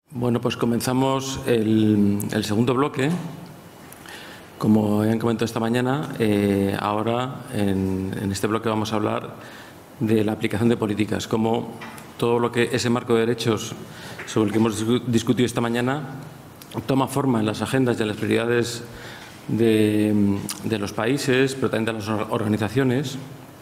Bueno, pues comenzamos el segundo bloque. Como han comentado esta mañana, ahora en este bloque vamos a hablar de la aplicación de políticas, cómo todo lo que ese marco de derechos sobre el que hemos discutido esta mañana toma forma en las agendas y en las prioridades de los países, pero también de las organizaciones,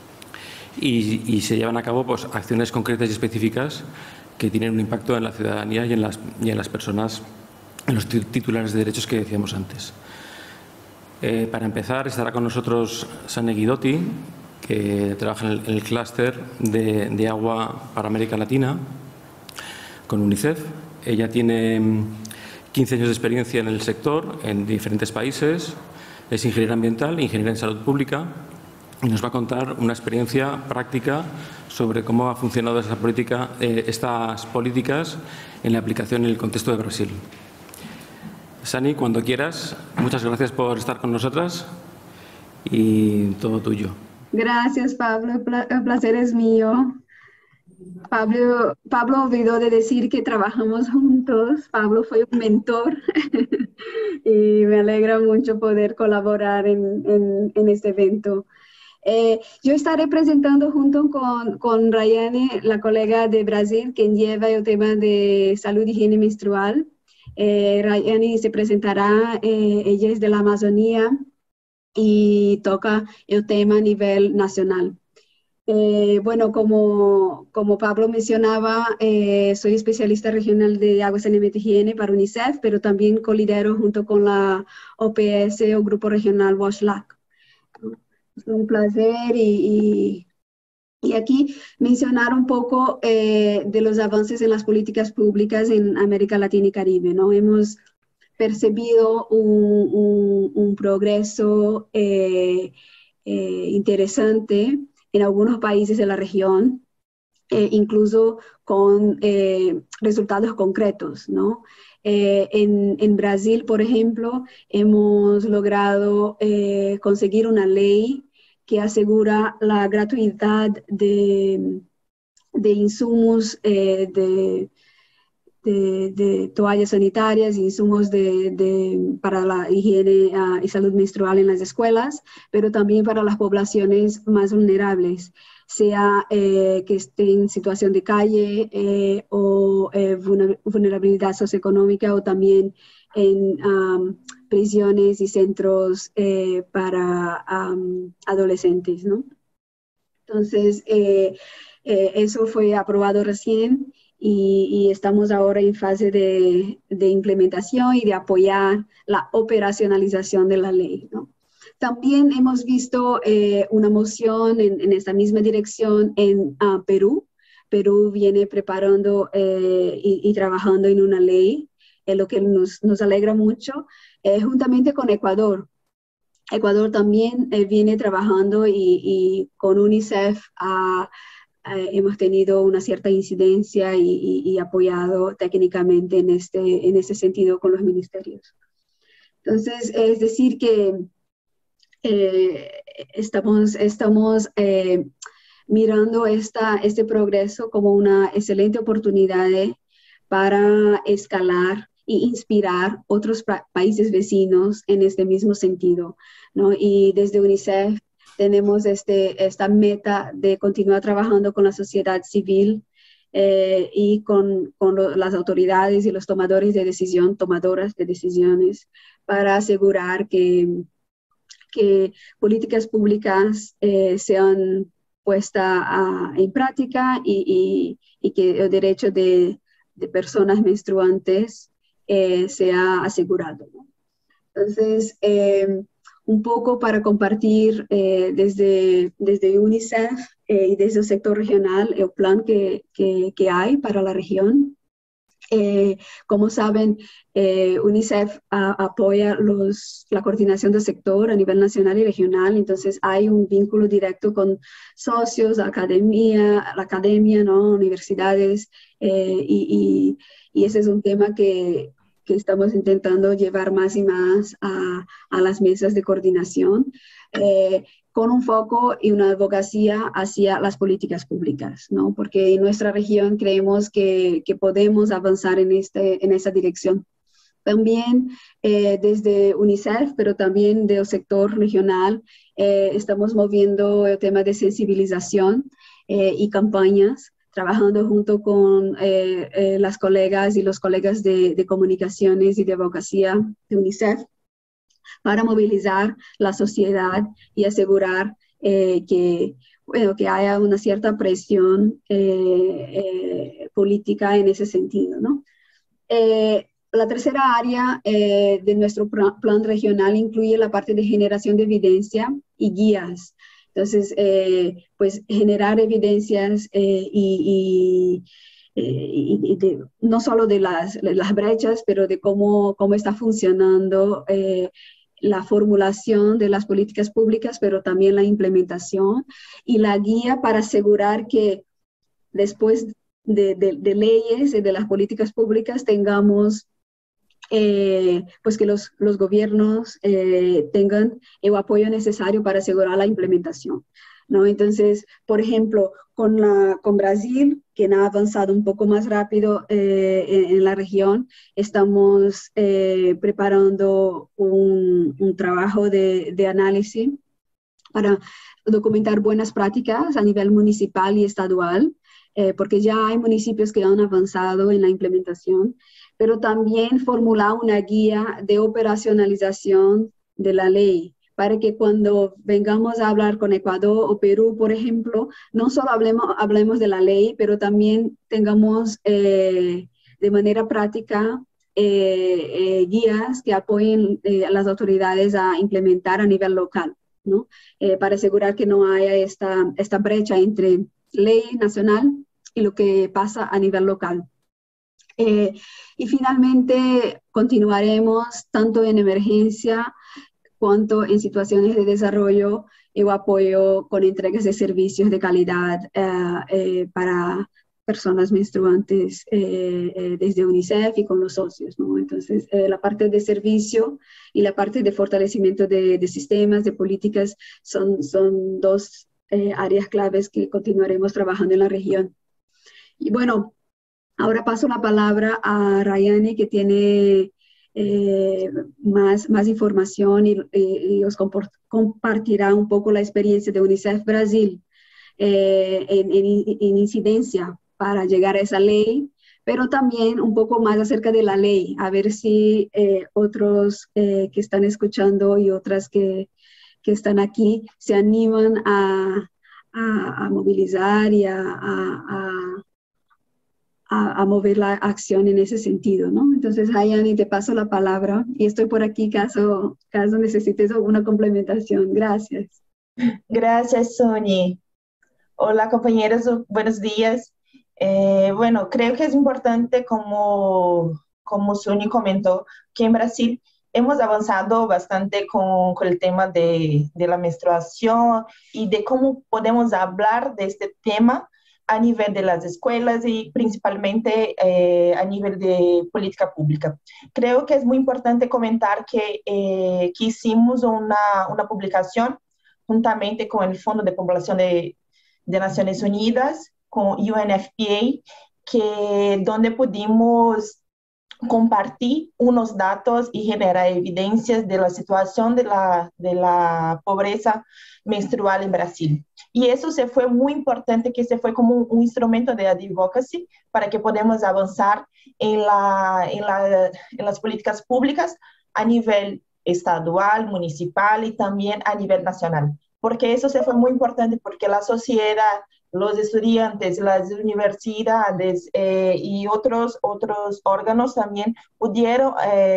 y se llevan a cabo pues, acciones concretas y específicas que tienen un impacto en la ciudadanía y en las personas, en los titulares de derechos que decíamos antes. Para empezar, estará con nosotros Sane Guidotti, que trabaja en el clúster de agua para América Latina con UNICEF. Ella tiene 15 años de experiencia en el sector, en diferentes países. Es ingeniera ambiental, ingeniera en salud pública, y nos va a contar una experiencia práctica sobre cómo ha funcionado estas políticas en la aplicación en el contexto de Brasil. Sani, cuando quieras, muchas gracias por estar con nosotras y todo tuyo. Gracias, Pablo. El placer es mío. Pablo olvidó de decir que trabajamos juntos. Pablo fue un mentor y me alegra mucho poder colaborar en este evento. Yo estaré presentando junto con Rayane, la colega de Brasil, quien lleva el tema de salud y higiene menstrual. Rayane se presentará, ella es de la Amazonía y toca el tema a nivel nacional. Bueno, como Pablo mencionaba, soy especialista regional de agua, saneamiento y higiene para UNICEF, pero también colidero junto con la OPS o Grupo Regional WASH-LAC. Es un placer y aquí mencionar un poco de los avances en las políticas públicas en América Latina y Caribe, ¿no? Hemos percibido un progreso interesante en algunos países de la región, incluso con resultados concretos, ¿no? En Brasil, por ejemplo, hemos logrado conseguir una ley que asegura la gratuidad de insumos de toallas sanitarias, insumos para la higiene y salud menstrual en las escuelas, pero también para las poblaciones más vulnerables, sea que estén en situación de calle o vulnerabilidad socioeconómica, o también en prisiones y centros para adolescentes, ¿no? Entonces, eso fue aprobado recién y estamos ahora en fase de implementación y de apoyar la operacionalización de la ley, ¿no? También hemos visto una moción en esta misma dirección en Perú. Perú viene preparando y trabajando en una ley, lo que nos alegra mucho, juntamente con Ecuador. Ecuador también viene trabajando y con UNICEF hemos tenido una cierta incidencia y apoyado técnicamente en este sentido con los ministerios. Entonces, es decir que estamos mirando este progreso como una excelente oportunidad para escalar e inspirar otros países vecinos en este mismo sentido, ¿no? Y desde UNICEF tenemos esta meta de continuar trabajando con la sociedad civil y con las autoridades y los tomadores de decisión, tomadoras de decisiones, para asegurar que políticas públicas sean puestas en práctica y que el derecho de personas menstruantes sea asegurado, ¿no? Entonces, un poco para compartir desde UNICEF y desde el sector regional el plan que hay para la región. Como saben, UNICEF apoya la coordinación del sector a nivel nacional y regional, entonces hay un vínculo directo con socios, la academia, ¿no? Universidades, y ese es un tema que estamos intentando llevar más y más a las mesas de coordinación. con un foco y una advocacia hacia las políticas públicas, ¿no? Porque en nuestra región creemos que podemos avanzar en esa dirección. También desde UNICEF, pero también del sector regional, estamos moviendo el tema de sensibilización y campañas, trabajando junto con las colegas y los colegas de comunicaciones y de advocacia de UNICEF para movilizar la sociedad y asegurar que haya una cierta presión política en ese sentido, ¿no? La tercera área de nuestro plan regional incluye la parte de generación de evidencia y guías. Entonces, pues generar evidencias no solo de las brechas, pero de cómo está funcionando la formulación de las políticas públicas, pero también la implementación y la guía para asegurar que después de leyes y de las políticas públicas tengamos pues que los gobiernos tengan el apoyo necesario para asegurar la implementación, ¿no? Entonces, por ejemplo, con Brasil, que ha avanzado un poco más rápido en la región, estamos preparando un trabajo de análisis para documentar buenas prácticas a nivel municipal y estadual, porque ya hay municipios que han avanzado en la implementación, pero también formular una guía de operacionalización de la ley, para que cuando vengamos a hablar con Ecuador o Perú, por ejemplo, no solo hablemos de la ley, pero también tengamos de manera práctica guías que apoyen a las autoridades a implementar a nivel local, ¿no? Para asegurar que no haya esta brecha entre ley nacional y lo que pasa a nivel local. Y finalmente continuaremos tanto en emergencia cuanto en situaciones de desarrollo y apoyo con entregas de servicios de calidad para personas menstruantes desde UNICEF y con los socios, ¿no? Entonces, la parte de servicio y la parte de fortalecimiento de sistemas, de políticas, son dos áreas claves que continuaremos trabajando en la región. Y bueno, ahora paso la palabra a Rayane, que tiene más información y os compartirá un poco la experiencia de UNICEF Brasil en incidencia para llegar a esa ley, pero también un poco más acerca de la ley, a ver si otros que están escuchando y otras que están aquí se animan a movilizar y a mover la acción en ese sentido, ¿no? Entonces, Rayane, te paso la palabra y estoy por aquí caso necesites alguna complementación. Gracias. Gracias, Sony. Hola, compañeros, buenos días. Bueno, creo que es importante, como Sony comentó, que en Brasil hemos avanzado bastante con el tema de la menstruación y de cómo podemos hablar de este tema a nivel de las escuelas y principalmente a nivel de política pública. Creo que es muy importante comentar que hicimos una publicación juntamente con el Fondo de Población de Naciones Unidas, con UNFPA, donde pudimos compartir unos datos y generar evidencias de la situación de la pobreza menstrual en Brasil. Y eso se fue muy importante, que se fue como un instrumento de advocacy para que podamos avanzar en las políticas públicas a nivel estadual, municipal y también a nivel nacional. Porque eso se fue muy importante, porque la sociedad, los estudiantes, las universidades y otros órganos también pudieron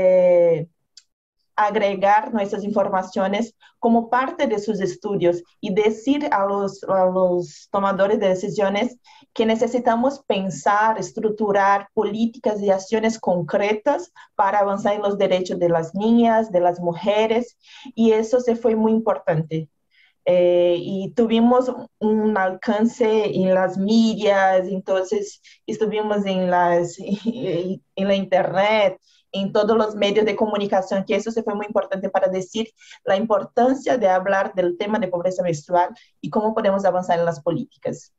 agregar nuestras informaciones como parte de sus estudios y decir a los tomadores de decisiones que necesitamos pensar, estructurar políticas y acciones concretas para avanzar en los derechos de las niñas, de las mujeres, y eso se fue muy importante. y tuvimos un alcance en las medias, entonces estuvimos en la internet, en todos los medios de comunicación, que eso se fue muy importante para decir la importancia de hablar del tema de pobreza menstrual y cómo podemos avanzar en las políticas.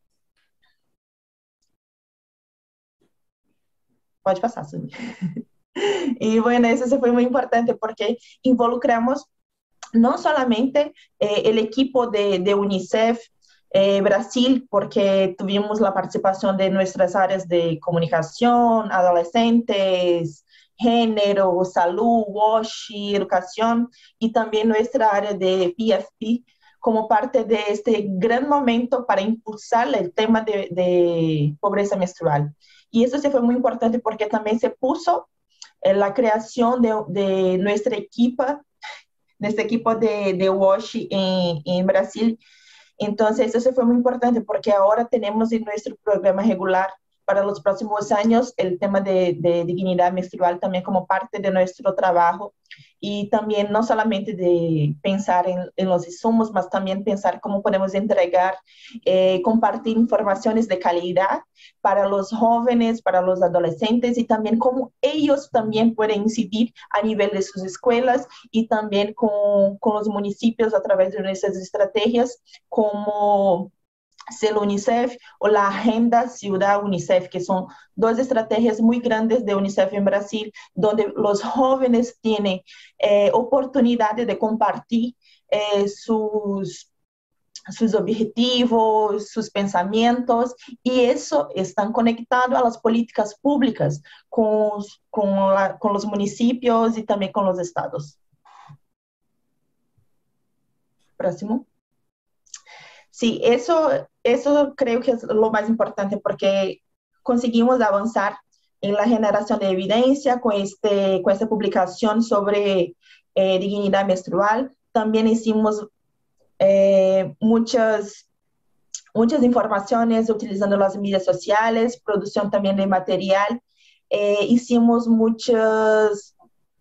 Pode passar, Sônia. Y bueno, eso se fue muy importante porque involucramos no solamente el equipo de UNICEF Brasil, porque tuvimos la participación de nuestras áreas de comunicación, adolescentes, género, salud, WASH, educación, y también nuestra área de PFP, como parte de este gran momento para impulsar el tema de pobreza menstrual. Y eso se fue muy importante porque también se puso la creación de nuestro equipo de WASH en Brasil. Entonces, eso fue muy importante porque ahora tenemos en nuestro programa regular para los próximos años el tema de dignidad menstrual también como parte de nuestro trabajo y también no solamente de pensar en los insumos, mas también pensar cómo podemos entregar, compartir informaciones de calidad para los jóvenes, para los adolescentes y también cómo ellos también pueden incidir a nivel de sus escuelas y también con los municipios a través de nuestras estrategias como Selo UNICEF o la Agenda Ciudad UNICEF, que son dos estrategias muy grandes de UNICEF en Brasil, donde los jóvenes tienen oportunidades de compartir sus objetivos, sus pensamientos, y eso están conectados a las políticas públicas con los municipios y también con los estados. Próximo. Sí, eso creo que es lo más importante porque conseguimos avanzar en la generación de evidencia con esta publicación sobre dignidad menstrual. También hicimos muchas informaciones utilizando las medias sociales, producción también de material. Hicimos muchas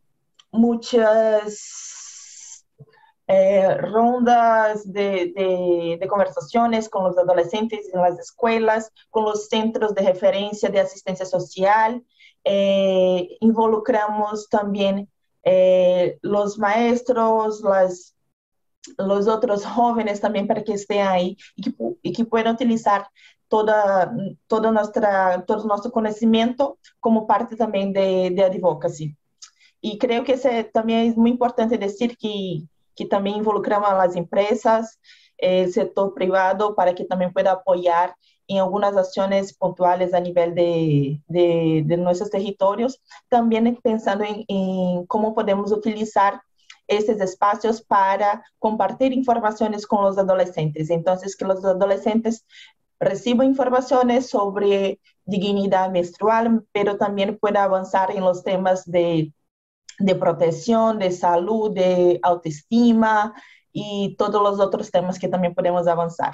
rondas de conversaciones con los adolescentes en las escuelas, con los centros de referencia de asistencia social. Involucramos también los maestros, los otros jóvenes también para que estén ahí y que puedan utilizar todo nuestro conocimiento como parte también de advocacy. Y creo que también es muy importante decir que también involucramos a las empresas, el sector privado, para que también pueda apoyar en algunas acciones puntuales a nivel de nuestros territorios, también pensando en cómo podemos utilizar estos espacios para compartir informaciones con los adolescentes. Entonces, que los adolescentes reciban informaciones sobre dignidad menstrual, pero también pueda avanzar en los temas de protección, de salud, de autoestima y todos los otros temas que también podemos avanzar.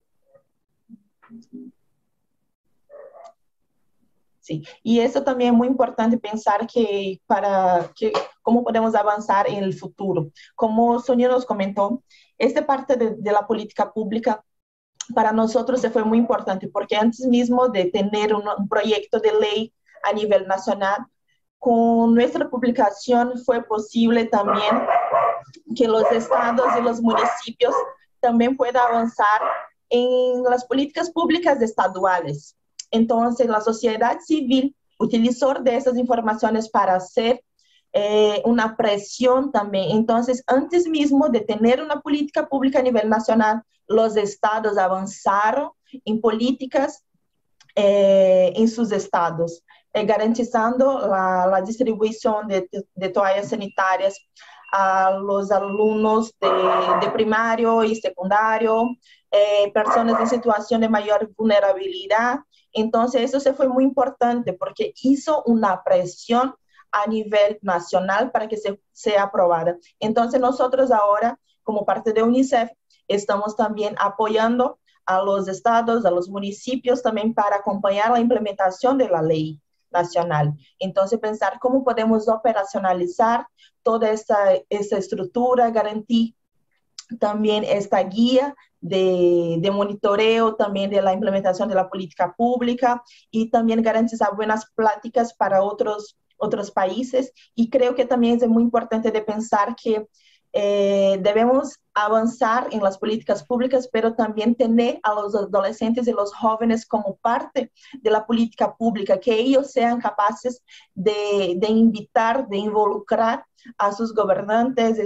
Sí, y eso también es muy importante pensar cómo podemos avanzar en el futuro. Como Sonia nos comentó, esta parte de la política pública para nosotros se fue muy importante porque antes mismo de tener un proyecto de ley a nivel nacional, con nuestra publicación fue posible también que los estados y los municipios también puedan avanzar en las políticas públicas estaduales. Entonces, la sociedad civil utilizó de esas informaciones para hacer una presión también. Entonces, antes mismo de tener una política pública a nivel nacional, los estados avanzaron en políticas en sus estados, garantizando la distribución de toallas sanitarias a los alumnos de primario y secundario, personas en situación de mayor vulnerabilidad. Entonces, eso se fue muy importante porque hizo una presión a nivel nacional para que sea aprobada. Entonces, nosotros ahora, como parte de UNICEF, estamos también apoyando a los estados, a los municipios también para acompañar la implementación de la ley nacional. Entonces, pensar cómo podemos operacionalizar toda esta estructura, garantir también esta guía de monitoreo también de la implementación de la política pública y también garantizar buenas prácticas para otros países. Y creo que también es muy importante de pensar que debemos avanzar en las políticas públicas, pero también tener a los adolescentes y los jóvenes como parte de la política pública, que ellos sean capaces de invitar, de involucrar a sus gobernantes y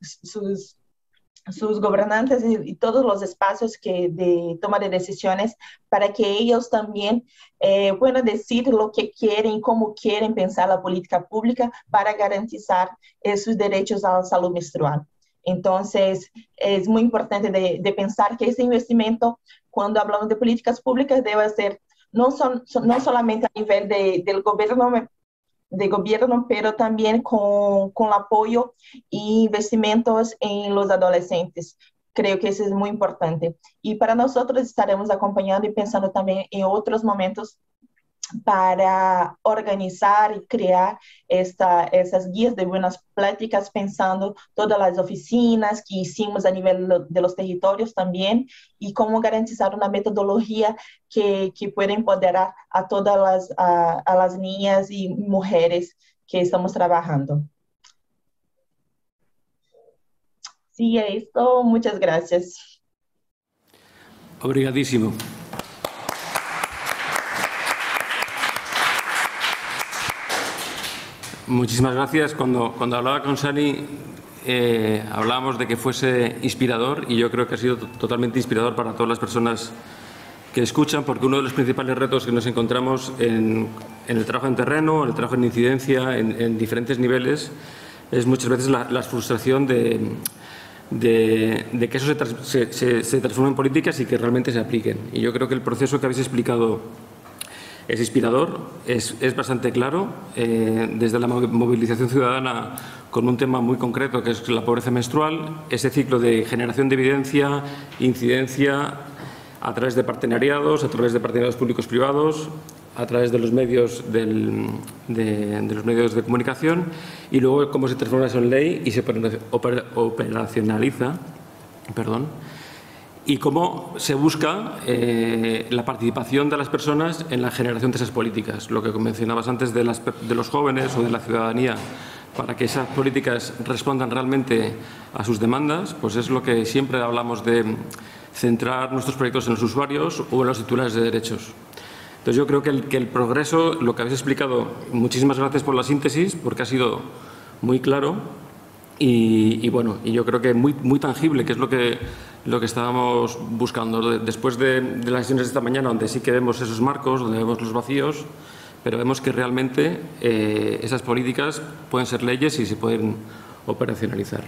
sus gobernantes y todos los espacios de toma de decisiones para que ellos también puedan decir lo que quieren, cómo quieren pensar la política pública para garantizar sus derechos a la salud menstrual. Entonces, es muy importante de pensar que ese investimento, cuando hablamos de políticas públicas, debe ser no solamente a nivel del gobierno, pero también con el apoyo e investimentos en los adolescentes. Creo que eso es muy importante. Y para nosotros estaremos acompañando y pensando también en otros momentos para organizar y crear esas guías de buenas prácticas, pensando todas las oficinas que hicimos a nivel de los territorios también, y cómo garantizar una metodología que pueda empoderar a todas a las niñas y mujeres que estamos trabajando. Sí, esto. Muchas gracias. Obrigadísimo. Muchísimas gracias. Cuando hablaba con Sani, hablábamos de que fuese inspirador, y yo creo que ha sido totalmente inspirador para todas las personas que escuchan, porque uno de los principales retos que nos encontramos en el trabajo en terreno, en el trabajo en incidencia, en diferentes niveles, es muchas veces la frustración de que eso se transforme en políticas y que realmente se apliquen. Y yo creo que el proceso que habéis explicado es inspirador, es bastante claro, desde la movilización ciudadana con un tema muy concreto que es la pobreza menstrual, ese ciclo de generación de evidencia, incidencia a través de partenariados, a través de partenariados públicos-privados, a través de los medios de los medios de comunicación, y luego cómo se transforma eso en ley y se operacionaliza, y cómo se busca la participación de las personas en la generación de esas políticas. Lo que mencionabas antes de los jóvenes o de la ciudadanía, para que esas políticas respondan realmente a sus demandas, pues es lo que siempre hablamos de centrar nuestros proyectos en los usuarios o en los titulares de derechos. Entonces yo creo que el progreso, lo que habéis explicado, muchísimas gracias por la síntesis, porque ha sido muy claro y bueno, y yo creo que muy tangible, que es lo que estábamos buscando. Después de las sesiones de esta mañana, donde sí que vemos esos marcos, donde vemos los vacíos, pero vemos que realmente esas políticas pueden ser leyes y se pueden operacionalizar.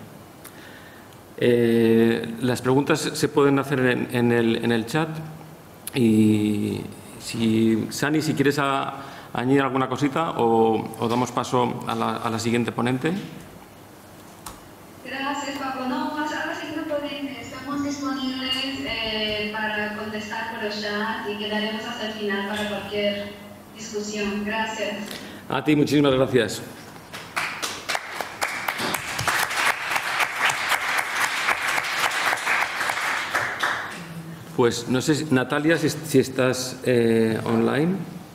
Las preguntas se pueden hacer en el chat, y Sani, si quieres añadir alguna cosita o damos paso a la siguiente ponente. Gracias, Pablo. No, a la siguiente ponente. Estamos disponibles para contestar por el chat y quedaremos hasta el final para cualquier discusión. Gracias. A ti, muchísimas gracias. Pues no sé, Natalia, si estás online.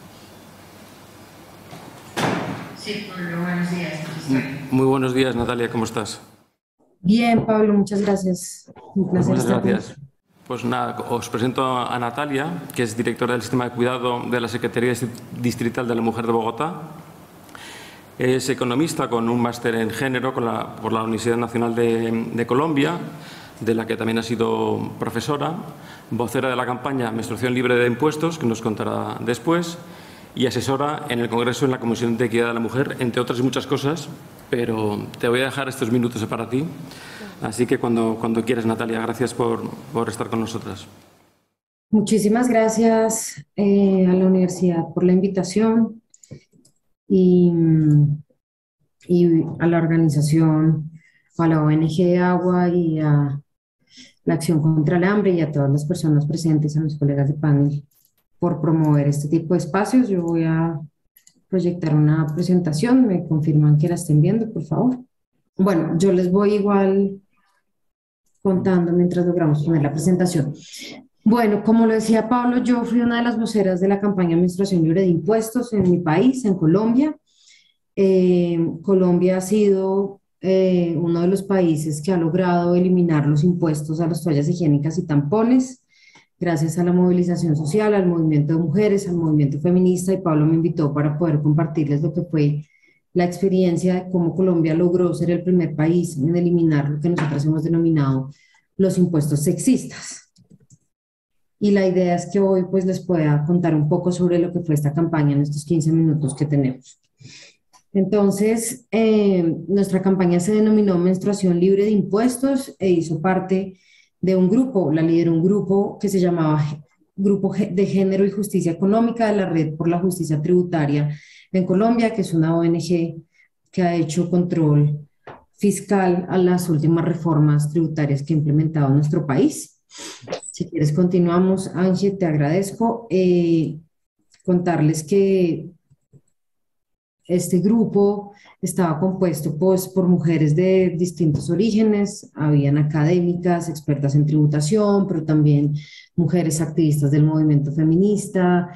Sí, Pablo, buenos días. Muy buenos días, Natalia, ¿cómo estás? Bien, Pablo, muchas gracias. Un placer Muchas estar gracias. Pues nada, os presento a Natalia, que es directora del Sistema de Cuidado de la Secretaría Distrital de la Mujer de Bogotá. Es economista con un máster en género por la Universidad Nacional de Colombia, de la que también ha sido profesora, vocera de la campaña Menstruación Libre de Impuestos, que nos contará después, y asesora en el Congreso en la Comisión de Equidad de la Mujer, entre otras muchas cosas, pero te voy a dejar estos minutos para ti. Así que cuando quieras, Natalia, gracias por estar con nosotras. Muchísimas gracias a la universidad por la invitación y a la organización, a la ONG Agua y a la Acción contra el Hambre y a todas las personas presentes, a mis colegas de panel, por promover este tipo de espacios. Yo voy a proyectar una presentación. ¿Me confirman que la estén viendo, por favor? Bueno, yo les voy igual contando mientras logramos poner la presentación. Bueno, como lo decía Pablo, yo fui una de las voceras de la campaña Menstruación Libre de Impuestos en mi país, en Colombia. Colombia ha sido uno de los países que ha logrado eliminar los impuestos a las toallas higiénicas y tampones, gracias a la movilización social, al movimiento de mujeres, al movimiento feminista, y Pablo me invitó para poder compartirles lo que fue la experiencia de cómo Colombia logró ser el primer país en eliminar lo que nosotros hemos denominado los impuestos sexistas. Y la idea es que hoy pues les pueda contar un poco sobre lo que fue esta campaña en estos 15 minutos que tenemos. Entonces, nuestra campaña se denominó Menstruación Libre de Impuestos e hizo parte de un grupo, la lideró un grupo que se llamaba Grupo de Género y Justicia Económica de la Red por la Justicia Tributaria en Colombia, que es una ONG que ha hecho control fiscal a las últimas reformas tributarias que ha implementado nuestro país. Si quieres continuamos, Ángel, te agradezco. Contarles que este grupo estaba compuesto pues, por mujeres de distintos orígenes, habían académicas, expertas en tributación, pero también mujeres activistas del movimiento feminista,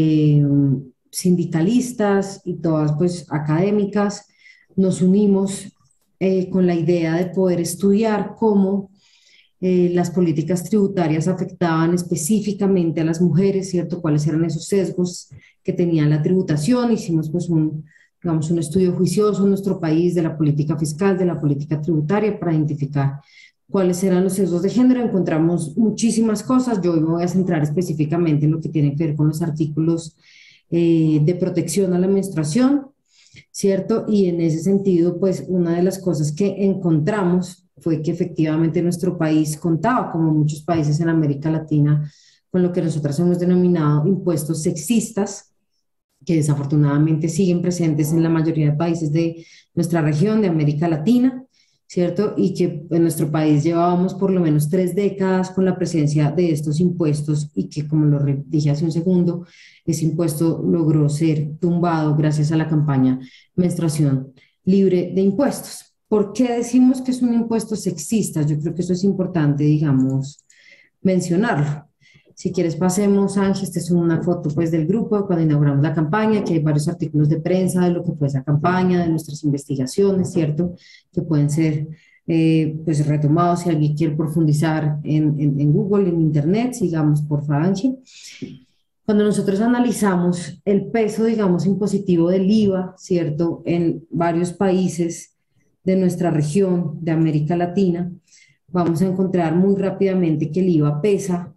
sindicalistas y todas pues académicas. Nos unimos con la idea de poder estudiar cómo las políticas tributarias afectaban específicamente a las mujeres, ¿cierto? Cuáles eran esos sesgos que tenía la tributación. Hicimos pues un estudio juicioso en nuestro país de la política fiscal, de la política tributaria, para identificar cuáles eran los sesgos de género. Encontramos muchísimas cosas. Yo hoy me voy a centrar específicamente en lo que tiene que ver con los artículos de protección a la menstruación, ¿cierto? Y en ese sentido, pues una de las cosas que encontramos fue que efectivamente nuestro país contaba, como muchos países en América Latina, con lo que nosotros hemos denominado impuestos sexistas, que desafortunadamente siguen presentes en la mayoría de países de nuestra región, de América Latina, ¿cierto? Y que en nuestro país llevábamos por lo menos 3 décadas con la presencia de estos impuestos y que, como lo dije hace un segundo, ese impuesto logró ser tumbado gracias a la campaña Menstruación Libre de Impuestos. ¿Por qué decimos que es un impuesto sexista? Yo creo que eso es importante, digamos, mencionarlo. Si quieres pasemos, Ángel, esta es una foto pues del grupo cuando inauguramos la campaña, que hay varios artículos de prensa de lo que fue esa campaña, de nuestras investigaciones, ¿cierto? Que pueden ser pues retomados si alguien quiere profundizar en Google, en Internet. Sigamos, por favor, Ángel. Cuando nosotros analizamos el peso, digamos, impositivo del IVA, ¿cierto? En varios países de nuestra región, de América Latina, vamos a encontrar muy rápidamente que el IVA pesa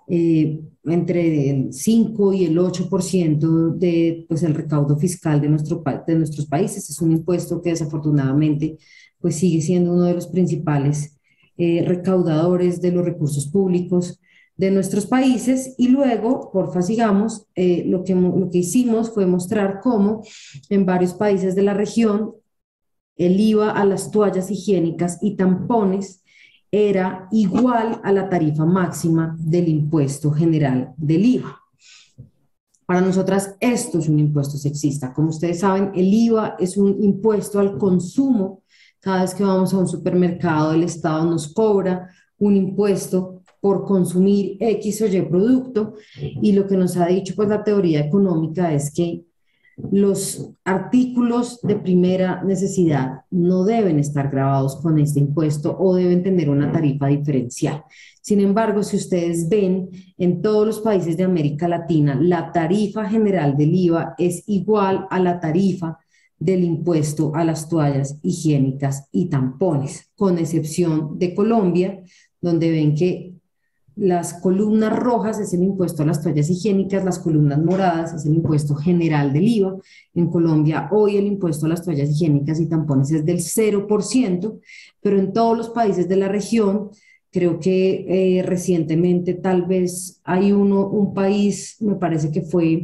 entre el 5 y el 8% de pues, el recaudo fiscal de nuestros países. Es un impuesto que desafortunadamente pues, sigue siendo uno de los principales recaudadores de los recursos públicos de nuestros países. Y luego, porfa, sigamos, lo que hicimos fue mostrar cómo en varios países de la región el IVA a las toallas higiénicas y tampones era igual a la tarifa máxima del impuesto general del IVA. Para nosotras esto es un impuesto sexista. Como ustedes saben, el IVA es un impuesto al consumo. Cada vez que vamos a un supermercado, el Estado nos cobra un impuesto por consumir X o Y producto, y lo que nos ha dicho pues la teoría económica es que los artículos de primera necesidad no deben estar grabados con este impuesto o deben tener una tarifa diferencial. Sin embargo, si ustedes ven, en todos los países de América Latina, la tarifa general del IVA es igual a la tarifa del impuesto a las toallas higiénicas y tampones, con excepción de Colombia, donde ven que las columnas rojas es el impuesto a las toallas higiénicas, las columnas moradas es el impuesto general del IVA. En Colombia hoy el impuesto a las toallas higiénicas y tampones es del 0%, pero en todos los países de la región, creo que recientemente tal vez hay un país, me parece que fue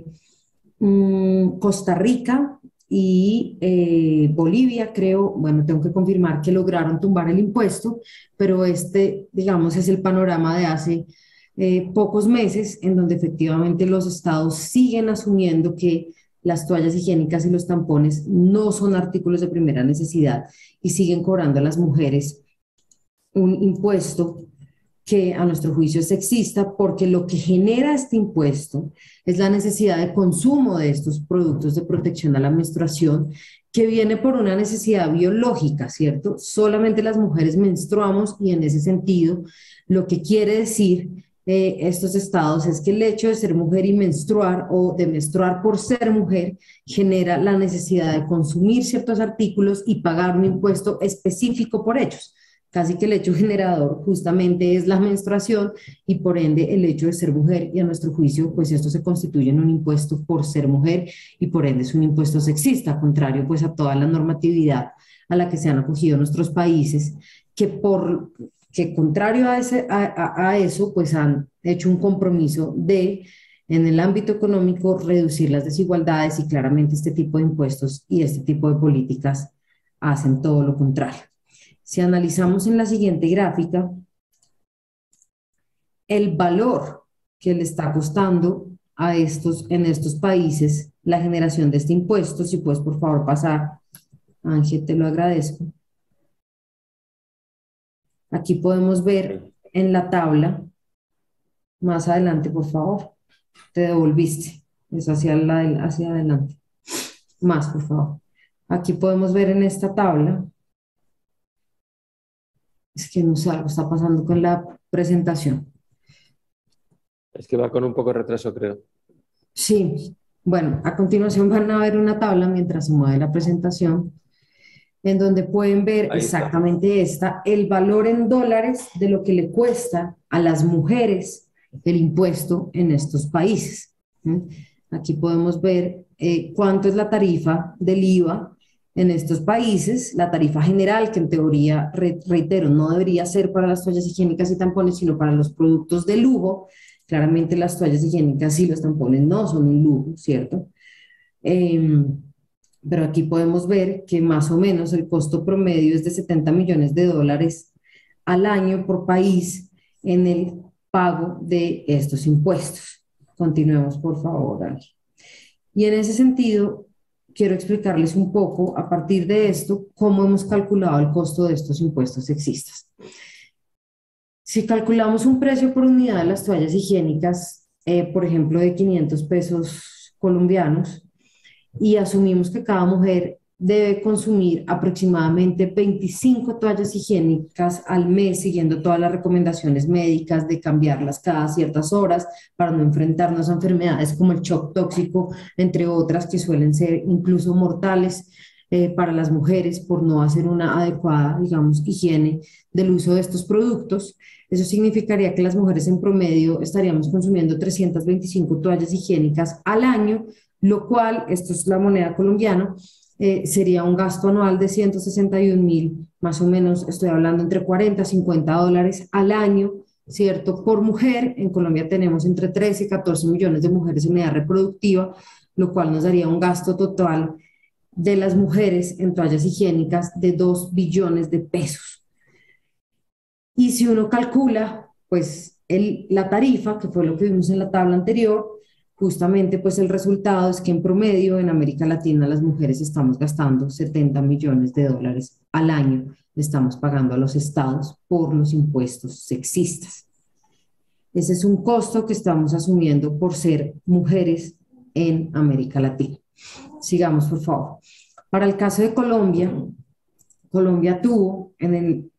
Costa Rica y Bolivia, creo, bueno, tengo que confirmar que lograron tumbar el impuesto, pero digamos, es el panorama de hace pocos meses, en donde efectivamente los estados siguen asumiendo que las toallas higiénicas y los tampones no son artículos de primera necesidad y siguen cobrando a las mujeres un impuesto que a nuestro juicio es sexista, porque lo que genera este impuesto es la necesidad de consumo de estos productos de protección a la menstruación, que viene por una necesidad biológica, ¿cierto? Solamente las mujeres menstruamos y en ese sentido lo que quiere decir estos estados es que el hecho de ser mujer y menstruar o de menstruar por ser mujer genera la necesidad de consumir ciertos artículos y pagar un impuesto específico por ellos. Casi que el hecho generador justamente es la menstruación y por ende el hecho de ser mujer, y a nuestro juicio pues esto se constituye en un impuesto por ser mujer y por ende es un impuesto sexista, contrario pues a toda la normatividad a la que se han acogido nuestros países, que contrario a eso pues han hecho un compromiso de en el ámbito económico reducir las desigualdades, y claramente este tipo de impuestos y este tipo de políticas hacen todo lo contrario. Si analizamos en la siguiente gráfica, el valor que le está costando en estos países la generación de este impuesto, si puedes por favor pasar, Ángel, te lo agradezco. Aquí podemos ver en la tabla, más adelante por favor, te devolviste, es hacia adelante, más por favor. Aquí podemos ver en esta tabla. Es que no sé, algo está pasando con la presentación. Es que va con un poco de retraso, creo. Sí, bueno, a continuación van a ver una tabla mientras se mueve la presentación, en donde pueden ver exactamente el valor en dólares de lo que le cuesta a las mujeres el impuesto en estos países. Aquí podemos ver cuánto es la tarifa del IVA en estos países, la tarifa general, que en teoría, reitero, no debería ser para las toallas higiénicas y tampones, sino para los productos de lujo. Claramente las toallas higiénicas y los tampones no son un lujo, ¿cierto? Pero aquí podemos ver que más o menos el costo promedio es de 70 millones de dólares al año por país en el pago de estos impuestos. Continuemos, por favor, Ali. Y en ese sentido, quiero explicarles un poco, a partir de esto, cómo hemos calculado el costo de estos impuestos sexistas. Si calculamos un precio por unidad de las toallas higiénicas, por ejemplo, de 500 pesos colombianos, y asumimos que cada mujer debe consumir aproximadamente 25 toallas higiénicas al mes, siguiendo todas las recomendaciones médicas de cambiarlas cada ciertas horas para no enfrentarnos a enfermedades como el shock tóxico, entre otras que suelen ser incluso mortales para las mujeres por no hacer una adecuada, digamos, higiene del uso de estos productos. Eso significaría que las mujeres en promedio estaríamos consumiendo 325 toallas higiénicas al año, lo cual, esto es la moneda colombiana, sería un gasto anual de 161.000, más o menos, estoy hablando entre 40 y 50 dólares al año, ¿cierto? Por mujer. En Colombia tenemos entre 13 y 14 millones de mujeres en edad reproductiva, lo cual nos daría un gasto total de las mujeres en toallas higiénicas de 2 billones de pesos. Y si uno calcula, pues, la tarifa, que fue lo que vimos en la tabla anterior, justamente pues el resultado es que en promedio en América Latina las mujeres estamos gastando 70 millones de dólares al año, le estamos pagando a los estados por los impuestos sexistas. Ese es un costo que estamos asumiendo por ser mujeres en América Latina. Sigamos, por favor. Para el caso de Colombia, Colombia tuvo en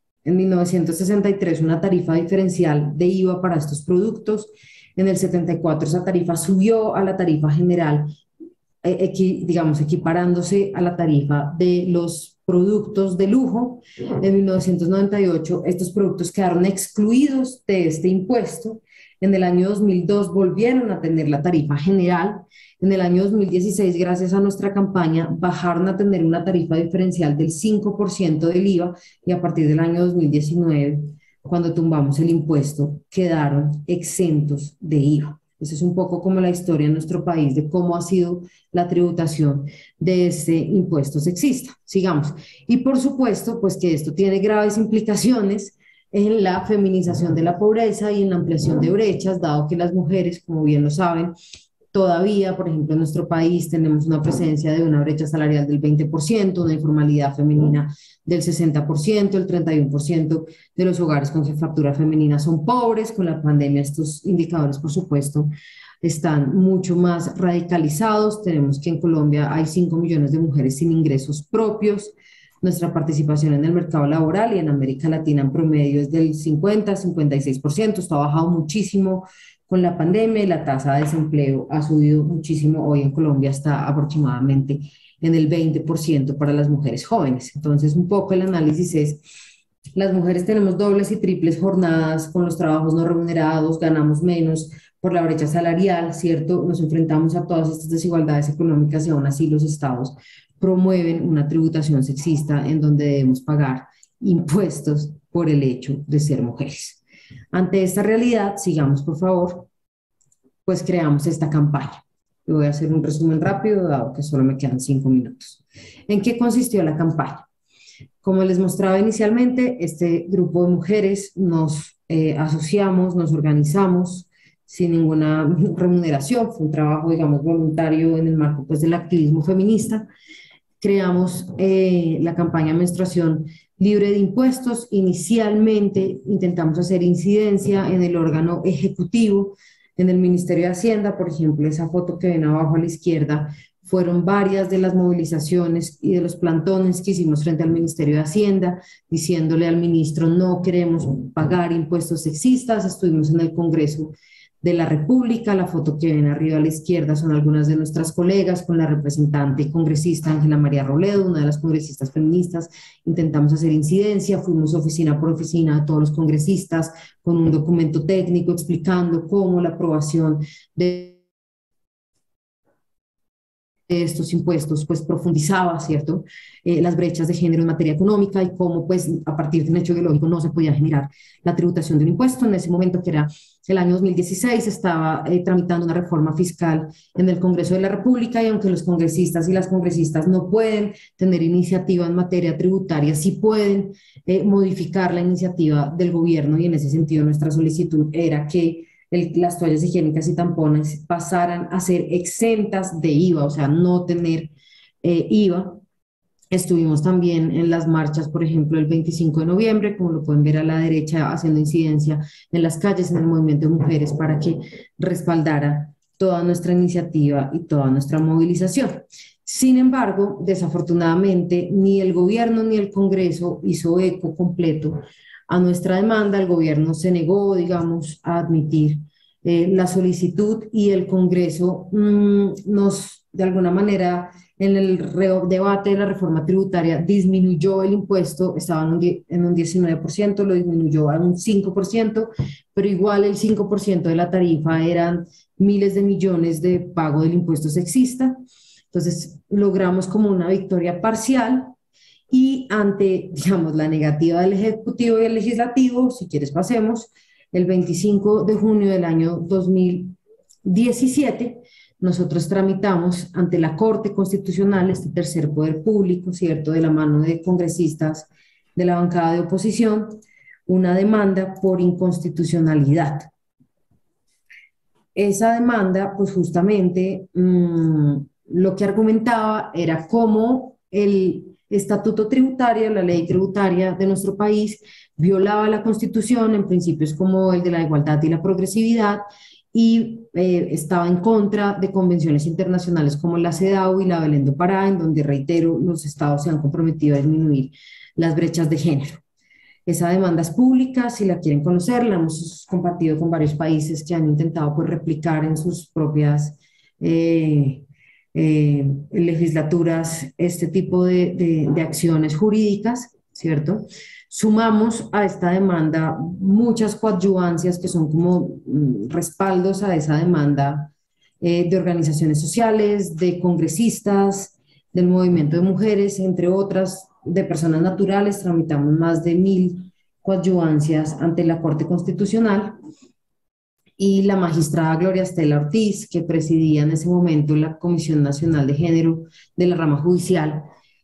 1963 una tarifa diferencial de IVA para estos productos. En el 74 esa tarifa subió a la tarifa general, digamos, equiparándose a la tarifa de los productos de lujo. En 1998 estos productos quedaron excluidos de este impuesto. En el año 2002 volvieron a tener la tarifa general. En el año 2016, gracias a nuestra campaña, bajaron a tener una tarifa diferencial del 5% del IVA, y a partir del año 2019, cuando tumbamos el impuesto, quedaron exentos de IVA. Esa es un poco como la historia en nuestro país de cómo ha sido la tributación de este impuesto sexista. Sigamos. Y por supuesto, pues que esto tiene graves implicaciones en la feminización de la pobreza y en la ampliación de brechas, dado que las mujeres, como bien lo saben, todavía, por ejemplo, en nuestro país tenemos una presencia de una brecha salarial del 20%, una informalidad femenina del 60%, el 31% de los hogares con jefatura femenina son pobres. Con la pandemia estos indicadores, por supuesto, están mucho más radicalizados. Tenemos que en Colombia hay 5 millones de mujeres sin ingresos propios. Nuestra participación en el mercado laboral y en América Latina en promedio es del 50-56%. Esto ha bajado muchísimo con la pandemia y la tasa de desempleo ha subido muchísimo. Hoy en Colombia está aproximadamente en el 20% para las mujeres jóvenes. Entonces, un poco el análisis es: las mujeres tenemos dobles y triples jornadas con los trabajos no remunerados, ganamos menos por la brecha salarial, ¿cierto? Nos enfrentamos a todas estas desigualdades económicas y aún así los estados promueven una tributación sexista en donde debemos pagar impuestos por el hecho de ser mujeres. Ante esta realidad, sigamos por favor, pues creamos esta campaña. Yo voy a hacer un resumen rápido, dado que solo me quedan 5 minutos. ¿En qué consistió la campaña? Como les mostraba inicialmente, este grupo de mujeres nos asociamos, nos organizamos sin ninguna remuneración. Fue un trabajo, digamos, voluntario en el marco pues, del activismo feminista. Creamos la campaña Menstruación Libre de Impuestos. Inicialmente intentamos hacer incidencia en el órgano ejecutivo, en el Ministerio de Hacienda. Por ejemplo, esa foto que ven abajo a la izquierda fueron varias de las movilizaciones y de los plantones que hicimos frente al Ministerio de Hacienda, diciéndole al ministro: no queremos pagar impuestos sexistas. Estuvimos en el Congreso de la República. La foto que ven arriba a la izquierda son algunas de nuestras colegas con la representante y congresista Ángela María Robledo, una de las congresistas feministas. Intentamos hacer incidencia, fuimos oficina por oficina a todos los congresistas con un documento técnico explicando cómo la aprobación de estos impuestos pues profundizaba, ¿cierto? Las brechas de género en materia económica y cómo pues a partir de un hecho biológico no se podía generar la tributación de un impuesto. En ese momento, que era el año 2016, estaba tramitando una reforma fiscal en el Congreso de la República, y aunque los congresistas y las congresistas no pueden tener iniciativa en materia tributaria, sí pueden modificar la iniciativa del gobierno, y en ese sentido nuestra solicitud era que las toallas higiénicas y tampones pasaran a ser exentas de IVA, o sea, no tener IVA. Estuvimos también en las marchas, por ejemplo, el 25 de noviembre, como lo pueden ver a la derecha, haciendo incidencia en las calles, en el movimiento de mujeres, para que respaldara toda nuestra iniciativa y toda nuestra movilización. Sin embargo, desafortunadamente, ni el gobierno ni el Congreso hizo eco completo a nuestra demanda. El gobierno se negó, digamos, a admitir la solicitud, y el Congreso nos, de alguna manera, en el debate de la reforma tributaria, disminuyó el impuesto. Estaba en un 19%, lo disminuyó a un 5%, pero igual el 5% de la tarifa eran miles de millones de pago del impuesto sexista. Entonces, logramos como una victoria parcial. Y ante, digamos, la negativa del Ejecutivo y el Legislativo, si quieres pasemos, el 25 de junio del año 2017, nosotros tramitamos ante la Corte Constitucional, este tercer poder público, ¿cierto?, de la mano de congresistas de la bancada de oposición, una demanda por inconstitucionalidad. Esa demanda, pues justamente, lo que argumentaba era cómo el estatuto tributario, la ley tributaria de nuestro país, violaba la Constitución en principios como el de la igualdad y la progresividad, y estaba en contra de convenciones internacionales como la CEDAW y la Belén do Pará, en donde, reitero, los estados se han comprometido a disminuir las brechas de género. Esa demanda es pública, si la quieren conocer, la hemos compartido con varios países que han intentado pues, replicar en sus propias legislaturas este tipo de acciones jurídicas, ¿cierto? Sumamos a esta demanda muchas coadyuvancias que son como respaldos a esa demanda de organizaciones sociales, de congresistas, del movimiento de mujeres, entre otras, de personas naturales. Tramitamos más de 1000 coadyuvancias ante la Corte Constitucional, y la magistrada Gloria Estela Ortiz, que presidía en ese momento la Comisión Nacional de Género de la rama judicial,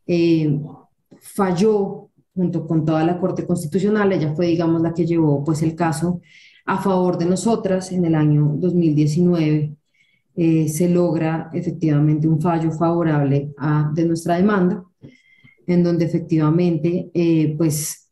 falló junto con toda la Corte Constitucional. Ella fue, digamos, la que llevó pues, el caso a favor de nosotras en el año 2019. se logra efectivamente un fallo favorable de nuestra demanda, en donde efectivamente pues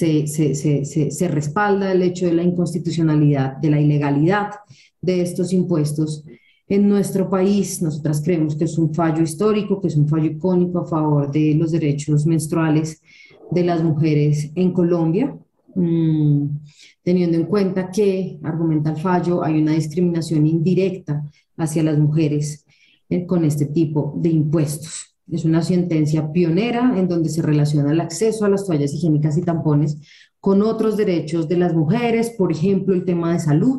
se respalda el hecho de la inconstitucionalidad, de la ilegalidad de estos impuestos en nuestro país. Nosotras creemos que es un fallo histórico, que es un fallo icónico a favor de los derechos menstruales de las mujeres en Colombia, teniendo en cuenta que, argumenta el fallo, hay una discriminación indirecta hacia las mujeres con este tipo de impuestos. Es una sentencia pionera en donde se relaciona el acceso a las toallas higiénicas y tampones con otros derechos de las mujeres, por ejemplo, el tema de salud,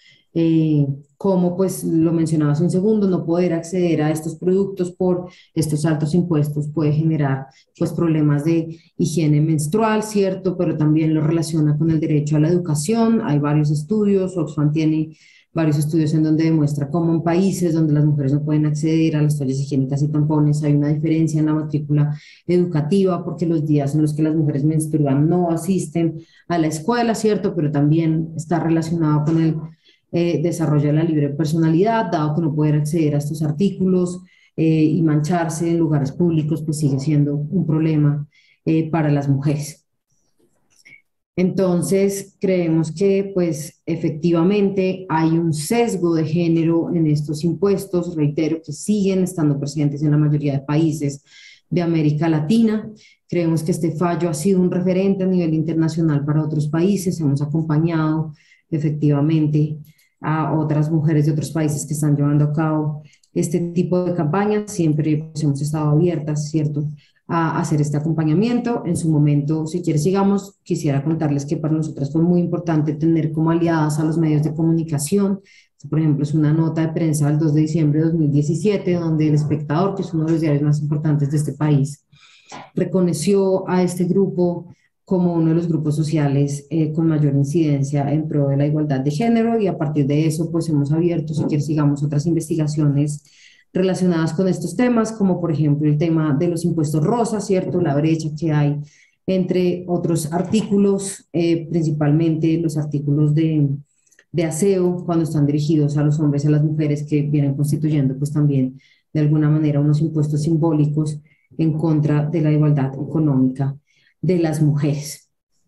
como pues lo mencionaba hace un segundo, no poder acceder a estos productos por estos altos impuestos puede generar pues problemas de higiene menstrual, ¿cierto? Pero también lo relaciona con el derecho a la educación. Hay varios estudios, Oxfam tiene varios estudios en donde demuestra cómo en países donde las mujeres no pueden acceder a las toallas higiénicas y tampones hay una diferencia en la matrícula educativa, porque los días en los que las mujeres menstruan no asisten a la escuela, ¿cierto? Pero también está relacionado con el desarrollo de la libre personalidad, dado que no poder acceder a estos artículos y mancharse en lugares públicos, pues sigue siendo un problema para las mujeres. Entonces, creemos que pues efectivamente hay un sesgo de género en estos impuestos, reitero, que siguen estando presentes en la mayoría de países de América Latina. Creemos que este fallo ha sido un referente a nivel internacional para otros países. Hemos acompañado efectivamente a otras mujeres de otros países que están llevando a cabo este tipo de campañas. Siempre pues, hemos estado abiertas, ¿cierto?, a hacer este acompañamiento. En su momento, si quieres sigamos, quisiera contarles que para nosotras fue muy importante tener como aliadas a los medios de comunicación. Por ejemplo, es una nota de prensa del 2 de diciembre de 2017, donde El Espectador, que es uno de los diarios más importantes de este país, reconoció a este grupo como uno de los grupos sociales con mayor incidencia en pro de la igualdad de género, y a partir de eso pues hemos abierto, si quieres sigamos, otras investigaciones relacionadas con estos temas, como por ejemplo el tema de los impuestos rosa, ¿cierto?, la brecha que hay entre otros artículos, principalmente los artículos de aseo, cuando están dirigidos a los hombres y a las mujeres, que vienen constituyendo pues también de alguna manera unos impuestos simbólicos en contra de la igualdad económica de las mujeres.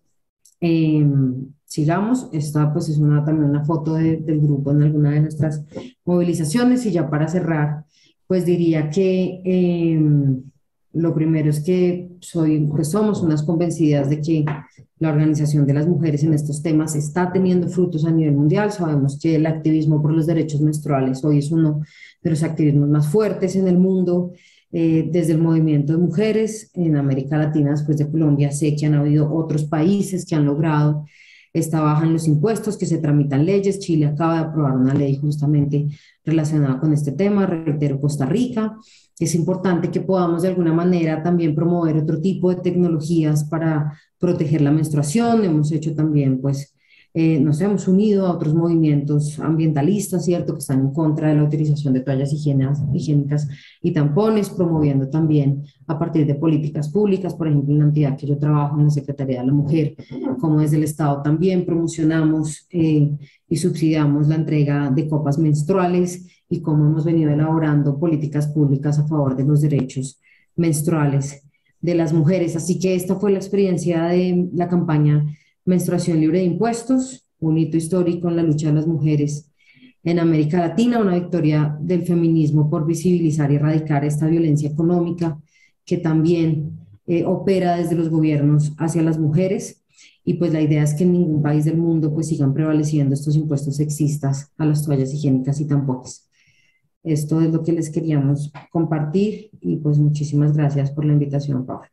Sigamos, esta pues es también una foto del grupo en alguna de nuestras movilizaciones, y ya para cerrar, pues diría que lo primero es que somos unas convencidas de que la organización de las mujeres en estos temas está teniendo frutos a nivel mundial. Sabemos que el activismo por los derechos menstruales hoy es uno de los activismos más fuertes en el mundo. Desde el movimiento de mujeres en América Latina, después de Colombia, sé que han habido otros países que han logrado esta baja en los impuestos, que se tramitan leyes. Chile acaba de aprobar una ley justamente relacionada con este tema, reitero, Costa Rica. Es importante que podamos de alguna manera también promover otro tipo de tecnologías para proteger la menstruación. Hemos hecho también pues nos hemos unido a otros movimientos ambientalistas, ¿cierto?, que están en contra de la utilización de toallas higiénicas y tampones, promoviendo también a partir de políticas públicas, por ejemplo, en la entidad que yo trabajo, en la Secretaría de la Mujer, como desde el Estado también promocionamos y subsidiamos la entrega de copas menstruales, y cómo hemos venido elaborando políticas públicas a favor de los derechos menstruales de las mujeres. Así que esta fue la experiencia de la campaña Menstruación Libre de Impuestos, un hito histórico en la lucha de las mujeres en América Latina, una victoria del feminismo por visibilizar y erradicar esta violencia económica que también opera desde los gobiernos hacia las mujeres. Y pues la idea es que en ningún país del mundo pues sigan prevaleciendo estos impuestos sexistas a las toallas higiénicas y tampones. Esto es lo que les queríamos compartir, y pues muchísimas gracias por la invitación, Paula.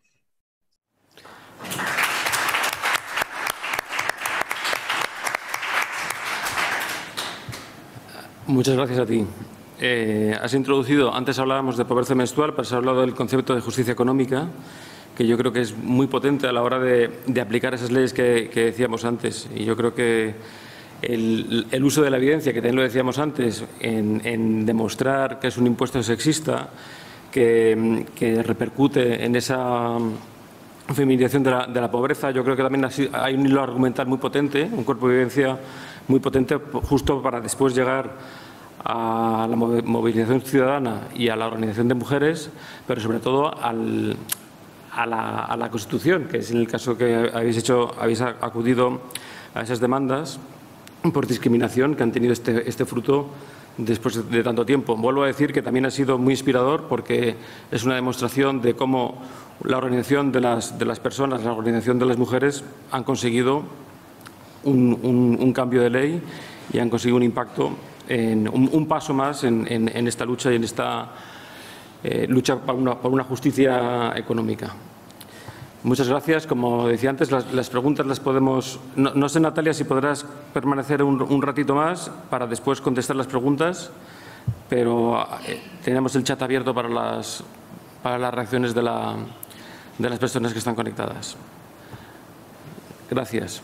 Muchas gracias a ti. Has introducido, antes hablábamos de pobreza menstrual, pero has hablado del concepto de justicia económica, que yo creo que es muy potente a la hora de aplicar esas leyes que decíamos antes. Y yo creo que el uso de la evidencia, que también lo decíamos antes, en demostrar que es un impuesto sexista, que repercute en esa feminización de la pobreza, yo creo que también hay un hilo argumental muy potente, un cuerpo de evidencia muy potente, justo para después llegar a la movilización ciudadana y a la organización de mujeres, pero sobre todo a la Constitución, que es en el caso que habéis acudido a esas demandas por discriminación que han tenido este fruto después de tanto tiempo. Vuelvo a decir que también ha sido muy inspirador porque es una demostración de cómo la organización de las personas, la organización de las mujeres han conseguido un cambio de ley y han conseguido un impacto, un paso más en esta lucha y en esta lucha por una justicia económica. Muchas gracias. Como decía antes, las preguntas las podemos... No sé, Natalia, si podrás permanecer un ratito más para después contestar las preguntas, pero tenemos el chat abierto para las reacciones de las personas que están conectadas. Gracias.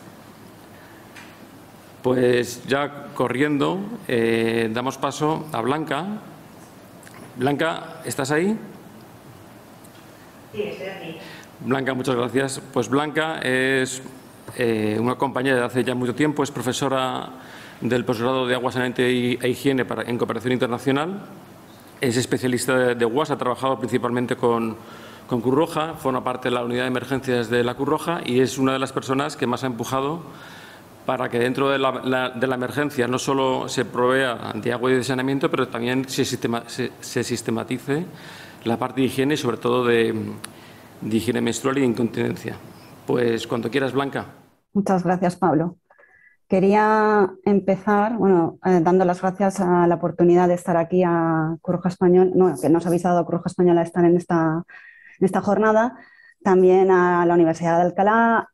Pues ya corriendo, damos paso a Blanca. Blanca, ¿estás ahí? Sí, estoy aquí. Blanca, muchas gracias. Pues Blanca es una compañera de hace ya mucho tiempo, es profesora del posgrado de Agua, Saneamiento e Higiene en Cooperación Internacional, es especialista de UAS, ha trabajado principalmente con Cruz Roja, forma parte de la unidad de emergencias de la Cruz Roja y es una de las personas que más ha empujado para que dentro de la emergencia no solo se provea de agua y de saneamiento, pero también se sistematice la parte de higiene y sobre todo de higiene menstrual y de incontinencia. Pues cuando quieras, Blanca. Muchas gracias, Pablo. Quería empezar, dando las gracias a la oportunidad de estar aquí a Cruz Roja Española, que nos ha avisado a Cruz Roja Española de estar en esta jornada, también a la Universidad de Alcalá,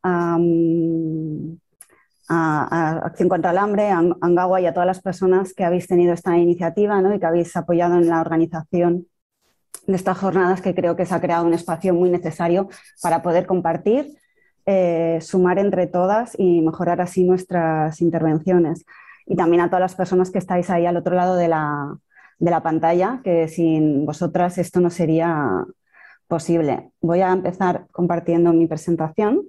a Acción contra el Hambre, a Angawa y a todas las personas que habéis tenido esta iniciativa, ¿no? Y que habéis apoyado en la organización de estas jornadas, que creo que se ha creado un espacio muy necesario para poder compartir, sumar entre todas y mejorar así nuestras intervenciones. Y también a todas las personas que estáis ahí al otro lado de la pantalla, que sin vosotras esto no sería posible. Voy a empezar compartiendo mi presentación.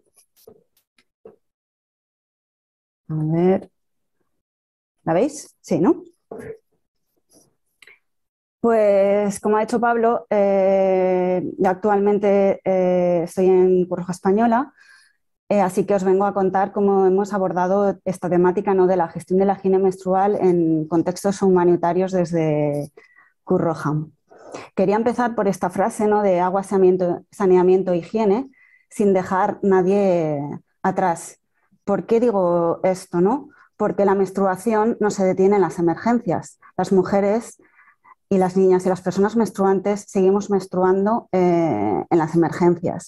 A ver, ¿la veis? Sí, ¿no? Pues, como ha dicho Pablo, yo actualmente estoy en Cruz Roja Española, así que os vengo a contar cómo hemos abordado esta temática, ¿no?, de la gestión de la higiene menstrual en contextos humanitarios desde Cruz Roja. Quería empezar por esta frase, ¿no?, de agua, saneamiento e higiene, sin dejar nadie atrás. ¿Por qué digo esto, no? Porque la menstruación no se detiene en las emergencias. Las mujeres y las niñas y las personas menstruantes seguimos menstruando en las emergencias.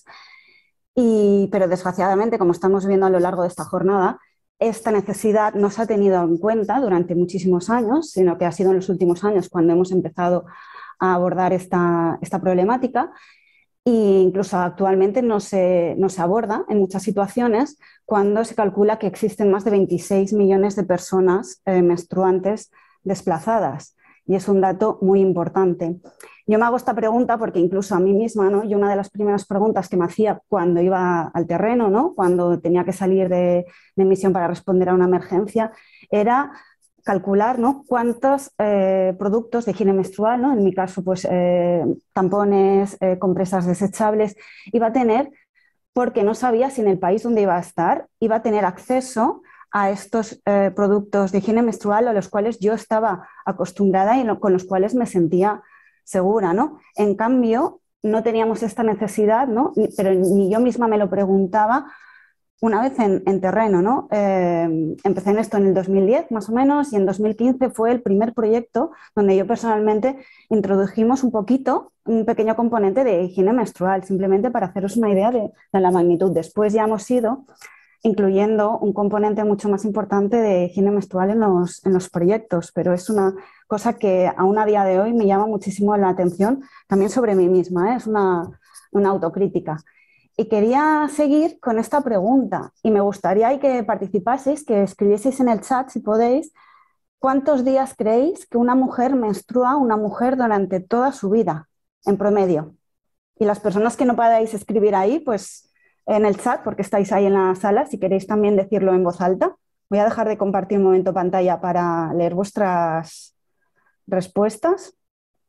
Pero desgraciadamente, como estamos viendo a lo largo de esta jornada, esta necesidad no se ha tenido en cuenta durante muchísimos años, sino que ha sido en los últimos años cuando hemos empezado a abordar esta problemática. E incluso actualmente no se aborda en muchas situaciones cuando se calcula que existen más de 26 millones de personas menstruantes desplazadas. Y es un dato muy importante. Yo me hago esta pregunta porque incluso a mí misma, ¿no?, y una de las primeras preguntas que me hacía cuando iba al terreno, ¿no?, cuando tenía que salir de misión para responder a una emergencia, era calcular, ¿no?, cuántos productos de higiene menstrual, ¿no?, en mi caso, pues tampones, compresas desechables, iba a tener, porque no sabía si en el país donde iba a estar iba a tener acceso a estos productos de higiene menstrual a los cuales yo estaba acostumbrada y con los cuales me sentía segura, ¿no? En cambio, no teníamos esta necesidad, ¿no?, pero ni yo misma me lo preguntaba una vez en terreno, ¿no? Empecé en esto en el 2010 más o menos y en 2015 fue el primer proyecto donde yo personalmente introdujimos un pequeño componente de higiene menstrual, simplemente para haceros una idea de la magnitud. Después ya hemos ido incluyendo un componente mucho más importante de higiene menstrual en los proyectos, pero es una cosa que aún a día de hoy me llama muchísimo la atención, también sobre mí misma, ¿eh? Es una autocrítica. Y quería seguir con esta pregunta y me gustaría que participaseis, que escribieseis en el chat, si podéis, ¿cuántos días creéis que una mujer menstrua, una mujer durante toda su vida, en promedio? Y las personas que no podáis escribir ahí, pues en el chat, porque estáis ahí en la sala, si queréis también decirlo en voz alta. Voy a dejar de compartir un momento pantalla para leer vuestras respuestas.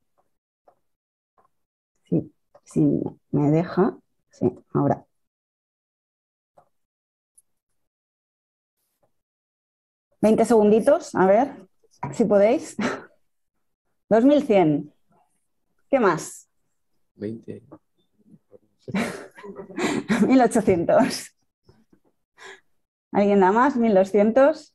Sí, sí, me deja. Sí, ahora. ¿20 segunditos? A ver, si podéis. 2100. ¿Qué más? 20. 1800. ¿Alguien da más? 1200.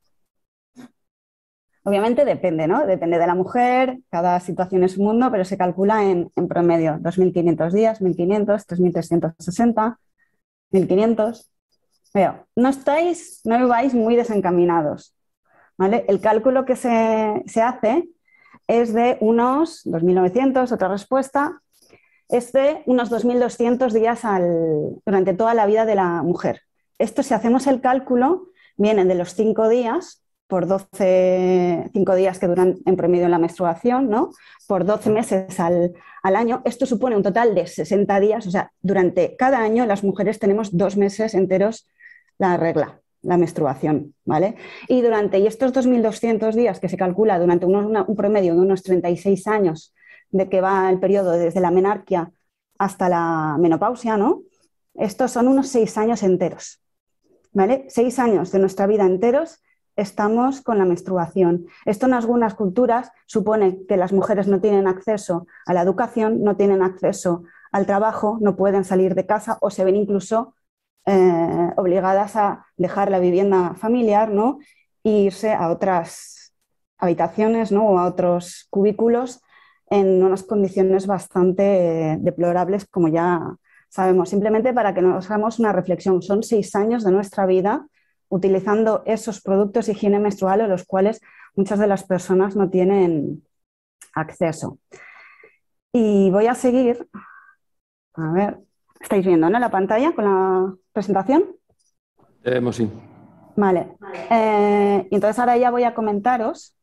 Obviamente depende, ¿no? Depende de la mujer, cada situación es un mundo, pero se calcula en promedio 2.500 días, 1.500, 3.360, 1.500. Veo, no vais muy desencaminados, ¿vale? El cálculo que se hace es de unos 2.900, otra respuesta, es de unos 2.200 días durante toda la vida de la mujer. Esto, si hacemos el cálculo, vienen de los 5 días por 12, 5 días que duran en promedio la menstruación, ¿no? Por 12 meses al año. Esto supone un total de 60 días, o sea, durante cada año las mujeres tenemos 2 meses enteros la regla, la menstruación, ¿vale? Y estos 2.200 días que se calcula durante un promedio de unos 36 años de que va el periodo desde la menarquia hasta la menopausia, ¿no? Estos son unos 6 años enteros, ¿vale? 6 años de nuestra vida enteros estamos con la menstruación. Esto en algunas culturas supone que las mujeres no tienen acceso a la educación, no tienen acceso al trabajo, no pueden salir de casa o se ven incluso obligadas a dejar la vivienda familiar, ¿no? E irse a otras habitaciones, ¿no? O a otros cubículos en unas condiciones bastante deplorables, como ya sabemos. Simplemente para que nos hagamos una reflexión, son 6 años de nuestra vida utilizando esos productos de higiene menstrual a los cuales muchas de las personas no tienen acceso. Y voy a seguir, a ver, ¿estáis viendo, no, la pantalla con la presentación? Sí. Vale. Y entonces ahora ya voy a comentaros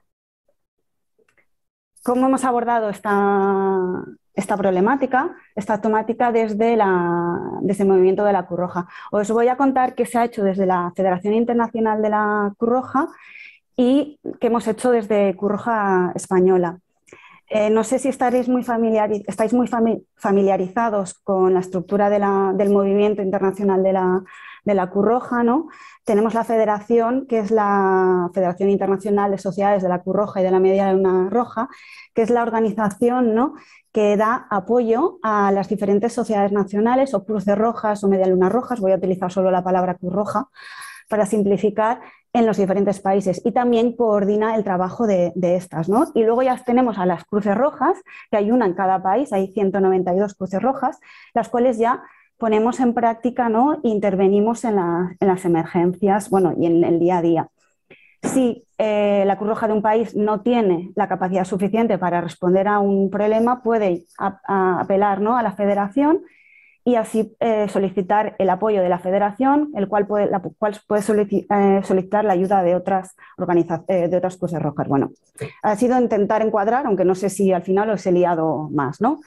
cómo hemos abordado esta problemática, esta temática desde el movimiento de la Cruz Roja. Os voy a contar qué se ha hecho desde la Federación Internacional de la Cruz Roja y qué hemos hecho desde Cruz Roja Española. No sé si estáis muy familiarizados con la estructura del movimiento internacional de la Cruz Roja, ¿no? Tenemos la federación, que es la Federación Internacional de Sociedades de la Cruz Roja y de la Media Luna Roja, que es la organización, ¿no?, que da apoyo a las diferentes sociedades nacionales o cruces rojas o media luna rojas. Voy a utilizar solo la palabra Cruz Roja para simplificar, en los diferentes países, y también coordina el trabajo de estas, ¿no? Y luego ya tenemos a las cruces rojas, que hay una en cada país, hay 192 cruces rojas, las cuales ya ponemos en práctica, ¿no?, intervenimos en las emergencias, bueno, y en el día a día. Si la Cruz Roja de un país no tiene la capacidad suficiente para responder a un problema, puede apelar, ¿no?, a la federación y así solicitar el apoyo de la federación, el cual puede solicitar la ayuda de otras cruces rojas. Bueno, ha sido intentar encuadrar, aunque no sé si al final os he liado más, ¿no?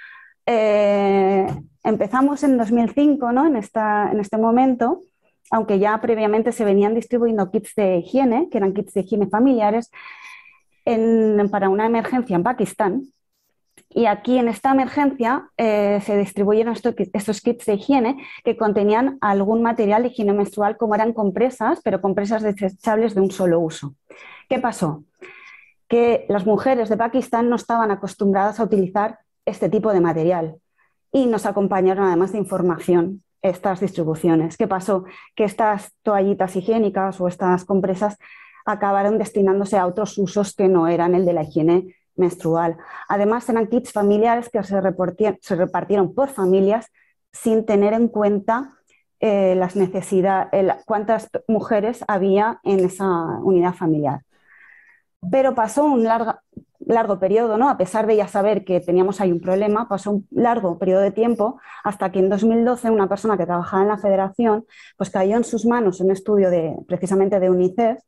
Empezamos en 2005, ¿no?, en este momento, aunque ya previamente se venían distribuyendo kits de higiene, que eran kits de higiene familiares, para una emergencia en Pakistán. Y aquí en esta emergencia se distribuyeron estos kits de higiene que contenían algún material de higiene menstrual, como eran compresas, pero compresas desechables de un solo uso. ¿Qué pasó? Que las mujeres de Pakistán no estaban acostumbradas a utilizar este tipo de material y nos acompañaron, además de información, estas distribuciones. ¿Qué pasó? Que estas toallitas higiénicas o estas compresas acabaron destinándose a otros usos que no eran el de la higiene menstrual. Además, eran kits familiares que se repartieron por familias sin tener en cuenta las necesidades, cuántas mujeres había en esa unidad familiar. Pero pasó un largo periodo, ¿no? A pesar de ya saber que teníamos ahí un problema, pasó un largo periodo de tiempo hasta que en 2012 una persona que trabajaba en la federación pues cayó en sus manos un estudio precisamente de UNICEF,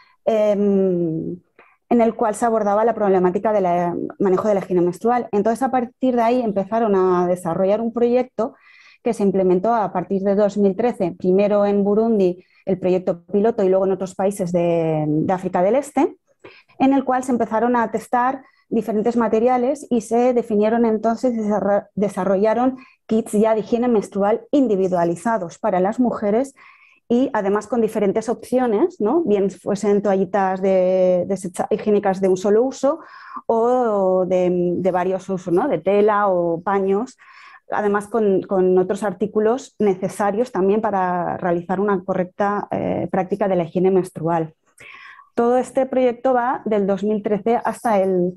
en el cual se abordaba la problemática del manejo de la higiene menstrual. Entonces, a partir de ahí empezaron a desarrollar un proyecto que se implementó a partir de 2013, primero en Burundi, el proyecto piloto, y luego en otros países de África del Este, en el cual se empezaron a testar diferentes materiales y se definieron entonces y desarrollaron kits ya de higiene menstrual individualizados para las mujeres y además con diferentes opciones, ¿no? Bien fuesen toallitas higiénicas de un solo uso o de varios usos, ¿no? De tela o paños, además con otros artículos necesarios también para realizar una correcta práctica de la higiene menstrual. Todo este proyecto va del 2013 hasta el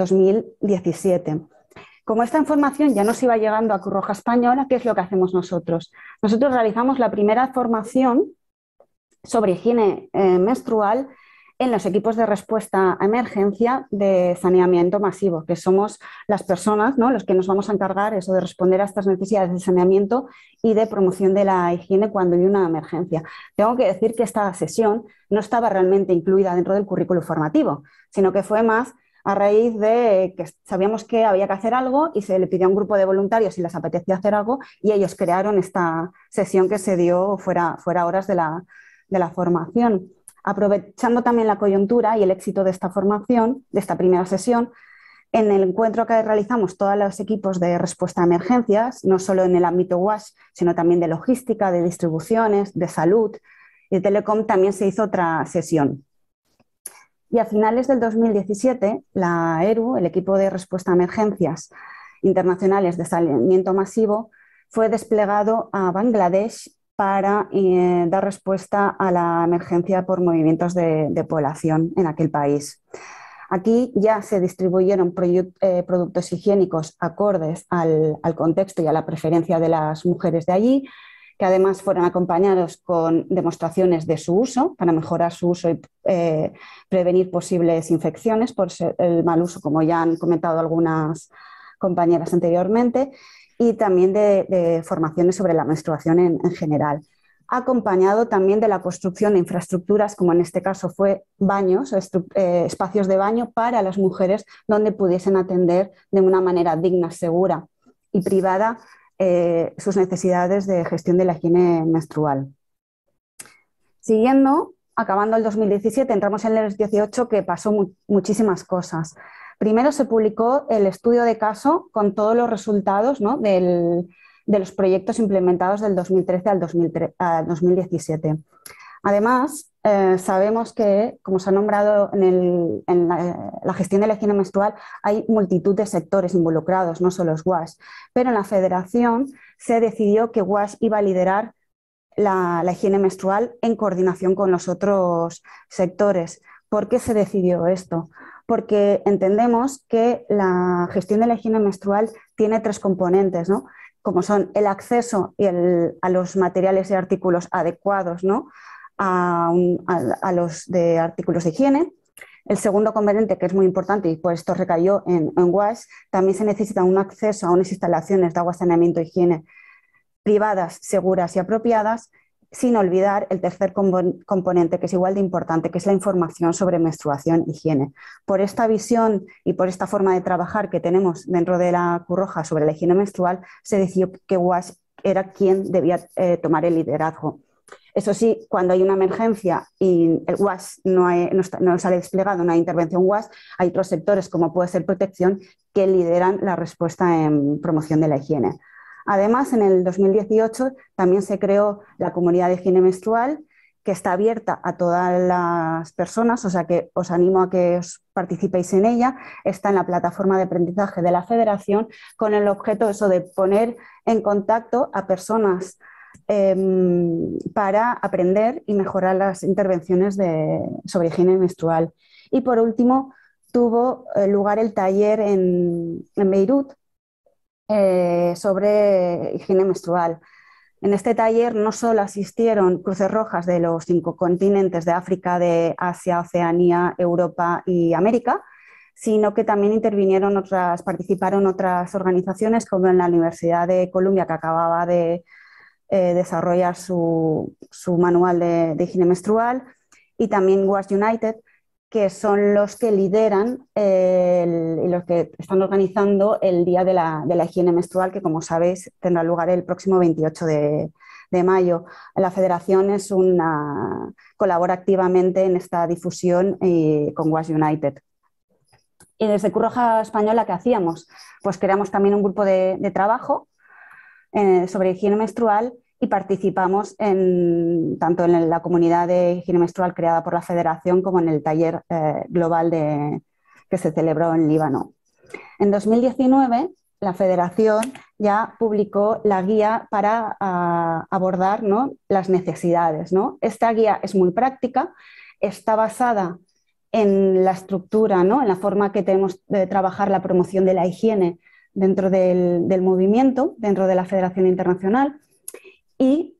2017. Como esta información ya nos iba llegando a Cruz Roja Española, ¿qué es lo que hacemos nosotros? Nosotros realizamos la primera formación sobre higiene menstrual en los equipos de respuesta a emergencia de saneamiento masivo, que somos las personas, ¿no?, los que nos vamos a encargar eso de responder a estas necesidades de saneamiento y de promoción de la higiene cuando hay una emergencia. Tengo que decir que esta sesión no estaba realmente incluida dentro del currículo formativo, sino que fue más a raíz de que sabíamos que había que hacer algo y se le pidió a un grupo de voluntarios si les apetecía hacer algo y ellos crearon esta sesión que se dio fuera horas de la formación. Aprovechando también la coyuntura y el éxito de esta formación, de esta primera sesión, en el encuentro que realizamos todos los equipos de respuesta a emergencias, no solo en el ámbito WASH, sino también de logística, de distribuciones, de salud y de telecom, también se hizo otra sesión. Y a finales del 2017, la ERU, el equipo de respuesta a emergencias internacionales de saneamiento masivo, fue desplegado a Bangladesh para dar respuesta a la emergencia por movimientos de población en aquel país. Aquí ya se distribuyeron productos higiénicos acordes al contexto y a la preferencia de las mujeres de allí, que además fueron acompañados con demostraciones de su uso para mejorar su uso y prevenir posibles infecciones por el mal uso, como ya han comentado algunas compañeras anteriormente, y también de formaciones sobre la menstruación en general, acompañado también de la construcción de infraestructuras, como en este caso fue baños, espacios de baño para las mujeres donde pudiesen atender de una manera digna, segura y privada sus necesidades de gestión de la higiene menstrual. Siguiendo, acabando el 2017, entramos en el 2018, que pasó muchísimas cosas. Primero se publicó el estudio de caso con todos los resultados, ¿no?, de los proyectos implementados del 2013 al 2017. Además, sabemos que, como se ha nombrado en la gestión de la higiene menstrual, hay multitud de sectores involucrados, no solo es WASH, pero en la federación se decidió que WASH iba a liderar la higiene menstrual en coordinación con los otros sectores. ¿Por qué se decidió esto? Porque entendemos que la gestión de la higiene menstrual tiene tres componentes, ¿no?, como son el acceso a los materiales y artículos adecuados, ¿no?, a los de artículos de higiene. El segundo componente, que es muy importante y por esto recayó en WASH, también se necesita un acceso a unas instalaciones de agua, saneamiento e higiene privadas, seguras y apropiadas, sin olvidar el tercer componente, que es igual de importante, que es la información sobre menstruación e higiene. Por esta visión y por esta forma de trabajar que tenemos dentro de la Cruz Roja sobre la higiene menstrual, se decidió que WASH era quien debía tomar el liderazgo. Eso sí, cuando hay una emergencia y el WASH no sale desplegado, no hay intervención WASH, hay otros sectores, como puede ser protección, que lideran la respuesta en promoción de la higiene. Además, en el 2018 también se creó la comunidad de higiene menstrual, que está abierta a todas las personas, o sea que os animo a que os participéis en ella. Está en la plataforma de aprendizaje de la Federación con el objeto de poner en contacto a personas para aprender y mejorar las intervenciones sobre higiene menstrual. Y por último, tuvo lugar el taller en Beirut, sobre higiene menstrual. En este taller no solo asistieron Cruces Rojas de los 5 continentes de África, de Asia, Oceanía, Europa y América, sino que también participaron otras organizaciones, como en la Universidad de Columbia, que acababa de desarrollar su manual de higiene menstrual, y también WASH United, que son los que lideran y los que están organizando el Día de la Higiene Menstrual, que como sabéis tendrá lugar el próximo 28 de mayo. La federación colabora activamente en esta difusión con WASH United. Y desde Cruz Roja Española, ¿qué hacíamos? Pues creamos también un grupo de trabajo sobre higiene menstrual y participamos tanto en la comunidad de higiene menstrual creada por la Federación como en el taller global que se celebró en Líbano. En 2019, la Federación ya publicó la guía para abordar, ¿no?, las necesidades, ¿no? Esta guía es muy práctica, está basada en la estructura, ¿no?, en la forma que tenemos de trabajar la promoción de la higiene dentro del movimiento, dentro de la Federación Internacional, y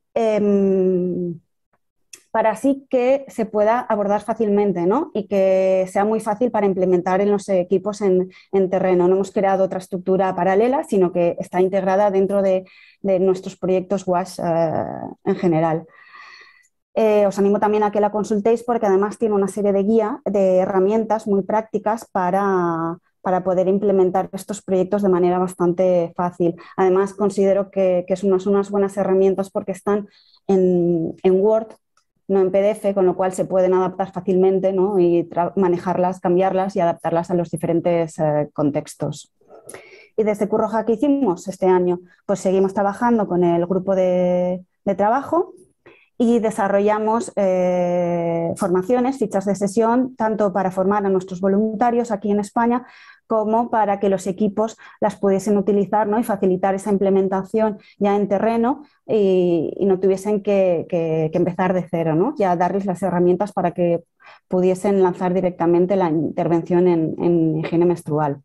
para así que se pueda abordar fácilmente, ¿no?, y que sea muy fácil para implementar en los equipos en terreno. No hemos creado otra estructura paralela, sino que está integrada dentro de nuestros proyectos WASH en general. Os animo también a que la consultéis porque además tiene una serie de herramientas muy prácticas para poder implementar estos proyectos de manera bastante fácil. Además, considero que son unas buenas herramientas porque están en Word, no en PDF, con lo cual se pueden adaptar fácilmente, ¿no?, y manejarlas, cambiarlas y adaptarlas a los diferentes contextos. Y desde Cruz Roja, ¿qué hicimos este año? Pues seguimos trabajando con el grupo de trabajo y desarrollamos formaciones, fichas de sesión, tanto para formar a nuestros voluntarios aquí en España como para que los equipos las pudiesen utilizar, ¿no?, y facilitar esa implementación ya en terreno y no tuviesen que empezar de cero, ¿no?, ya darles las herramientas para que pudiesen lanzar directamente la intervención en higiene menstrual.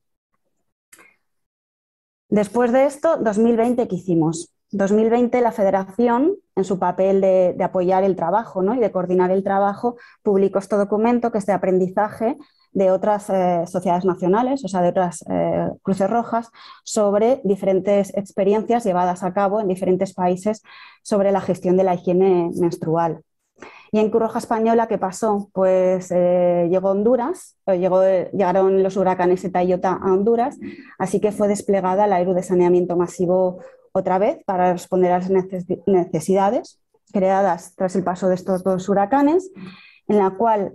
Después de esto, 2020, ¿qué hicimos? 2020 la Federación, en su papel de apoyar el trabajo, ¿no?, y de coordinar el trabajo, publicó este documento que es de aprendizaje de otras sociedades nacionales, o sea, de otras Cruces Rojas, sobre diferentes experiencias llevadas a cabo en diferentes países sobre la gestión de la higiene menstrual. Y en Cruz Roja Española, ¿qué pasó? Pues llegó Honduras, llegaron los huracanes Eta y Iota a Honduras, así que fue desplegada la ERU de saneamiento masivo otra vez para responder a las necesidades creadas tras el paso de estos dos huracanes, en la cual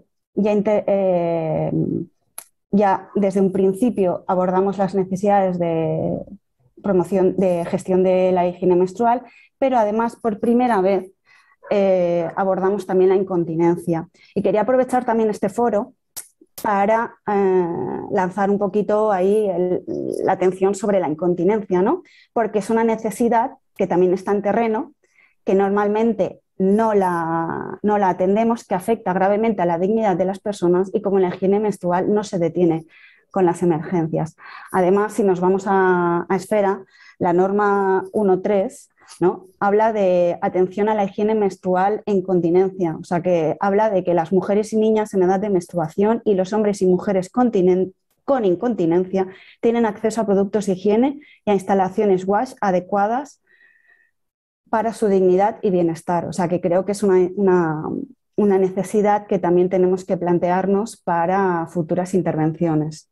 ya desde un principio abordamos las necesidades de promoción, de gestión de la higiene menstrual, pero además por primera vez abordamos también la incontinencia. Y quería aprovechar también este foro para lanzar un poquito ahí la atención sobre la incontinencia, ¿no?, porque es una necesidad que también está en terreno, que normalmente no la atendemos, que afecta gravemente a la dignidad de las personas y como la higiene menstrual no se detiene con las emergencias. Además, si nos vamos a Esfera, la norma 1.3, ¿no?, habla de atención a la higiene menstrual e incontinencia, o sea que habla de que las mujeres y niñas en edad de menstruación y los hombres y mujeres con incontinencia tienen acceso a productos de higiene y a instalaciones WASH adecuadas para su dignidad y bienestar. O sea que creo que es una necesidad que también tenemos que plantearnos para futuras intervenciones.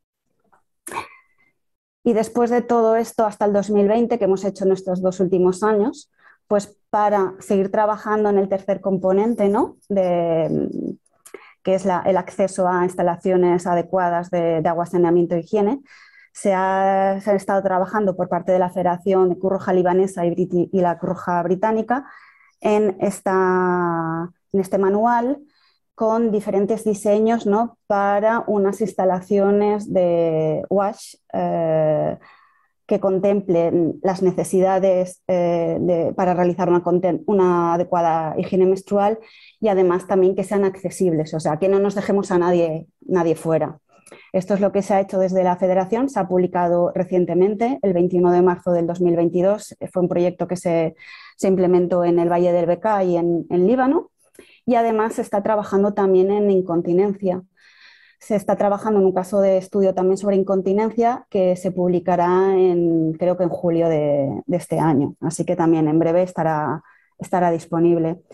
Y después de todo esto, hasta el 2020, que hemos hecho en estos 2 últimos años, pues para seguir trabajando en el tercer componente, ¿no?, que es el acceso a instalaciones adecuadas de agua, saneamiento e higiene, se ha estado trabajando por parte de la Federación de Cruz Roja Libanesa y la Cruz Roja Británica en este manual con diferentes diseños, ¿no?, para unas instalaciones de WASH que contemplen las necesidades para realizar una adecuada higiene menstrual y además también que sean accesibles, o sea, que no nos dejemos a nadie fuera. Esto es lo que se ha hecho desde la Federación, se ha publicado recientemente, el 21 de marzo del 2022, fue un proyecto que se implementó en el Valle del Bekaa y en Líbano, y además se está trabajando también en incontinencia. Se está trabajando en un caso de estudio también sobre incontinencia que se publicará creo que en julio de este año, así que también en breve estará disponible.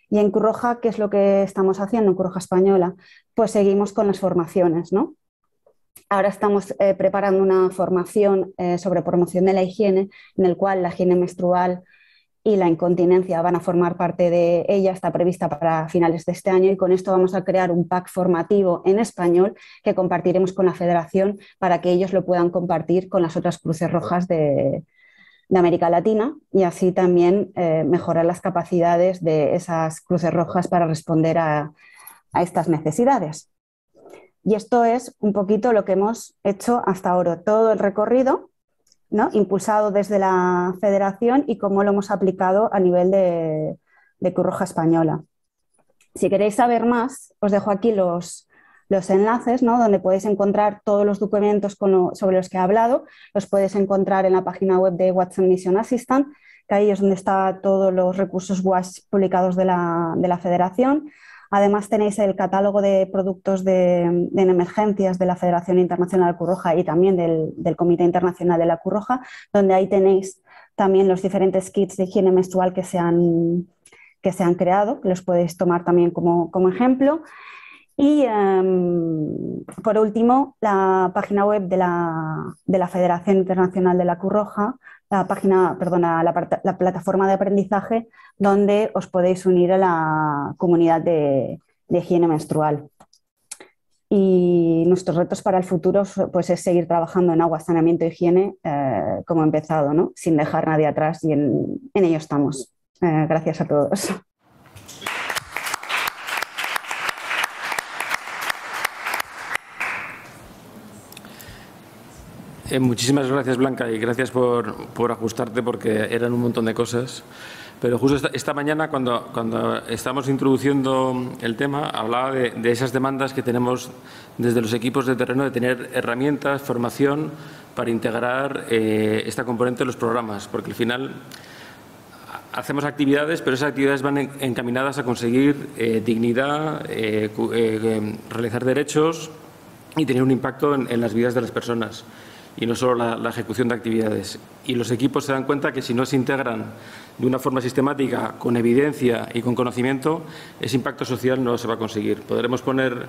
Y en Cruz Roja, ¿qué es lo que estamos haciendo en Cruz Roja Española? Pues seguimos con las formaciones, ¿no? Ahora estamos preparando una formación sobre promoción de la higiene, en el cual la higiene menstrual y la incontinencia van a formar parte de ella, está prevista para finales de este año, y con esto vamos a crear un pack formativo en español que compartiremos con la Federación para que ellos lo puedan compartir con las otras Cruces Rojas de América Latina, y así también mejorar las capacidades de esas Cruces Rojas para responder a estas necesidades. Y esto es un poquito lo que hemos hecho hasta ahora, todo el recorrido, ¿no?, impulsado desde la Federación, y cómo lo hemos aplicado a nivel de Cruz Roja Española. Si queréis saber más, os dejo aquí los enlaces, ¿no?, donde podéis encontrar todos los documentos sobre los que he hablado. Los podéis encontrar en la página web de Watson Mission Assistant, que ahí es donde están todos los recursos WASH publicados de la Federación. Además tenéis el catálogo de productos en emergencias de la Federación Internacional Cruz Roja y también del Comité Internacional de la Cruz Roja, donde ahí tenéis también los diferentes kits de higiene menstrual que se han creado, que los podéis tomar también como ejemplo. Y por último, la página web de la Federación Internacional de la Cruz Roja, la plataforma de aprendizaje, donde os podéis unir a la comunidad de higiene menstrual. Y nuestros retos para el futuro pues, es seguir trabajando en agua, saneamiento e higiene como he empezado, ¿no?, sin dejar nadie atrás, y en ello estamos. Gracias a todos. Muchísimas gracias, Blanca, y gracias por ajustarte, porque eran un montón de cosas. Pero justo esta mañana, cuando estamos introduciendo el tema, hablaba de esas demandas que tenemos desde los equipos de terreno, de tener herramientas, formación para integrar esta componente en los programas, porque al final hacemos actividades, pero esas actividades van encaminadas a conseguir dignidad, realizar derechos y tener un impacto en las vidas de las personas, y no solo la ejecución de actividades. Y los equipos se dan cuenta que si no se integran de una forma sistemática, con evidencia y con conocimiento, ese impacto social no se va a conseguir. Podremos poner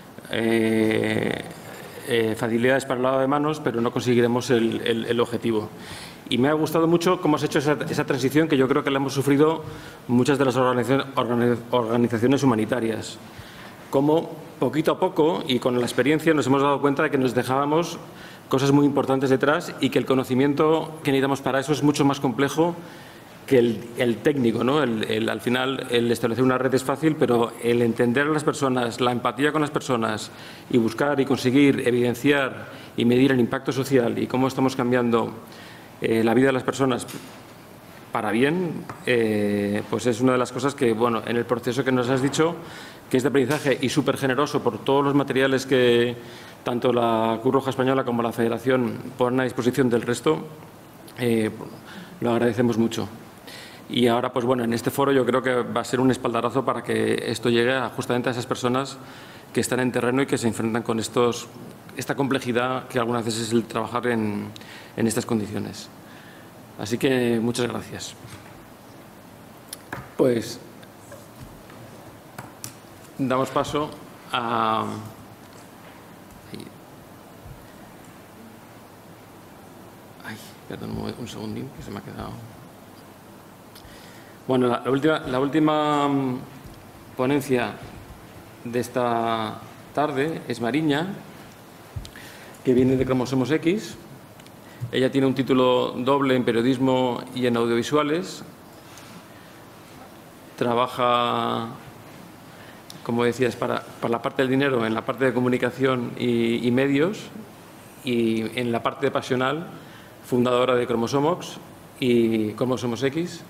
facilidades para el lavado de manos, pero no conseguiremos el objetivo. Y me ha gustado mucho cómo has hecho esa transición, que yo creo que la hemos sufrido muchas de las organizaciones humanitarias. Cómo poquito a poco y con la experiencia nos hemos dado cuenta de que nos dejábamos cosas muy importantes detrás, y que el conocimiento que necesitamos para eso es mucho más complejo que el técnico, ¿no? Al final, el establecer una red es fácil, pero el entender a las personas, la empatía con las personas, y buscar y conseguir evidenciar y medir el impacto social y cómo estamos cambiando la vida de las personas para bien, pues es una de las cosas que, bueno, en el proceso que nos has dicho, que es de aprendizaje y súper generoso por todos los materiales que tanto la Cruz Roja Española como la Federación ponen a disposición del resto, lo agradecemos mucho. Y ahora, pues bueno, en este foro yo creo que va a ser un espaldarazo para que esto llegue justamente a esas personas que están en terreno y que se enfrentan con esta complejidad que algunas veces es el trabajar en estas condiciones. Así que muchas gracias. Pues damos paso a... Ay, perdón un segundín, que se me ha quedado... Bueno, la última ponencia de esta tarde es Mariña, que viene de Cromosomos X. Ella tiene un título doble en periodismo y en audiovisuales. Trabaja, como decías, para la parte del dinero, en la parte de comunicación y medios, y en la parte de pasional, fundadora de Cromosomos y Cromosomos X.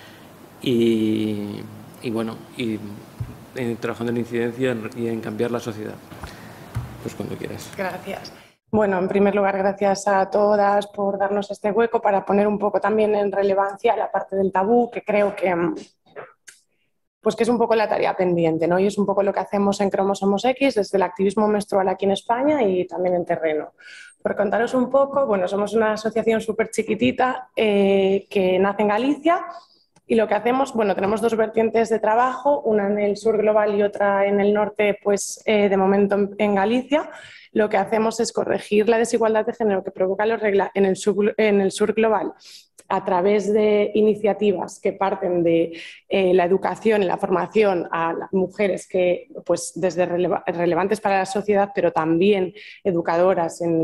Y bueno, trabajando en incidencia y en cambiar la sociedad. Pues cuando quieras. Gracias. Bueno, en primer lugar, gracias a todas por darnos este hueco para poner un poco también en relevancia la parte del tabú, que creo que es un poco la tarea pendiente, ¿no? Y es un poco lo que hacemos en Cromosomos X desde el activismo menstrual aquí en España y también en terreno. Por contaros un poco, bueno, somos una asociación súper chiquitita que nace en Galicia Y lo que hacemos, bueno, tenemos dos vertientes de trabajo, una en el sur global y otra en el norte, pues de momento en Galicia. Lo que hacemos es corregir la desigualdad de género que provoca la regla en el sur global a través de iniciativas que parten de la educación y la formación a las mujeres que, pues, desde relevantes para la sociedad, pero también educadoras en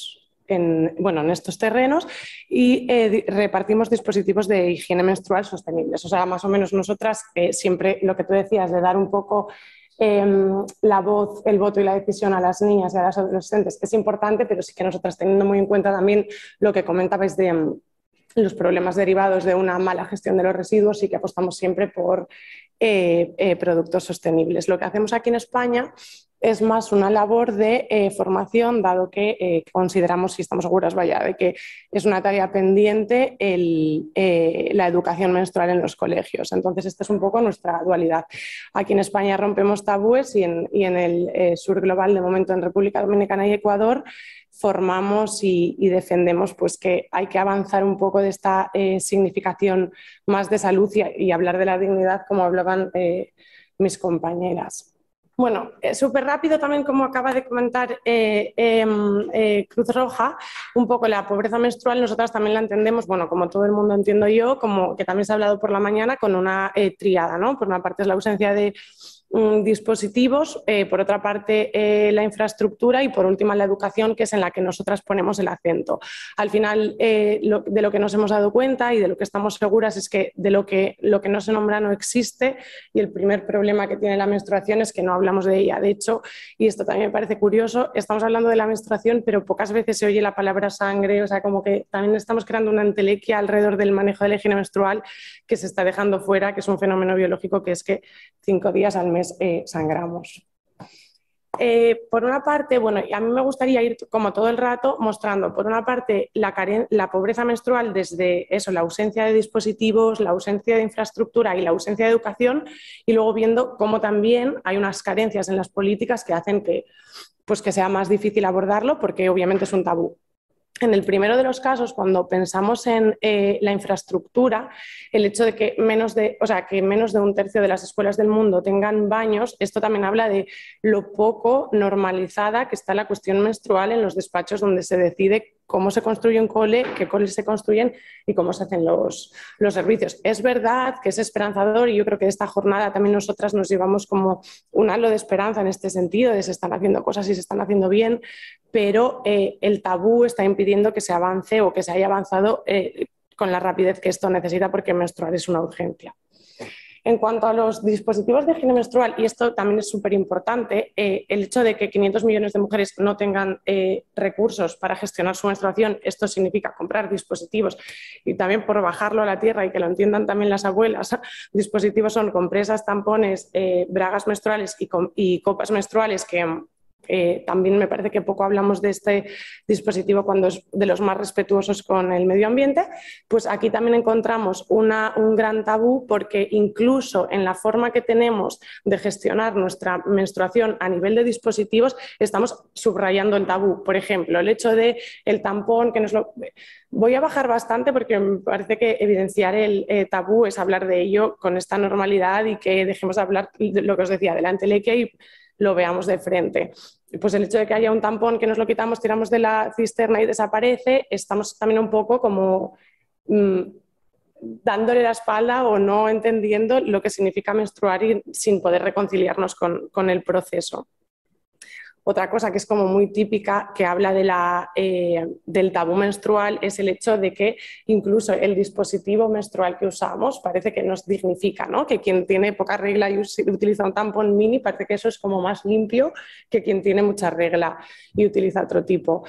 estos terrenos, y repartimos dispositivos de higiene menstrual sostenibles. O sea, más o menos nosotras siempre lo que tú decías de dar un poco la voz, el voto y la decisión a las niñas y a las adolescentes es importante, pero sí que nosotras, teniendo muy en cuenta también lo que comentabais de los problemas derivados de una mala gestión de los residuos, sí que apostamos siempre por productos sostenibles. Lo que hacemos aquí en España es más una labor de formación, dado que consideramos y estamos seguras, de que es una tarea pendiente la educación menstrual en los colegios. Entonces, esta es un poco nuestra dualidad. Aquí en España rompemos tabúes y en el sur global, de momento en República Dominicana y Ecuador, formamos y defendemos pues, que hay que avanzar un poco de esta significación más de salud y hablar de la dignidad, como hablaban mis compañeras. Bueno, súper rápido también, como acaba de comentar Cruz Roja, un poco la pobreza menstrual nosotras también la entendemos, bueno, como todo el mundo entiendo yo, como que también se ha hablado por la mañana, con una tríada, ¿no? Por una parte es la ausencia de dispositivos, por otra parte la infraestructura y por última la educación, que es en la que nosotras ponemos el acento. Al final de lo que nos hemos dado cuenta y de lo que estamos seguras es que lo que no se nombra no existe, y el primer problema que tiene la menstruación es que no hablamos de ella. De hecho, y esto también me parece curioso, estamos hablando de la menstruación pero pocas veces se oye la palabra sangre, o sea, como que también estamos creando una entelequia alrededor del manejo de la higiene menstrual que se está dejando fuera, que es un fenómeno biológico, que es que 5 días al mes sangramos. Por una parte, bueno, a mí me gustaría ir como todo el rato mostrando, por una parte, la pobreza menstrual desde eso, la ausencia de dispositivos, la ausencia de infraestructura y la ausencia de educación, y luego viendo cómo también hay unas carencias en las políticas que hacen que sea más difícil abordarlo, porque obviamente es un tabú. En el primero de los casos, cuando pensamos en la infraestructura, el hecho de que menos de un tercio de las escuelas del mundo tengan baños, esto también habla de lo poco normalizada que está la cuestión menstrual en los despachos donde se decide cómo se construye un cole, qué coles se construyen y cómo se hacen los servicios. Es verdad que es esperanzador, y yo creo que de esta jornada también nosotras nos llevamos como un halo de esperanza en este sentido, de se están haciendo cosas y se están haciendo bien, pero el tabú está impidiendo que se avance o que se haya avanzado con la rapidez que esto necesita, porque menstruar es una urgencia. En cuanto a los dispositivos de higiene menstrual, y esto también es súper importante, el hecho de que 500 millones de mujeres no tengan recursos para gestionar su menstruación, esto significa comprar dispositivos, y también por bajarlo a la tierra y que lo entiendan también las abuelas, dispositivos son compresas, tampones, bragas menstruales y copas menstruales, que también me parece que poco hablamos de este dispositivo cuando es de los más respetuosos con el medio ambiente. Pues aquí también encontramos un gran tabú, porque incluso en la forma que tenemos de gestionar nuestra menstruación a nivel de dispositivos estamos subrayando el tabú. Por ejemplo, el hecho de el tampón, que nos lo... Voy a bajar bastante porque me parece que evidenciar el tabú es hablar de ello con esta normalidad, y que dejemos de hablar de lo que os decía, de la entelequia, y lo veamos de frente. Pues el hecho de que haya un tampón que nos lo quitamos, tiramos de la cisterna y desaparece, estamos también un poco como dándole la espalda o no entendiendo lo que significa menstruar y sin poder reconciliarnos con el proceso. Otra cosa que es como muy típica, que habla del tabú menstrual, es el hecho de que incluso el dispositivo menstrual que usamos parece que nos dignifica, ¿no? Que quien tiene poca regla y utiliza un tampón mini, parece que eso es como más limpio que quien tiene mucha regla y utiliza otro tipo.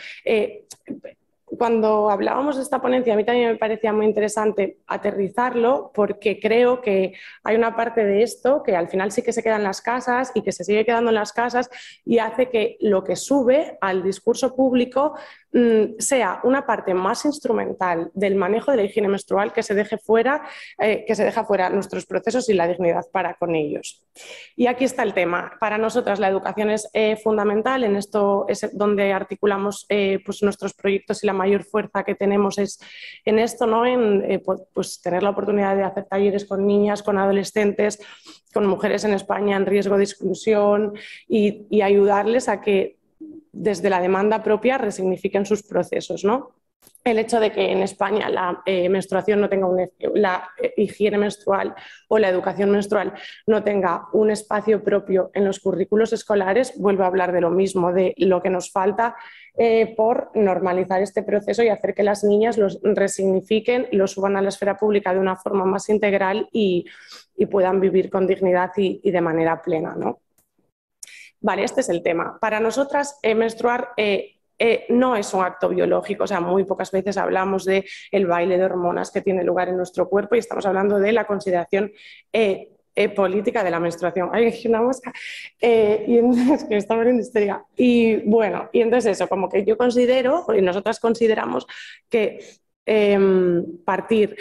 Cuando hablábamos de esta ponencia, a mí también me parecía muy interesante aterrizarlo, porque creo que hay una parte de esto que al final sí que se queda en las casas y que se sigue quedando en las casas, y hace que lo que sube al discurso público sea una parte más instrumental del manejo de la higiene menstrual, que se deja fuera nuestros procesos y la dignidad para con ellos. Y aquí está el tema. Para nosotras la educación es fundamental, en esto es donde articulamos pues nuestros proyectos y la mayor fuerza que tenemos es en esto, ¿no? En pues tener la oportunidad de hacer talleres con niñas, con adolescentes, con mujeres en España en riesgo de exclusión y ayudarles a que desde la demanda propia resignifiquen sus procesos, ¿no? El hecho de que en España la menstruación no tenga la higiene menstrual o la educación menstrual no tenga un espacio propio en los currículos escolares, vuelvo a hablar de lo mismo, de lo que nos falta por normalizar este proceso y hacer que las niñas los resignifiquen, lo suban a la esfera pública de una forma más integral y puedan vivir con dignidad y de manera plena, ¿no? Vale, este es el tema. Para nosotras, menstruar no es un acto biológico, o sea, muy pocas veces hablamos del baile de hormonas que tiene lugar en nuestro cuerpo y estamos hablando de la consideración política de la menstruación. Hay una mosca y entonces que está muriendo histeria. Y bueno, y entonces eso, como que yo considero, y nosotras consideramos que partir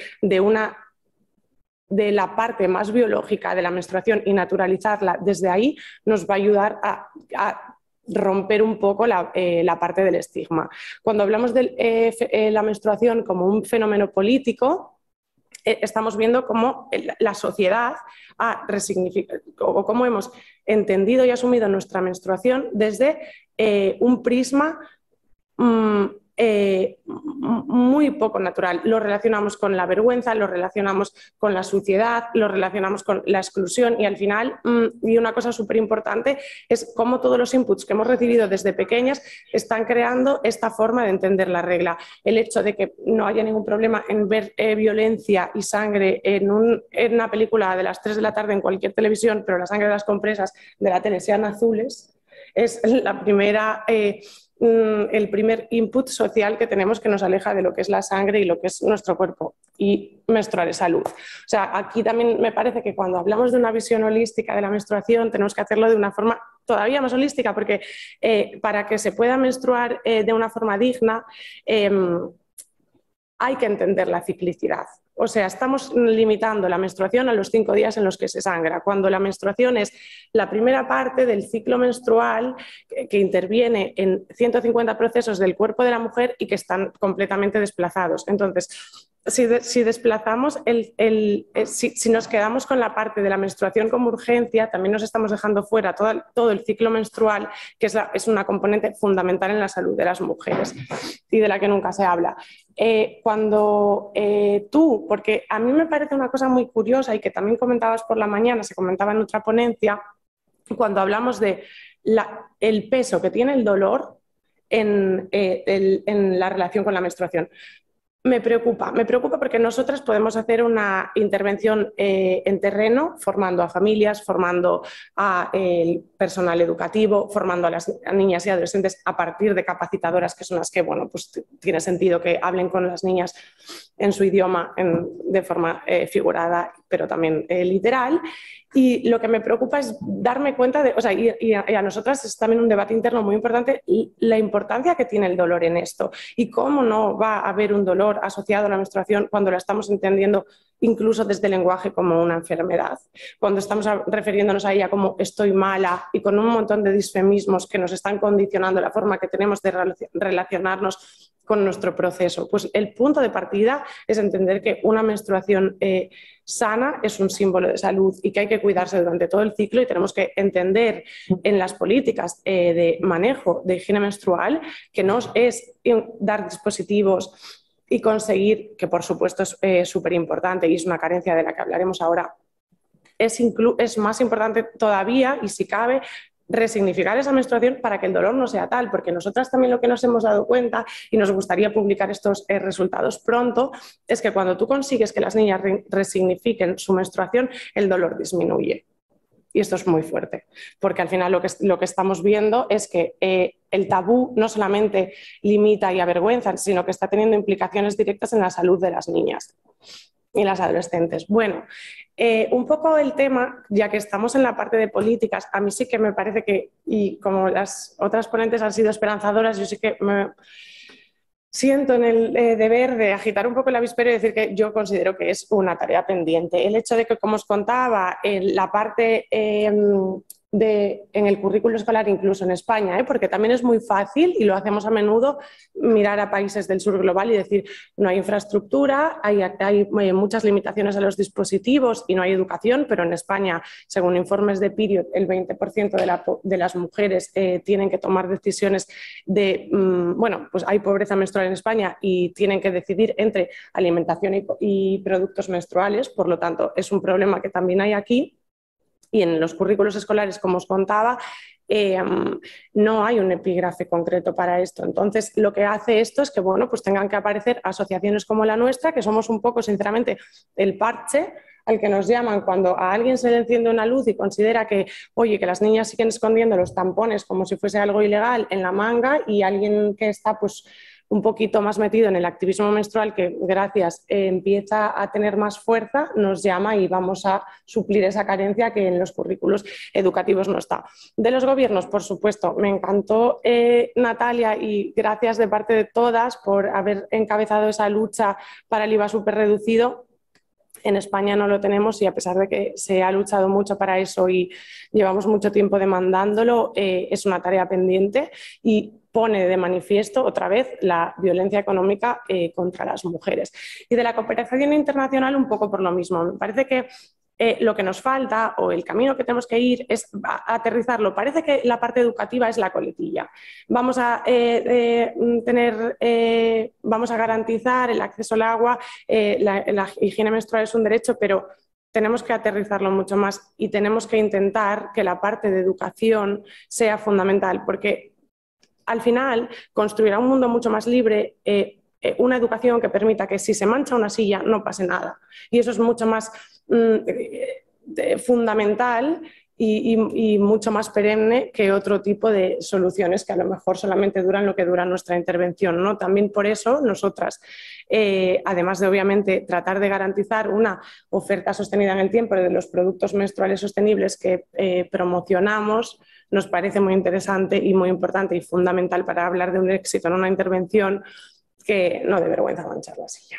de la parte más biológica de la menstruación y naturalizarla desde ahí nos va a ayudar a romper un poco la parte del estigma. Cuando hablamos de la menstruación como un fenómeno político, estamos viendo cómo la sociedad ha resignificado o cómo hemos entendido y asumido nuestra menstruación desde un prisma muy poco natural. Lo relacionamos con la vergüenza, lo relacionamos con la suciedad, lo relacionamos con la exclusión y al final, y una cosa súper importante, es cómo todos los inputs que hemos recibido desde pequeñas están creando esta forma de entender la regla. El hecho de que no haya ningún problema en ver violencia y sangre en una película de las 3 de la tarde en cualquier televisión, pero la sangre de las compresas de la tele sean azules, es la primera... el primer input social que tenemos que nos aleja de lo que es la sangre y lo que es nuestro cuerpo y menstruar es salud. O sea, aquí también me parece que cuando hablamos de una visión holística de la menstruación tenemos que hacerlo de una forma todavía más holística porque para que se pueda menstruar de una forma digna hay que entender la ciclicidad. O sea, estamos limitando la menstruación a los 5 días en los que se sangra, cuando la menstruación es la primera parte del ciclo menstrual que interviene en 150 procesos del cuerpo de la mujer y que están completamente desplazados. Entonces, si desplazamos, si nos quedamos con la parte de la menstruación como urgencia, también nos estamos dejando fuera todo el ciclo menstrual, que es una componente fundamental en la salud de las mujeres y de la que nunca se habla. Cuando porque a mí me parece una cosa muy curiosa y que también comentabas por la mañana, se comentaba en otra ponencia, cuando hablamos de el peso que tiene el dolor en la relación con la menstruación. Me preocupa porque nosotras podemos hacer una intervención en terreno formando a familias, formando al personal educativo, formando a las niñas y adolescentes a partir de capacitadoras que son las que, bueno, pues tiene sentido que hablen con las niñas en su idioma de forma figurada, pero también literal. Y lo que me preocupa es darme cuenta de, o sea, y a nosotras es también un debate interno muy importante, la importancia que tiene el dolor en esto y cómo no va a haber un dolor asociado a la menstruación cuando la estamos entendiendo incluso desde el lenguaje como una enfermedad, cuando estamos refiriéndonos a ella como estoy mala y con un montón de disfemismos que nos están condicionando la forma que tenemos de relacionarnos con nuestro proceso. Pues el punto de partida es entender que una menstruación sana es un símbolo de salud y que hay que cuidarse durante todo el ciclo y tenemos que entender en las políticas de manejo de higiene menstrual que no es dar dispositivos y conseguir, que por supuesto es súper importante y es una carencia de la que hablaremos ahora, es más importante todavía y si cabe resignificar esa menstruación para que el dolor no sea tal, porque nosotras también lo que nos hemos dado cuenta y nos gustaría publicar estos resultados pronto es que cuando tú consigues que las niñas resignifiquen su menstruación, el dolor disminuye. Y esto es muy fuerte, porque al final lo que estamos viendo es que el tabú no solamente limita y avergüenza, sino que está teniendo implicaciones directas en la salud de las niñas y las adolescentes. Bueno, un poco el tema, ya que estamos en la parte de políticas, a mí sí que me parece que, y como las otras ponentes han sido esperanzadoras, yo sí que siento en el deber de agitar un poco el avispero y decir que yo considero que es una tarea pendiente. El hecho de que, como os contaba, la parte en el currículo escolar, incluso en España, porque también es muy fácil, y lo hacemos a menudo, mirar a países del sur global y decir no hay infraestructura, hay muchas limitaciones a los dispositivos y no hay educación, pero en España, según informes de Period, el 20% de las mujeres tienen que tomar decisiones de, bueno, pues hay pobreza menstrual en España y tienen que decidir entre alimentación y productos menstruales, por lo tanto es un problema que también hay aquí. Y en los currículos escolares, como os contaba, no hay un epígrafe concreto para esto. Entonces, lo que hace esto es que, bueno, pues tengan que aparecer asociaciones como la nuestra, que somos un poco, sinceramente, el parche al que nos llaman cuando a alguien se le enciende una luz y considera que, oye, que las niñas siguen escondiendo los tampones como si fuese algo ilegal en la manga, y alguien que está, pues, un poquito más metido en el activismo menstrual, que gracias empieza a tener más fuerza, nos llama y vamos a suplir esa carencia que en los currículos educativos no está. De los gobiernos, por supuesto, me encantó Natalia, y gracias de parte de todas por haber encabezado esa lucha para el IVA superreducido. En España no lo tenemos, y a pesar de que se ha luchado mucho para eso y llevamos mucho tiempo demandándolo, es una tarea pendiente y pone de manifiesto otra vez la violencia económica contra las mujeres. Y de la cooperación internacional un poco por lo mismo. Me parece que lo que nos falta, o el camino que tenemos que ir, es aterrizarlo. Parece que la parte educativa es la coletilla. Vamos a vamos a garantizar el acceso al agua, la higiene menstrual es un derecho, pero tenemos que aterrizarlo mucho más y tenemos que intentar que la parte de educación sea fundamental, porque al final construirá un mundo mucho más libre, una educación que permita que si se mancha una silla no pase nada. Y eso es mucho más fundamental y mucho más perenne que otro tipo de soluciones que a lo mejor solamente duran lo que dura nuestra intervención, ¿no? También por eso nosotras, además de obviamente tratar de garantizar una oferta sostenida en el tiempo de los productos menstruales sostenibles que promocionamos, nos parece muy interesante y muy importante y fundamental para hablar de un éxito en una intervención que no dé vergüenza manchar la silla.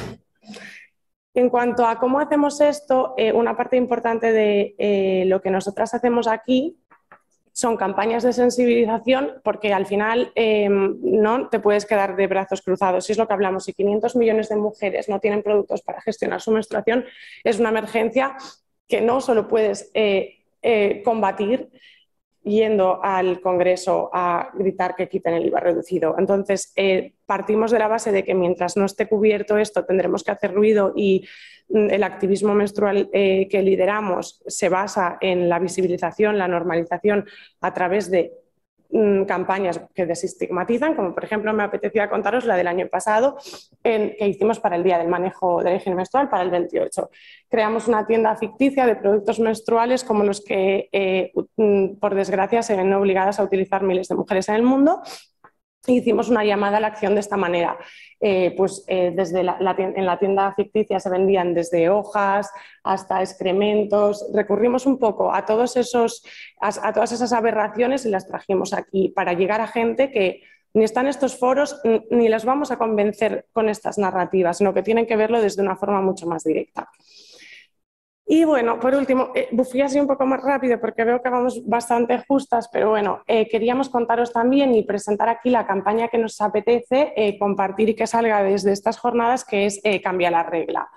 En cuanto a cómo hacemos esto, una parte importante de lo que nosotras hacemos aquí son campañas de sensibilización, porque al final no te puedes quedar de brazos cruzados. Si es lo que hablamos, si 500 millones de mujeres no tienen productos para gestionar su menstruación, es una emergencia que no solo puedes combatir yendo al Congreso a gritar que quiten el IVA reducido. Entonces, partimos de la base de que mientras no esté cubierto esto, tendremos que hacer ruido, y el activismo menstrual que lideramos se basa en la visibilización, la normalización a través de campañas que desestigmatizan, como por ejemplo me apetecía contaros la del año pasado que hicimos para el Día del Manejo de la Higiene Menstrual, para el 28. Creamos una tienda ficticia de productos menstruales como los que por desgracia se ven obligadas a utilizar miles de mujeres en el mundo. Hicimos una llamada a la acción de esta manera. Desde en la tienda ficticia se vendían desde hojas hasta excrementos. Recurrimos un poco a todas esas aberraciones y las trajimos aquí para llegar a gente que ni está en estos foros ni las vamos a convencer con estas narrativas, sino que tienen que verlo desde una forma mucho más directa. Y bueno, por último, fui así un poco más rápido porque veo que vamos bastante justas, pero bueno, queríamos contaros también y presentar aquí la campaña que nos apetece compartir y que salga desde estas jornadas, que es Cambia la Regla.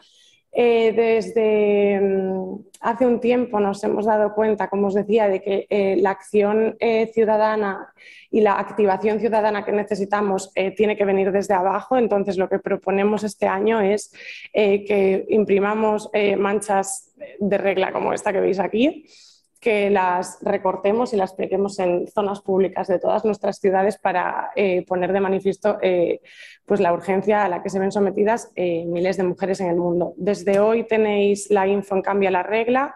Desde hace un tiempo nos hemos dado cuenta, como os decía, de que la acción ciudadana y la activación ciudadana que necesitamos tiene que venir desde abajo. Entonces, lo que proponemos este año es que imprimamos manchas de regla como esta que veis aquí, que las recortemos y las peguemos en zonas públicas de todas nuestras ciudades para poner de manifiesto pues la urgencia a la que se ven sometidas miles de mujeres en el mundo. Desde hoy tenéis la info en Cambia la Regla.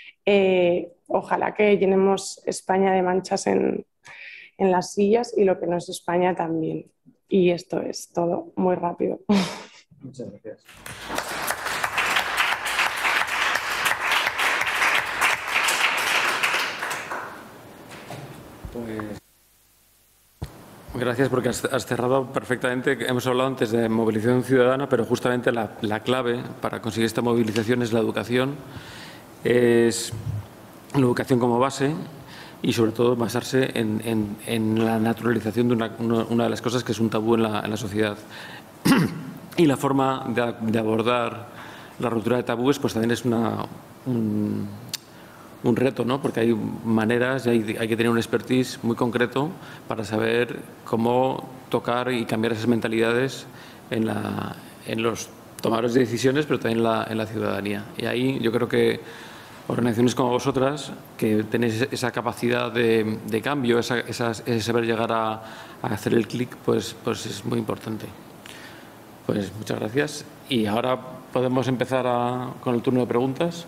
Ojalá que llenemos España de manchas en las sillas, y lo que no es España también. Y esto es todo muy rápido. Muchas gracias. Gracias, porque has cerrado perfectamente. Hemos hablado antes de movilización ciudadana, pero justamente la clave para conseguir esta movilización es la educación. Es la educación como base y, sobre todo, basarse en la naturalización de una de las cosas que es un tabú en la sociedad. Y la forma de abordar la ruptura de tabúes pues también es un reto, ¿no? Porque hay maneras y hay que tener un expertise muy concreto para saber cómo tocar y cambiar esas mentalidades en los tomadores de decisiones, pero también en la ciudadanía. Y ahí yo creo que organizaciones como vosotras, que tenéis esa capacidad de cambio, ese saber llegar a hacer el clic, pues es muy importante. Pues muchas gracias. Y ahora podemos empezar con el turno de preguntas.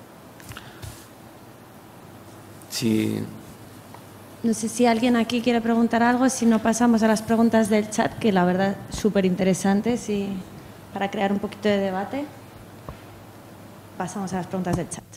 Sí. No sé si alguien aquí quiere preguntar algo, si no pasamos a las preguntas del chat, que la verdad súper interesantes, y para crear un poquito de debate. Pasamos a las preguntas del chat.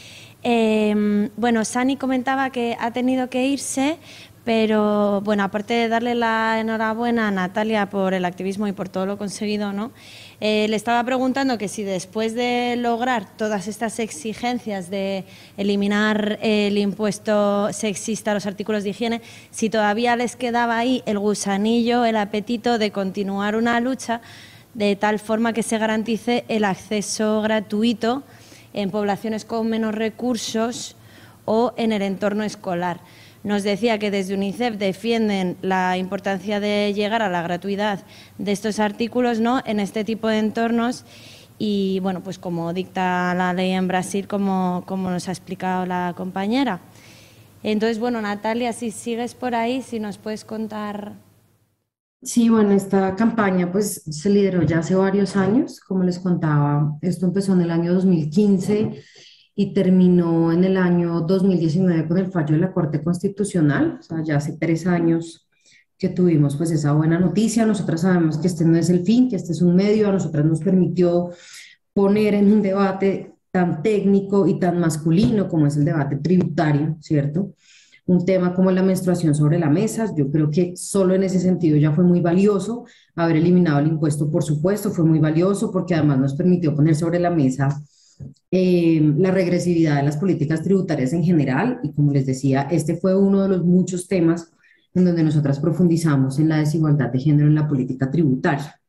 Bueno, Sani comentaba que ha tenido que irse, pero bueno, aparte de darle la enhorabuena a Natalia por el activismo y por todo lo conseguido, ¿no? Le estaba preguntando que si después de lograr todas estas exigencias de eliminar el impuesto sexista a los artículos de higiene, si todavía les quedaba ahí el gusanillo, el apetito de continuar una lucha de tal forma que se garantice el acceso gratuito en poblaciones con menos recursos o en el entorno escolar. Nos decía que desde UNICEF defienden la importancia de llegar a la gratuidad de estos artículos, ¿no?, en este tipo de entornos y, bueno, pues como dicta la ley en Brasil, como nos ha explicado la compañera. Entonces, bueno, Natalia, si sigues por ahí, si nos puedes contar. Sí, bueno, esta campaña pues se lideró ya hace varios años, como les contaba, esto empezó en el año 2015 y terminó en el año 2019 con el fallo de la Corte Constitucional, o sea, ya hace 3 años que tuvimos pues esa buena noticia. Nosotras sabemos que este no es el fin, que este es un medio, a nosotras nos permitió poner en un debate tan técnico y tan masculino como es el debate tributario, ¿cierto? Un tema como la menstruación sobre la mesa. Yo creo que solo en ese sentido ya fue muy valioso. Haber eliminado el impuesto, por supuesto, fue muy valioso porque además nos permitió poner sobre la mesa la regresividad de las políticas tributarias en general. Y como les decía, este fue uno de los muchos temas en donde nosotras profundizamos en la desigualdad de género en la política tributaria.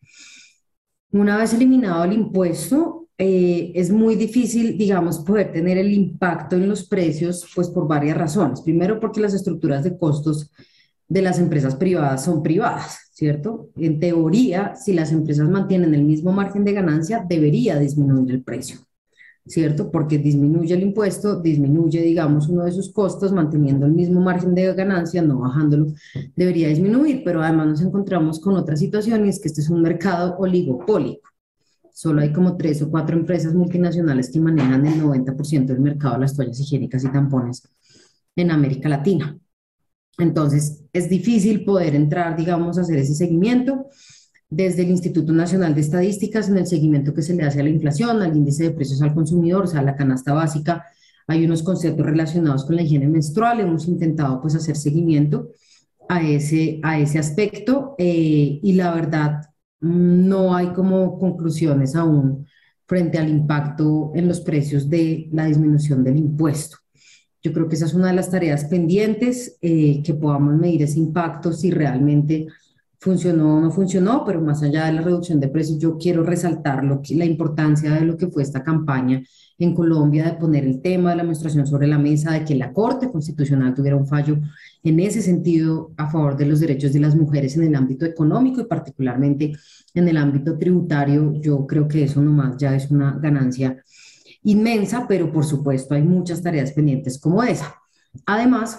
Una vez eliminado el impuesto, es muy difícil, digamos, poder tener el impacto en los precios, pues por varias razones. Primero, porque las estructuras de costos de las empresas privadas son privadas, ¿cierto? En teoría, si las empresas mantienen el mismo margen de ganancia, debería disminuir el precio, ¿cierto? Porque disminuye el impuesto, disminuye, digamos, uno de sus costos, manteniendo el mismo margen de ganancia, no bajándolo, debería disminuir, pero además nos encontramos con otra situación, y es que este es un mercado oligopólico. Solo hay como 3 o 4 empresas multinacionales que manejan el 90% del mercado de las toallas higiénicas y tampones en América Latina. Entonces, es difícil poder entrar, digamos, a hacer ese seguimiento. Desde el Instituto Nacional de Estadísticas, en el seguimiento que se le hace a la inflación, al índice de precios al consumidor, o sea, a la canasta básica, hay unos conceptos relacionados con la higiene menstrual. Hemos intentado, pues, hacer seguimiento a ese aspecto y la verdad, no hay como conclusiones aún frente al impacto en los precios de la disminución del impuesto. Yo creo que esa es una de las tareas pendientes, que podamos medir ese impacto, si realmente funcionó o no funcionó, pero más allá de la reducción de precios, yo quiero resaltar la importancia de lo que fue esta campaña en Colombia, de poner el tema de la menstruación sobre la mesa, de que la Corte Constitucional tuviera un fallo en ese sentido a favor de los derechos de las mujeres en el ámbito económico y particularmente en el ámbito tributario. Yo creo que eso nomás ya es una ganancia inmensa, pero por supuesto hay muchas tareas pendientes como esa. Además,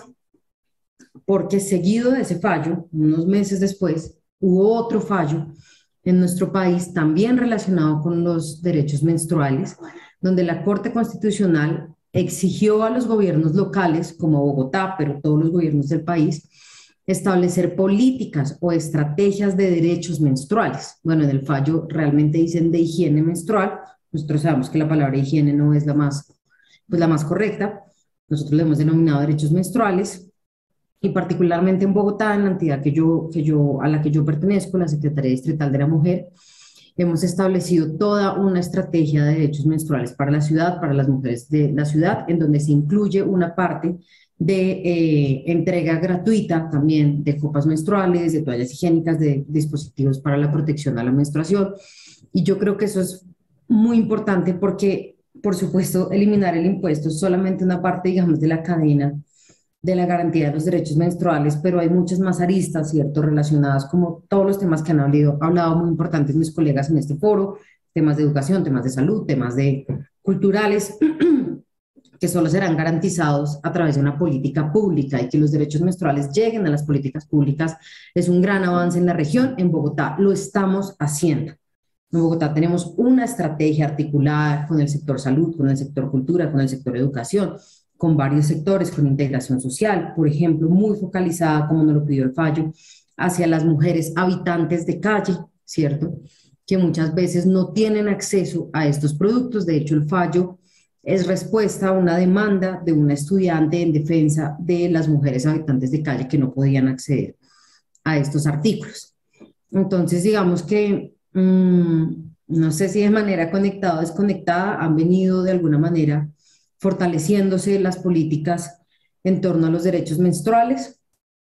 porque seguido de ese fallo, unos meses después, hubo otro fallo en nuestro país también relacionado con los derechos menstruales, donde la Corte Constitucional exigió a los gobiernos locales, como Bogotá, pero todos los gobiernos del país, establecer políticas o estrategias de derechos menstruales. Bueno, en el fallo realmente dicen de higiene menstrual. Nosotros sabemos que la palabra higiene no es la más correcta. Nosotros le hemos denominado derechos menstruales. y particularmente en Bogotá, en la entidad a la que yo pertenezco, la Secretaría Distrital de la Mujer, hemos establecido toda una estrategia de derechos menstruales para la ciudad, para las mujeres de la ciudad, en donde se incluye una parte de entrega gratuita también de copas menstruales, de toallas higiénicas, de dispositivos para la protección a la menstruación. Y yo creo que eso es muy importante porque, por supuesto, eliminar el impuesto es solamente una parte, digamos, de la cadena de la garantía de los derechos menstruales, pero hay muchas más aristas, ¿cierto?, relacionadas como todos los temas que han hablado muy importantes mis colegas en este foro, temas de educación, temas de salud, temas de culturales, que solo serán garantizados a través de una política pública, y que los derechos menstruales lleguen a las políticas públicas es un gran avance en la región. En Bogotá lo estamos haciendo. En Bogotá tenemos una estrategia articulada con el sector salud, con el sector cultura, con el sector educación, con varios sectores, con integración social, por ejemplo, muy focalizada, como nos lo pidió el fallo, hacia las mujeres habitantes de calle, ¿cierto?, que muchas veces no tienen acceso a estos productos. De hecho, el fallo es respuesta a una demanda de una estudiante en defensa de las mujeres habitantes de calle que no podían acceder a estos artículos. Entonces, digamos que, no sé si de manera conectada o desconectada, han venido de alguna manera fortaleciéndose las políticas en torno a los derechos menstruales.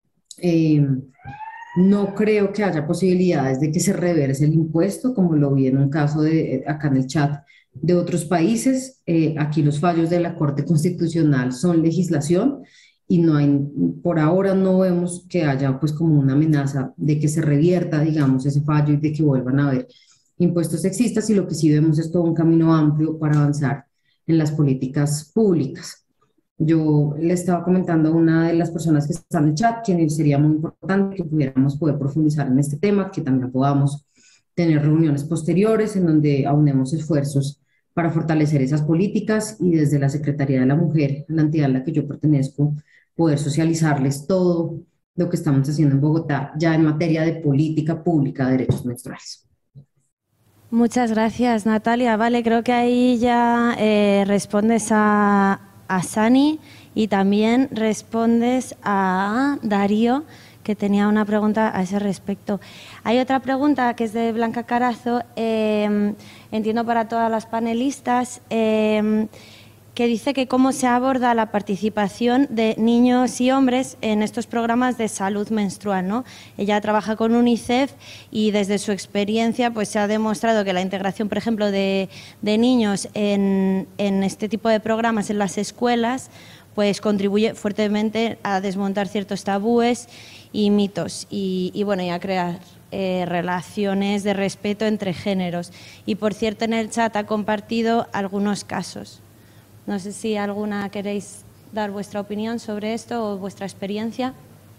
No creo que haya posibilidades de que se reverse el impuesto, como lo vi en un caso acá en el chat de otros países. Aquí los fallos de la Corte Constitucional son legislación y no hay, por ahora no vemos que haya pues como una amenaza de que se revierta, digamos, ese fallo y de que vuelvan a haber impuestos sexistas, y lo que sí vemos es todo un camino amplio para avanzar en las políticas públicas. Yo le estaba comentando a una de las personas que están en el chat que sería muy importante que pudiéramos poder profundizar en este tema, que también podamos tener reuniones posteriores en donde aunemos esfuerzos para fortalecer esas políticas, y desde la Secretaría de la Mujer, la entidad a la que yo pertenezco, poder socializarles todo lo que estamos haciendo en Bogotá ya en materia de política pública de derechos menstruales. Muchas gracias, Natalia. Vale, creo que ahí ya respondes a Sani, y también respondes a Darío, que tenía una pregunta a ese respecto. Hay otra pregunta que es de Blanca Carazo, entiendo para todas las panelistas, que dice que cómo se aborda la participación de niños y hombres en estos programas de salud menstrual, ¿no? Ella trabaja con UNICEF y desde su experiencia pues se ha demostrado que la integración, por ejemplo, de niños en este tipo de programas en las escuelas pues contribuye fuertemente a desmontar ciertos tabúes y mitos y bueno, y a crear relaciones de respeto entre géneros. Y por cierto, en el chat ha compartido algunos casos. No sé si alguna queréis dar vuestra opinión sobre esto o vuestra experiencia.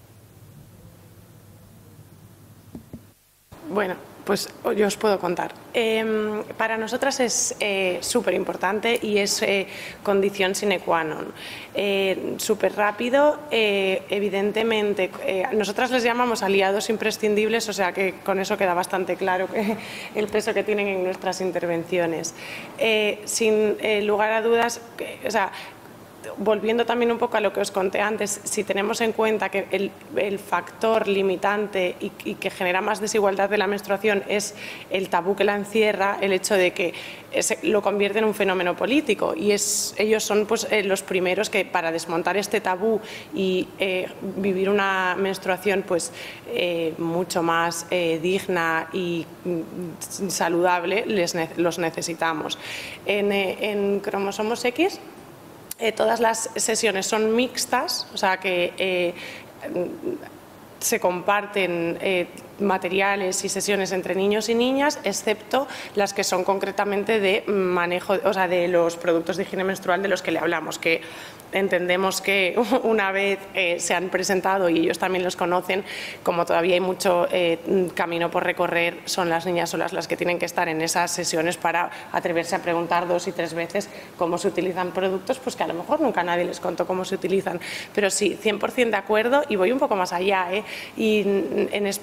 Bueno, pues yo os puedo contar. Para nosotras es súper importante y es condición sine qua non. Súper rápido, evidentemente, nosotras les llamamos aliados imprescindibles, o sea que con eso queda bastante claro el peso que tienen en nuestras intervenciones. Sin lugar a dudas, o sea, volviendo también un poco a lo que os conté antes, si tenemos en cuenta que el factor limitante y que genera más desigualdad de la menstruación es el tabú que la encierra, el hecho de que lo convierte en un fenómeno político, y ellos son pues, los primeros que para desmontar este tabú y vivir una menstruación pues, mucho más digna y saludable, los necesitamos. En Cromosomos X, todas las sesiones son mixtas, o sea que se comparten materiales y sesiones entre niños y niñas, excepto las que son concretamente de manejo, o sea, de los productos de higiene menstrual de los que le hablamos, que entendemos que una vez se han presentado y ellos también los conocen, como todavía hay mucho camino por recorrer, son las niñas solas las que tienen que estar en esas sesiones para atreverse a preguntar 2 y 3 veces cómo se utilizan productos, pues que a lo mejor nunca nadie les contó cómo se utilizan. Pero sí, 100% de acuerdo, y voy un poco más allá, y en España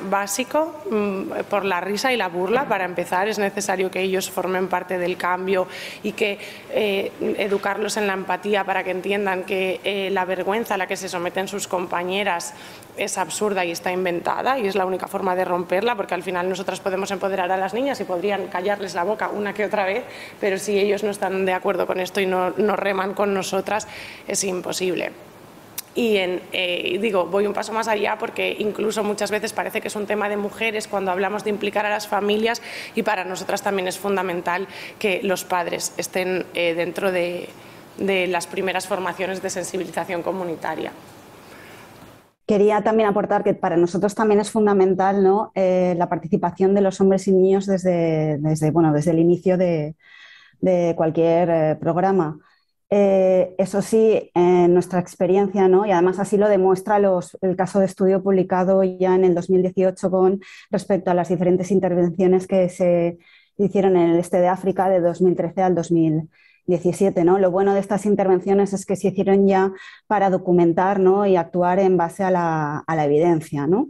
básico por la risa y la burla. Para empezar, es necesario que ellos formen parte del cambio y que educarlos en la empatía para que entiendan que la vergüenza a la que se someten sus compañeras es absurda y está inventada, y es la única forma de romperla, porque al final nosotras podemos empoderar a las niñas y podrían callarles la boca una que otra vez, pero si ellos no están de acuerdo con esto y no reman con nosotras, es imposible. Y digo, voy un paso más allá, porque incluso muchas veces parece que es un tema de mujeres cuando hablamos de implicar a las familias, y para nosotras también es fundamental que los padres estén dentro de las primeras formaciones de sensibilización comunitaria. Quería también aportar que para nosotros también es fundamental, ¿no?, la participación de los hombres y niños desde el inicio de cualquier programa. Eso sí, en nuestra experiencia, ¿no?, y además así lo demuestra el caso de estudio publicado ya en el 2018 con respecto a las diferentes intervenciones que se hicieron en el este de África de 2013 al 2017, ¿no? Lo bueno de estas intervenciones es que se hicieron ya para documentar, ¿no?, y actuar en base a la evidencia, ¿no?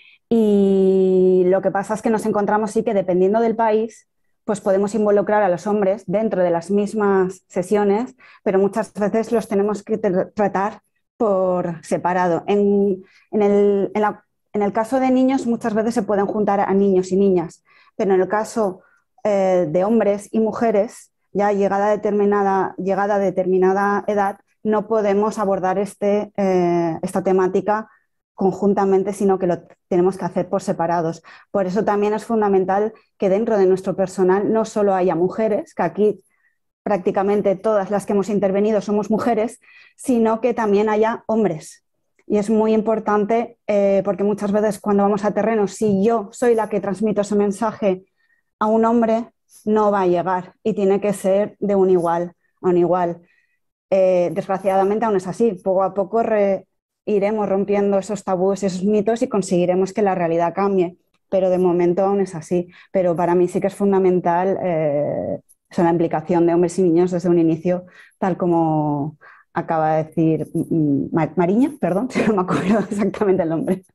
Y lo que pasa es que nos encontramos sí que dependiendo del país, pues podemos involucrar a los hombres dentro de las mismas sesiones, pero muchas veces los tenemos que tratar por separado. En el caso de niños muchas veces se pueden juntar a niños y niñas, pero en el caso de hombres y mujeres, ya llegada a determinada edad, no podemos abordar esta temática conjuntamente, sino que lo tenemos que hacer por separados. Por eso también es fundamental que dentro de nuestro personal no solo haya mujeres, que aquí prácticamente todas las que hemos intervenido somos mujeres, sino que también haya hombres. Y es muy importante porque muchas veces cuando vamos a terreno, si yo soy la que transmito ese mensaje a un hombre, no va a llegar y tiene que ser de un igual a un igual. Desgraciadamente aún es así. Poco a poco iremos rompiendo esos tabúes, esos mitos, y conseguiremos que la realidad cambie, pero de momento aún es así. Pero para mí sí que es fundamental la implicación de hombres y niños desde un inicio, tal como acaba de decir Mariña, perdón, no me acuerdo exactamente el nombre.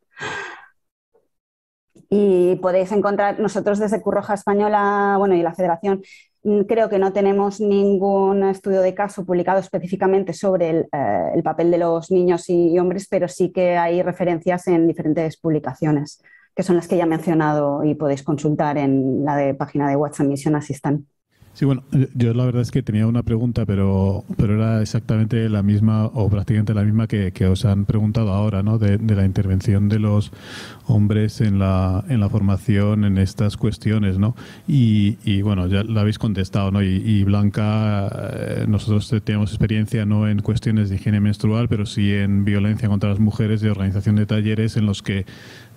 Y podéis encontrar, nosotros desde Cruz Roja Española, bueno, y la Federación, creo que no tenemos ningún estudio de caso publicado específicamente sobre el papel de los niños y hombres, pero sí que hay referencias en diferentes publicaciones, que son las que ya he mencionado y podéis consultar en la página de WhatsApp Mission Assistant. Sí, bueno, yo la verdad es que tenía una pregunta, pero era exactamente la misma o prácticamente la misma que os han preguntado ahora, ¿no? De la intervención de los hombres en la formación en estas cuestiones, ¿no? Y bueno, ya la habéis contestado, ¿no? Y Blanca, nosotros tenemos experiencia no en cuestiones de higiene menstrual, pero sí en violencia contra las mujeres, de organización de talleres en los que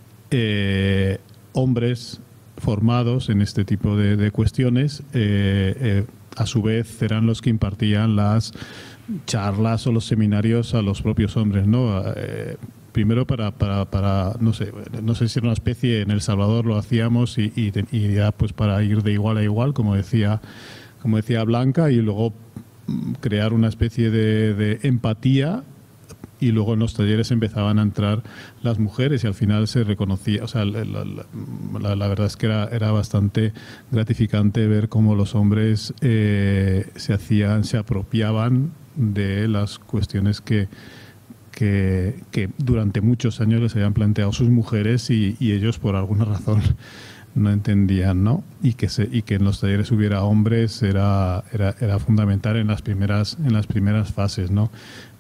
hombres formados en este tipo de cuestiones, a su vez eran los que impartían las charlas o los seminarios a los propios hombres, ¿no? Primero para no sé si era una especie, en El Salvador lo hacíamos y ya pues para ir de igual a igual, como decía Blanca, y luego crear una especie de empatía. Y luego en los talleres empezaban a entrar las mujeres y al final se reconocía, o sea, la verdad es que era bastante gratificante ver cómo los hombres se apropiaban de las cuestiones que durante muchos años les habían planteado sus mujeres y ellos por alguna razón no entendían, ¿no? Y que en los talleres hubiera hombres era fundamental en las primeras fases, ¿no?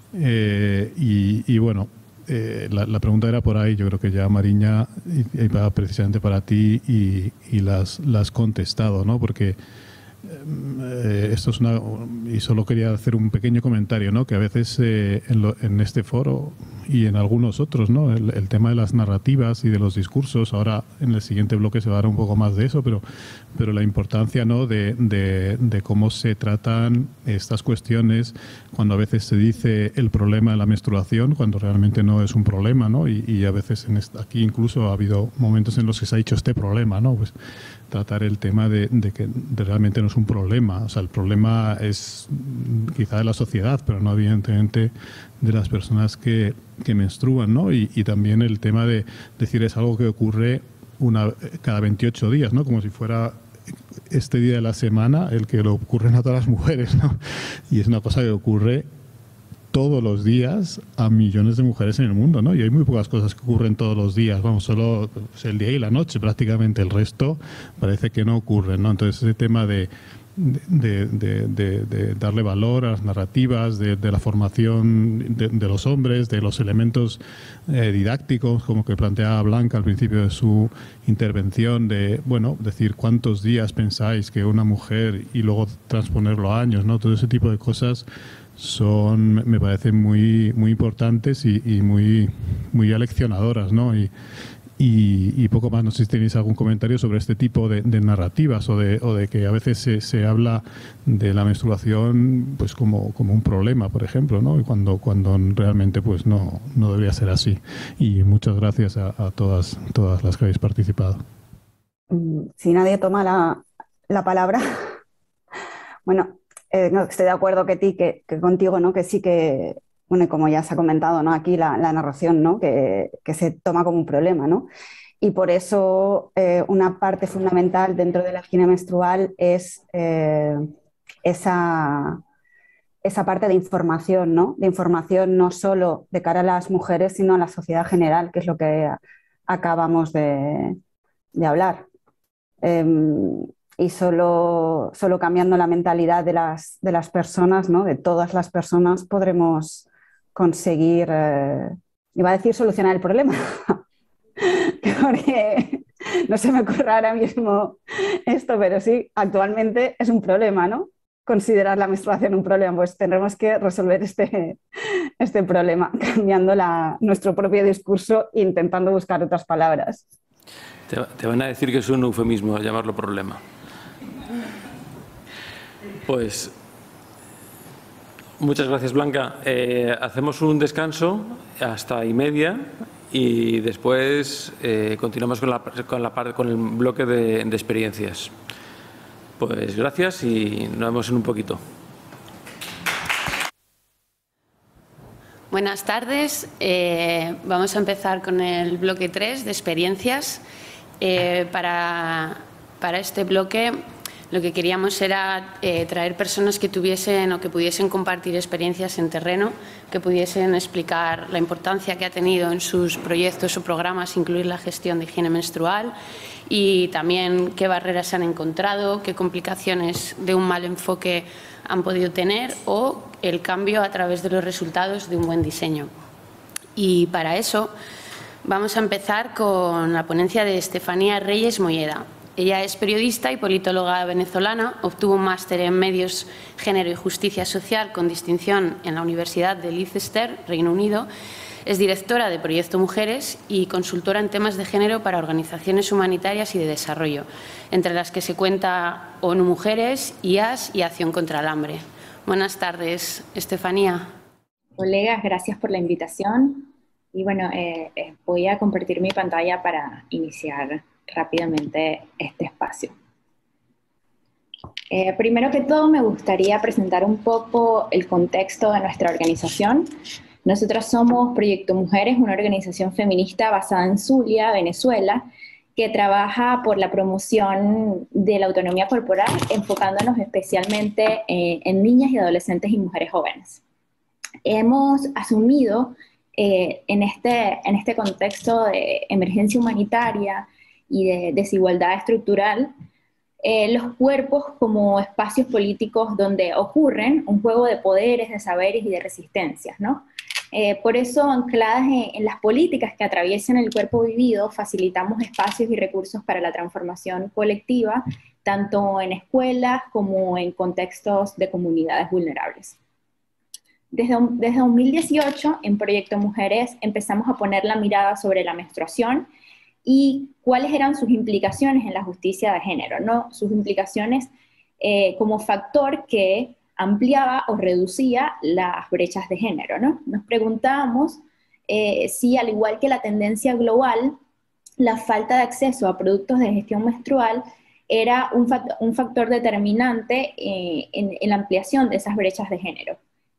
Y bueno, la pregunta era por ahí. Yo creo que ya Mariña iba precisamente para ti y las has contestado, ¿no? Porque esto es y solo quería hacer un pequeño comentario, ¿no? Que a veces en este foro y en algunos otros, ¿no? El tema de las narrativas y de los discursos, ahora en el siguiente bloque se va a dar un poco más de eso, pero la importancia, ¿no? de cómo se tratan estas cuestiones cuando a veces se dice el problema de la menstruación, cuando realmente no es un problema, ¿no? Y a veces aquí incluso ha habido momentos en los que se ha dicho este problema, ¿no? Pues tratar el tema de que realmente no es un problema. O sea, el problema es quizá de la sociedad, pero no evidentemente de las personas que menstruan, ¿no? Y también el tema de decir es algo que ocurre cada 28 días, ¿no? Como si fuera este día de la semana el que le ocurren a todas las mujeres, ¿no? Y es una cosa que ocurre todos los días a millones de mujeres en el mundo, ¿no? Y hay muy pocas cosas que ocurren todos los días, vamos, solo pues, el día y la noche prácticamente, el resto parece que no ocurren, ¿no? Entonces ese tema de darle valor a las narrativas, de la formación de los hombres, de los elementos didácticos, como que planteaba Blanca al principio de su intervención, de, bueno, decir cuántos días pensáis que una mujer y luego transponerlo a años, ¿no? Todo ese tipo de cosas me parecen muy, muy importantes y muy, muy aleccionadoras, ¿no? Y poco más, no sé si tenéis algún comentario sobre este tipo de narrativas o de que a veces se habla de la menstruación pues como un problema, por ejemplo, ¿no? Y cuando realmente pues no debería ser así. Y muchas gracias a todas las que habéis participado. Si nadie toma la palabra, bueno, no, estoy de acuerdo que contigo, ¿no? Que sí que... Bueno, y como ya se ha comentado, ¿no? Aquí la narración, ¿no? Que se toma como un problema, ¿no? Y por eso una parte fundamental dentro de la higiene menstrual es esa parte de información, ¿no? De información no solo de cara a las mujeres, sino a la sociedad general, que es lo que acabamos de hablar. Y solo cambiando la mentalidad de las personas, ¿no? De todas las personas, podremos conseguir, iba a decir solucionar el problema, porque no se me ocurre ahora mismo esto, pero sí, actualmente es un problema, ¿no? Considerar la menstruación un problema, pues tendremos que resolver este problema, cambiando nuestro propio discurso e intentando buscar otras palabras. Te van a decir que es un eufemismo llamarlo problema. Pues... Muchas gracias, Blanca. Hacemos un descanso hasta 1:30 y después continuamos con el bloque de experiencias. Pues gracias y nos vemos en un poquito. Buenas tardes. Vamos a empezar con el bloque 3 de experiencias. Para este bloque lo que queríamos era traer personas que tuviesen o que pudiesen compartir experiencias en terreno, que pudiesen explicar la importancia que ha tenido en sus proyectos o programas incluir la gestión de higiene menstrual y también qué barreras han encontrado, qué complicaciones de un mal enfoque han podido tener o el cambio a través de los resultados de un buen diseño. Y para eso vamos a empezar con la ponencia de Estefanía Reyes Molleda. Ella es periodista y politóloga venezolana, obtuvo un máster en Medios, Género y Justicia Social con distinción en la Universidad de Leicester, Reino Unido. Es directora de Proyecto Mujeres y consultora en temas de género para organizaciones humanitarias y de desarrollo, entre las que se cuenta ONU Mujeres, IAS y Acción contra el Hambre. Buenas tardes, Estefanía. Colegas, gracias por la invitación. Y bueno, voy a compartir mi pantalla para iniciar rápidamente este espacio. Primero que todo me gustaría presentar un poco el contexto de nuestra organización. Nosotras somos Proyecto Mujeres, una organización feminista basada en Zulia, Venezuela, que trabaja por la promoción de la autonomía corporal, enfocándonos especialmente en niñas y adolescentes y mujeres jóvenes. Hemos asumido en este contexto de emergencia humanitaria y de desigualdad estructural, los cuerpos como espacios políticos donde ocurren un juego de poderes, de saberes y de resistencias, ¿no? Por eso, ancladas en las políticas que atraviesan el cuerpo vivido, facilitamos espacios y recursos para la transformación colectiva, tanto en escuelas como en contextos de comunidades vulnerables. Desde 2018, en Proyecto Mujeres, empezamos a poner la mirada sobre la menstruación y cuáles eran sus implicaciones en la justicia de género, ¿no? Sus implicaciones como factor que ampliaba o reducía las brechas de género, ¿no? Nos preguntábamos si, al igual que la tendencia global, la falta de acceso a productos de gestión menstrual era un factor determinante en la ampliación de esas brechas de género.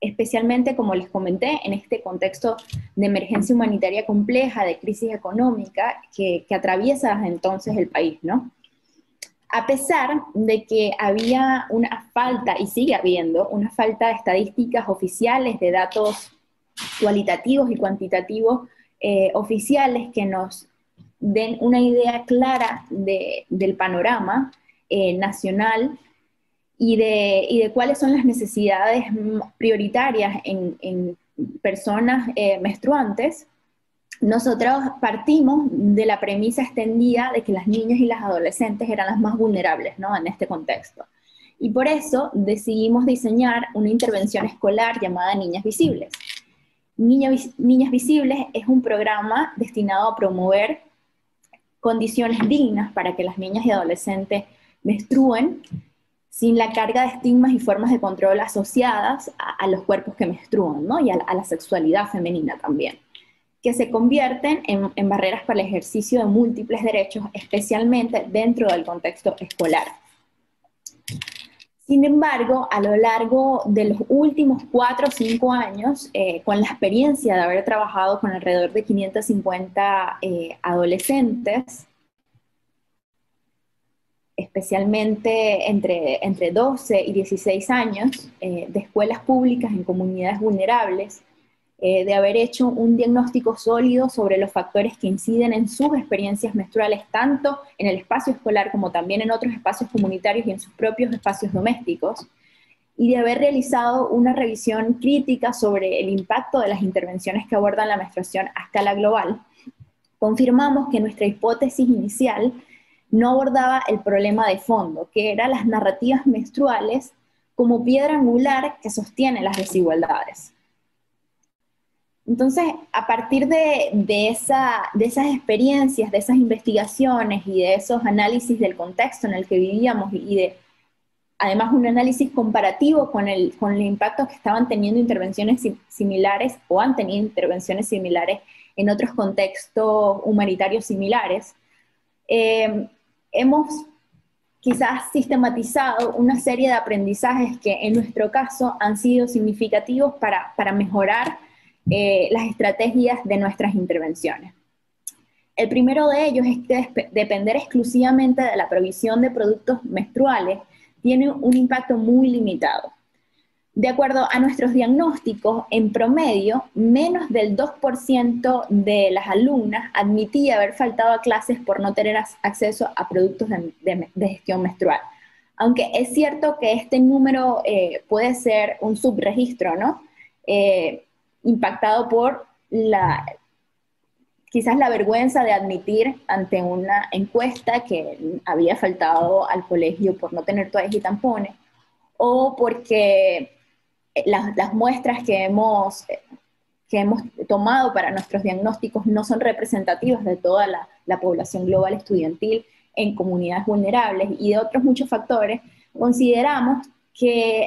especialmente, como les comenté, en este contexto de emergencia humanitaria compleja, de crisis económica que atraviesa desde entonces el país, ¿no? A pesar de que había una falta, y sigue habiendo, una falta de estadísticas oficiales, de datos cualitativos y cuantitativos oficiales que nos den una idea clara del panorama nacional y de cuáles son las necesidades prioritarias en personas menstruantes, nosotros partimos de la premisa extendida de que las niñas y las adolescentes eran las más vulnerables, ¿no?, en este contexto. Y por eso decidimos diseñar una intervención escolar llamada Niñas Visibles. Niñas Visibles es un programa destinado a promover condiciones dignas para que las niñas y adolescentes menstruen sin la carga de estigmas y formas de control asociadas a los cuerpos que menstruan, ¿no?, y a la sexualidad femenina también, que se convierten en barreras para el ejercicio de múltiples derechos, especialmente dentro del contexto escolar. Sin embargo, a lo largo de los últimos 4 o 5 años, con la experiencia de haber trabajado con alrededor de 550 adolescentes, especialmente entre 12 y 16 años, de escuelas públicas en comunidades vulnerables, de haber hecho un diagnóstico sólido sobre los factores que inciden en sus experiencias menstruales, tanto en el espacio escolar como también en otros espacios comunitarios y en sus propios espacios domésticos, y de haber realizado una revisión crítica sobre el impacto de las intervenciones que abordan la menstruación a escala global, confirmamos que nuestra hipótesis inicial no abordaba el problema de fondo, que eran las narrativas menstruales como piedra angular que sostiene las desigualdades. Entonces, a partir de esas experiencias, de esas investigaciones y de esos análisis del contexto en el que vivíamos y de, además, un análisis comparativo con el impacto que estaban teniendo intervenciones similares o han tenido intervenciones similares en otros contextos humanitarios similares, hemos quizás sistematizado una serie de aprendizajes que en nuestro caso han sido significativos para mejorar las estrategias de nuestras intervenciones. El primero de ellos es que depender exclusivamente de la provisión de productos menstruales tiene un impacto muy limitado. De acuerdo a nuestros diagnósticos, en promedio, menos del 2% de las alumnas admitía haber faltado a clases por no tener acceso a productos de gestión menstrual. Aunque es cierto que este número puede ser un subregistro, ¿no?, impactado por quizás la vergüenza de admitir ante una encuesta que había faltado al colegio por no tener toallas y tampones, o porque las muestras que hemos tomado para nuestros diagnósticos no son representativas de toda la población global estudiantil en comunidades vulnerables y de otros muchos factores, consideramos que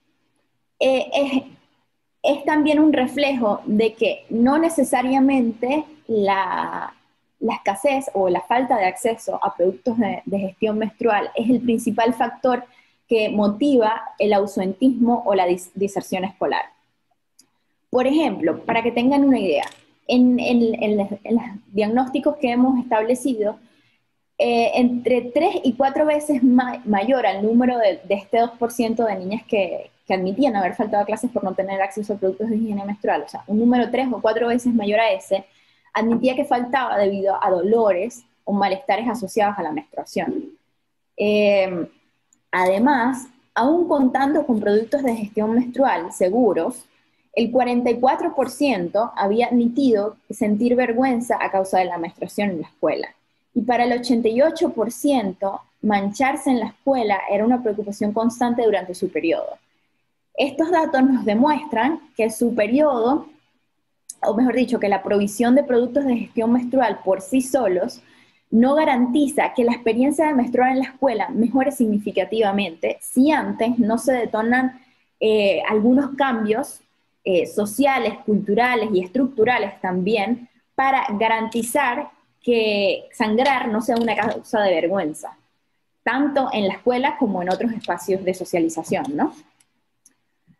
es también un reflejo de que no necesariamente la escasez o la falta de acceso a productos de gestión menstrual es el principal factor que motiva el ausentismo o la diserción escolar. Por ejemplo, para que tengan una idea, en los diagnósticos que hemos establecido, entre 3 y 4 veces mayor al número de este 2% de niñas que admitían haber faltado a clases por no tener acceso a productos de higiene menstrual, o sea, un número 3 o 4 veces mayor a ese, admitía que faltaba debido a dolores o malestares asociados a la menstruación. Además, aún contando con productos de gestión menstrual seguros, el 44% había admitido sentir vergüenza a causa de la menstruación en la escuela. Y para el 88%, mancharse en la escuela era una preocupación constante durante su periodo. Estos datos nos demuestran que su periodo, o mejor dicho, que la provisión de productos de gestión menstrual por sí solos no garantiza que la experiencia de menstruar en la escuela mejore significativamente si antes no se detonan algunos cambios sociales, culturales y estructurales también para garantizar que sangrar no sea una causa de vergüenza, tanto en la escuela como en otros espacios de socialización, ¿no?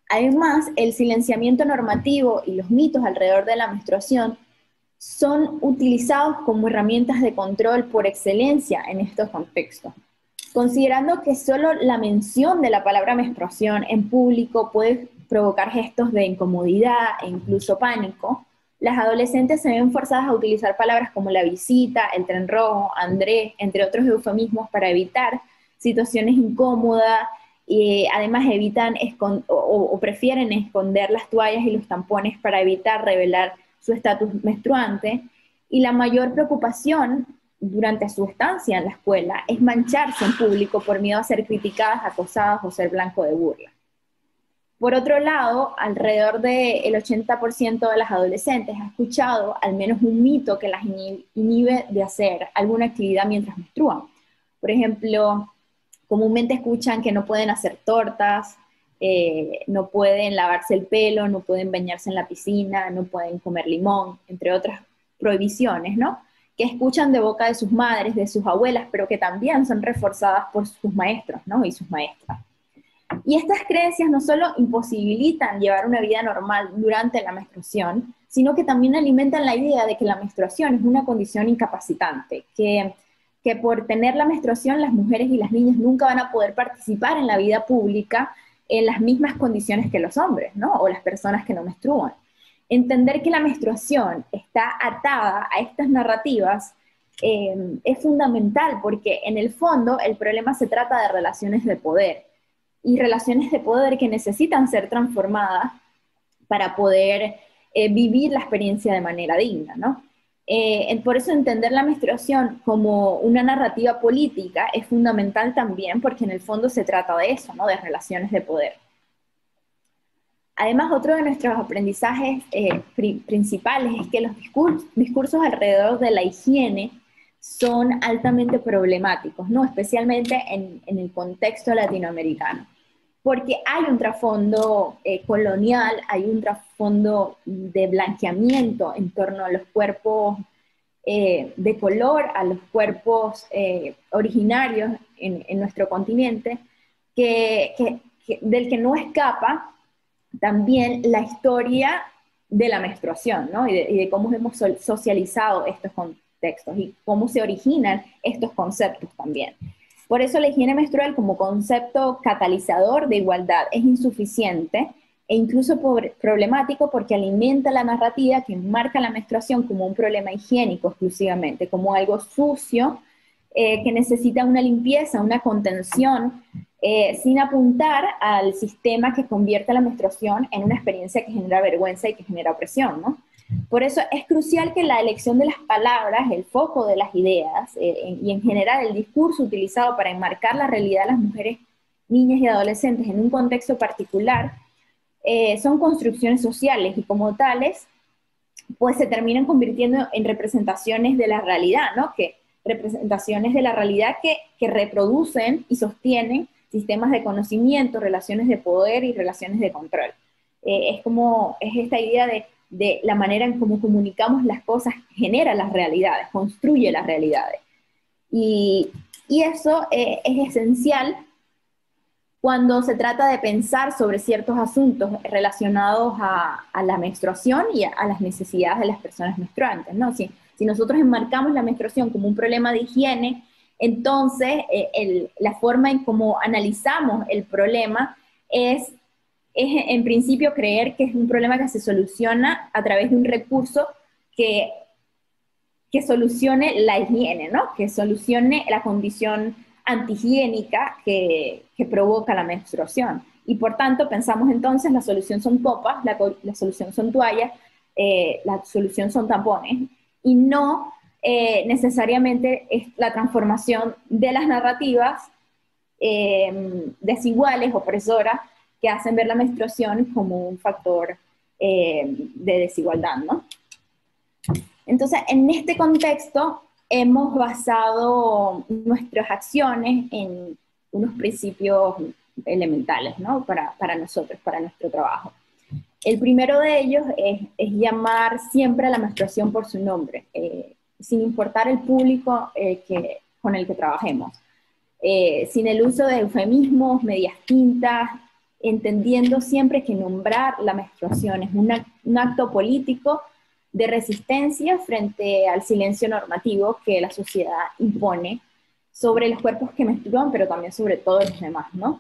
Además, el silenciamiento normativo y los mitos alrededor de la menstruación son utilizados como herramientas de control por excelencia en estos contextos. Considerando que solo la mención de la palabra menstruación en público puede provocar gestos de incomodidad e incluso pánico, las adolescentes se ven forzadas a utilizar palabras como la visita, el tren rojo, Andrés, entre otros eufemismos para evitar situaciones incómodas. Y además evitan o prefieren esconder las toallas y los tampones para evitar revelar su estatus menstruante, y la mayor preocupación durante su estancia en la escuela es mancharse en público por miedo a ser criticadas, acosadas o ser blanco de burla. Por otro lado, alrededor del 80% de las adolescentes ha escuchado al menos un mito que las inhibe de hacer alguna actividad mientras menstruan. Por ejemplo, comúnmente escuchan que no pueden hacer tortas, no pueden lavarse el pelo, no pueden bañarse en la piscina, no pueden comer limón, entre otras prohibiciones, ¿no? Que escuchan de boca de sus madres, de sus abuelas, pero que también son reforzadas por sus maestros, ¿no? Y sus maestras. Y estas creencias no solo imposibilitan llevar una vida normal durante la menstruación, sino que también alimentan la idea de que la menstruación es una condición incapacitante, que por tener la menstruación las mujeres y las niñas nunca van a poder participar en la vida pública en las mismas condiciones que los hombres, ¿no? O las personas que no menstruan. Entender que la menstruación está atada a estas narrativas es fundamental, porque en el fondo el problema se trata de relaciones de poder, y relaciones de poder que necesitan ser transformadas para poder vivir la experiencia de manera digna, ¿no? Por eso entender la menstruación como una narrativa política es fundamental también, porque en el fondo se trata de eso, ¿no? De relaciones de poder. Además, otro de nuestros aprendizajes principales es que los discursos alrededor de la higiene son altamente problemáticos, ¿no? Especialmente en el contexto latinoamericano, porque hay un trasfondo colonial, hay un trasfondo de blanqueamiento en torno a los cuerpos de color, a los cuerpos originarios en nuestro continente, del que no escapa también la historia de la menstruación, ¿no? Y de cómo hemos socializado estos contextos y cómo se originan estos conceptos también. Por eso la higiene menstrual como concepto catalizador de igualdad es insuficiente e incluso problemático, porque alimenta la narrativa que marca la menstruación como un problema higiénico exclusivamente, como algo sucio que necesita una limpieza, una contención, sin apuntar al sistema que convierte la menstruación en una experiencia que genera vergüenza y que genera opresión, ¿no? Por eso es crucial que la elección de las palabras, el foco de las ideas y en general el discurso utilizado para enmarcar la realidad de las mujeres, niñas y adolescentes en un contexto particular son construcciones sociales, y como tales pues se terminan convirtiendo en representaciones de la realidad, ¿no? Representaciones de la realidad que reproducen y sostienen sistemas de conocimiento, relaciones de poder y relaciones de control. Es esta idea de la manera en cómo comunicamos las cosas genera las realidades, construye las realidades. Y eso es esencial cuando se trata de pensar sobre ciertos asuntos relacionados a la menstruación y a las necesidades de las personas menstruantes, ¿no? Si nosotros enmarcamos la menstruación como un problema de higiene, entonces la forma en cómo analizamos el problema es en principio creer que es un problema que se soluciona a través de un recurso que solucione la higiene, ¿no? Que solucione la condición antihigiénica que provoca la menstruación. Y por tanto pensamos entonces la solución son copas, la solución son toallas, la solución son tampones, y no necesariamente es la transformación de las narrativas desiguales, opresoras, que hacen ver la menstruación como un factor de desigualdad, ¿no? Entonces, en este contexto, hemos basado nuestras acciones en unos principios elementales, ¿no? Para nosotros, para nuestro trabajo. El primero de ellos es llamar siempre a la menstruación por su nombre, sin importar el público con el que trabajemos, sin el uso de eufemismos, medias tintas, entendiendo siempre que nombrar la menstruación es un acto político de resistencia frente al silencio normativo que la sociedad impone sobre los cuerpos que menstruan, pero también sobre todos los demás, ¿no?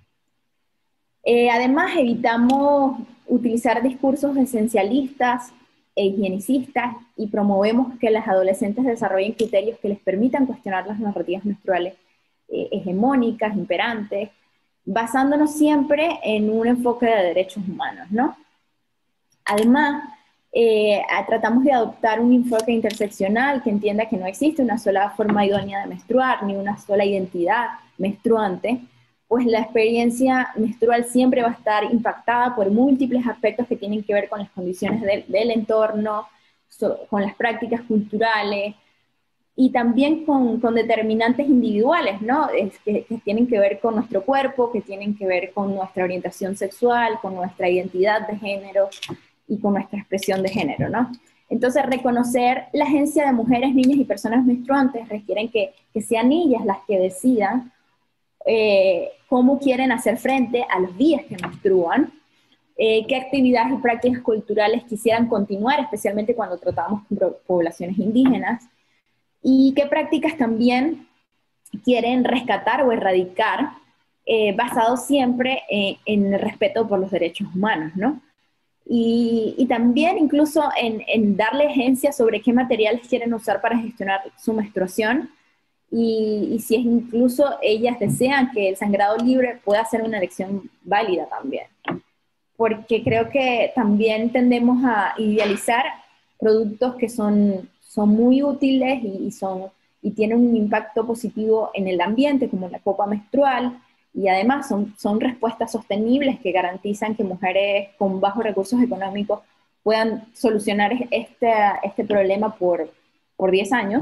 Además, evitamos utilizar discursos esencialistas e higienicistas y promovemos que las adolescentes desarrollen criterios que les permitan cuestionar las narrativas menstruales hegemónicas, imperantes, basándonos siempre en un enfoque de derechos humanos, ¿no? Además, tratamos de adoptar un enfoque interseccional que entienda que no existe una sola forma idónea de menstruar, ni una sola identidad menstruante, pues la experiencia menstrual siempre va a estar impactada por múltiples aspectos que tienen que ver con las condiciones del entorno, con las prácticas culturales, y también con determinantes individuales, ¿no? Que tienen que ver con nuestro cuerpo, que tienen que ver con nuestra orientación sexual, con nuestra identidad de género y con nuestra expresión de género, ¿no? Entonces, reconocer la agencia de mujeres, niñas y personas menstruantes requieren que sean ellas las que decidan cómo quieren hacer frente a los días que menstruan, qué actividades y prácticas culturales quisieran continuar, especialmente cuando tratamos con poblaciones indígenas, y qué prácticas también quieren rescatar o erradicar, basado siempre en el respeto por los derechos humanos, ¿no? Y también incluso en darle agencia sobre qué materiales quieren usar para gestionar su menstruación, y si es incluso ellas desean que el sangrado libre pueda ser una elección válida también. Porque creo que también tendemos a idealizar productos que son muy útiles y tienen un impacto positivo en el ambiente, como la copa menstrual, y además son respuestas sostenibles que garantizan que mujeres con bajos recursos económicos puedan solucionar este problema por 10 años.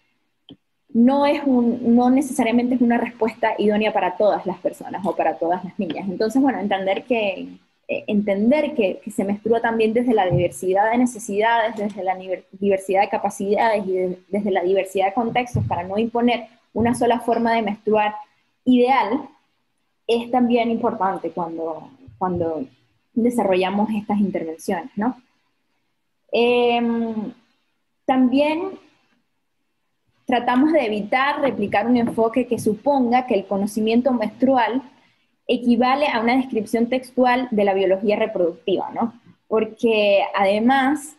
No necesariamente es una respuesta idónea para todas las personas o para todas las niñas. Entonces, bueno, entender que se menstrua también desde la diversidad de necesidades, desde la diversidad de capacidades y desde la diversidad de contextos, para no imponer una sola forma de menstruar ideal, es también importante cuando desarrollamos estas intervenciones, ¿no? También tratamos de evitar replicar un enfoque que suponga que el conocimiento menstrual equivale a una descripción textual de la biología reproductiva, ¿no? Porque además,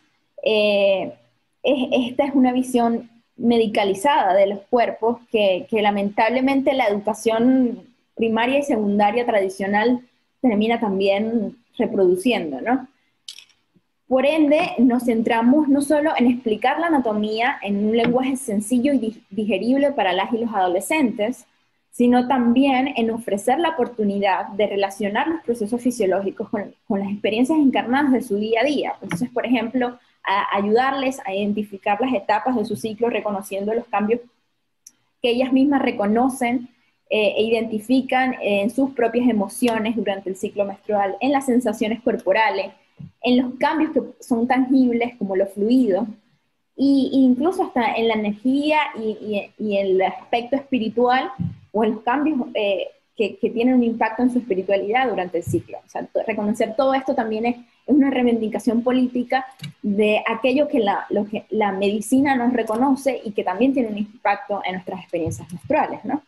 esta es una visión medicalizada de los cuerpos que lamentablemente la educación primaria y secundaria tradicional termina también reproduciendo, ¿no? Por ende, nos centramos no solo en explicar la anatomía en un lenguaje sencillo y digerible para las y los adolescentes, sino también en ofrecer la oportunidad de relacionar los procesos fisiológicos con las experiencias encarnadas de su día a día. Entonces, por ejemplo, ayudarles a identificar las etapas de su ciclo, reconociendo los cambios que ellas mismas reconocen e identifican en sus propias emociones durante el ciclo menstrual, en las sensaciones corporales, en los cambios que son tangibles como los fluidos, e incluso hasta en la energía y el aspecto espiritual, o en los cambios que tienen un impacto en su espiritualidad durante el ciclo. O sea, reconocer todo esto también es una reivindicación política de aquello que la medicina nos reconoce y que también tiene un impacto en nuestras experiencias menstruales, ¿no?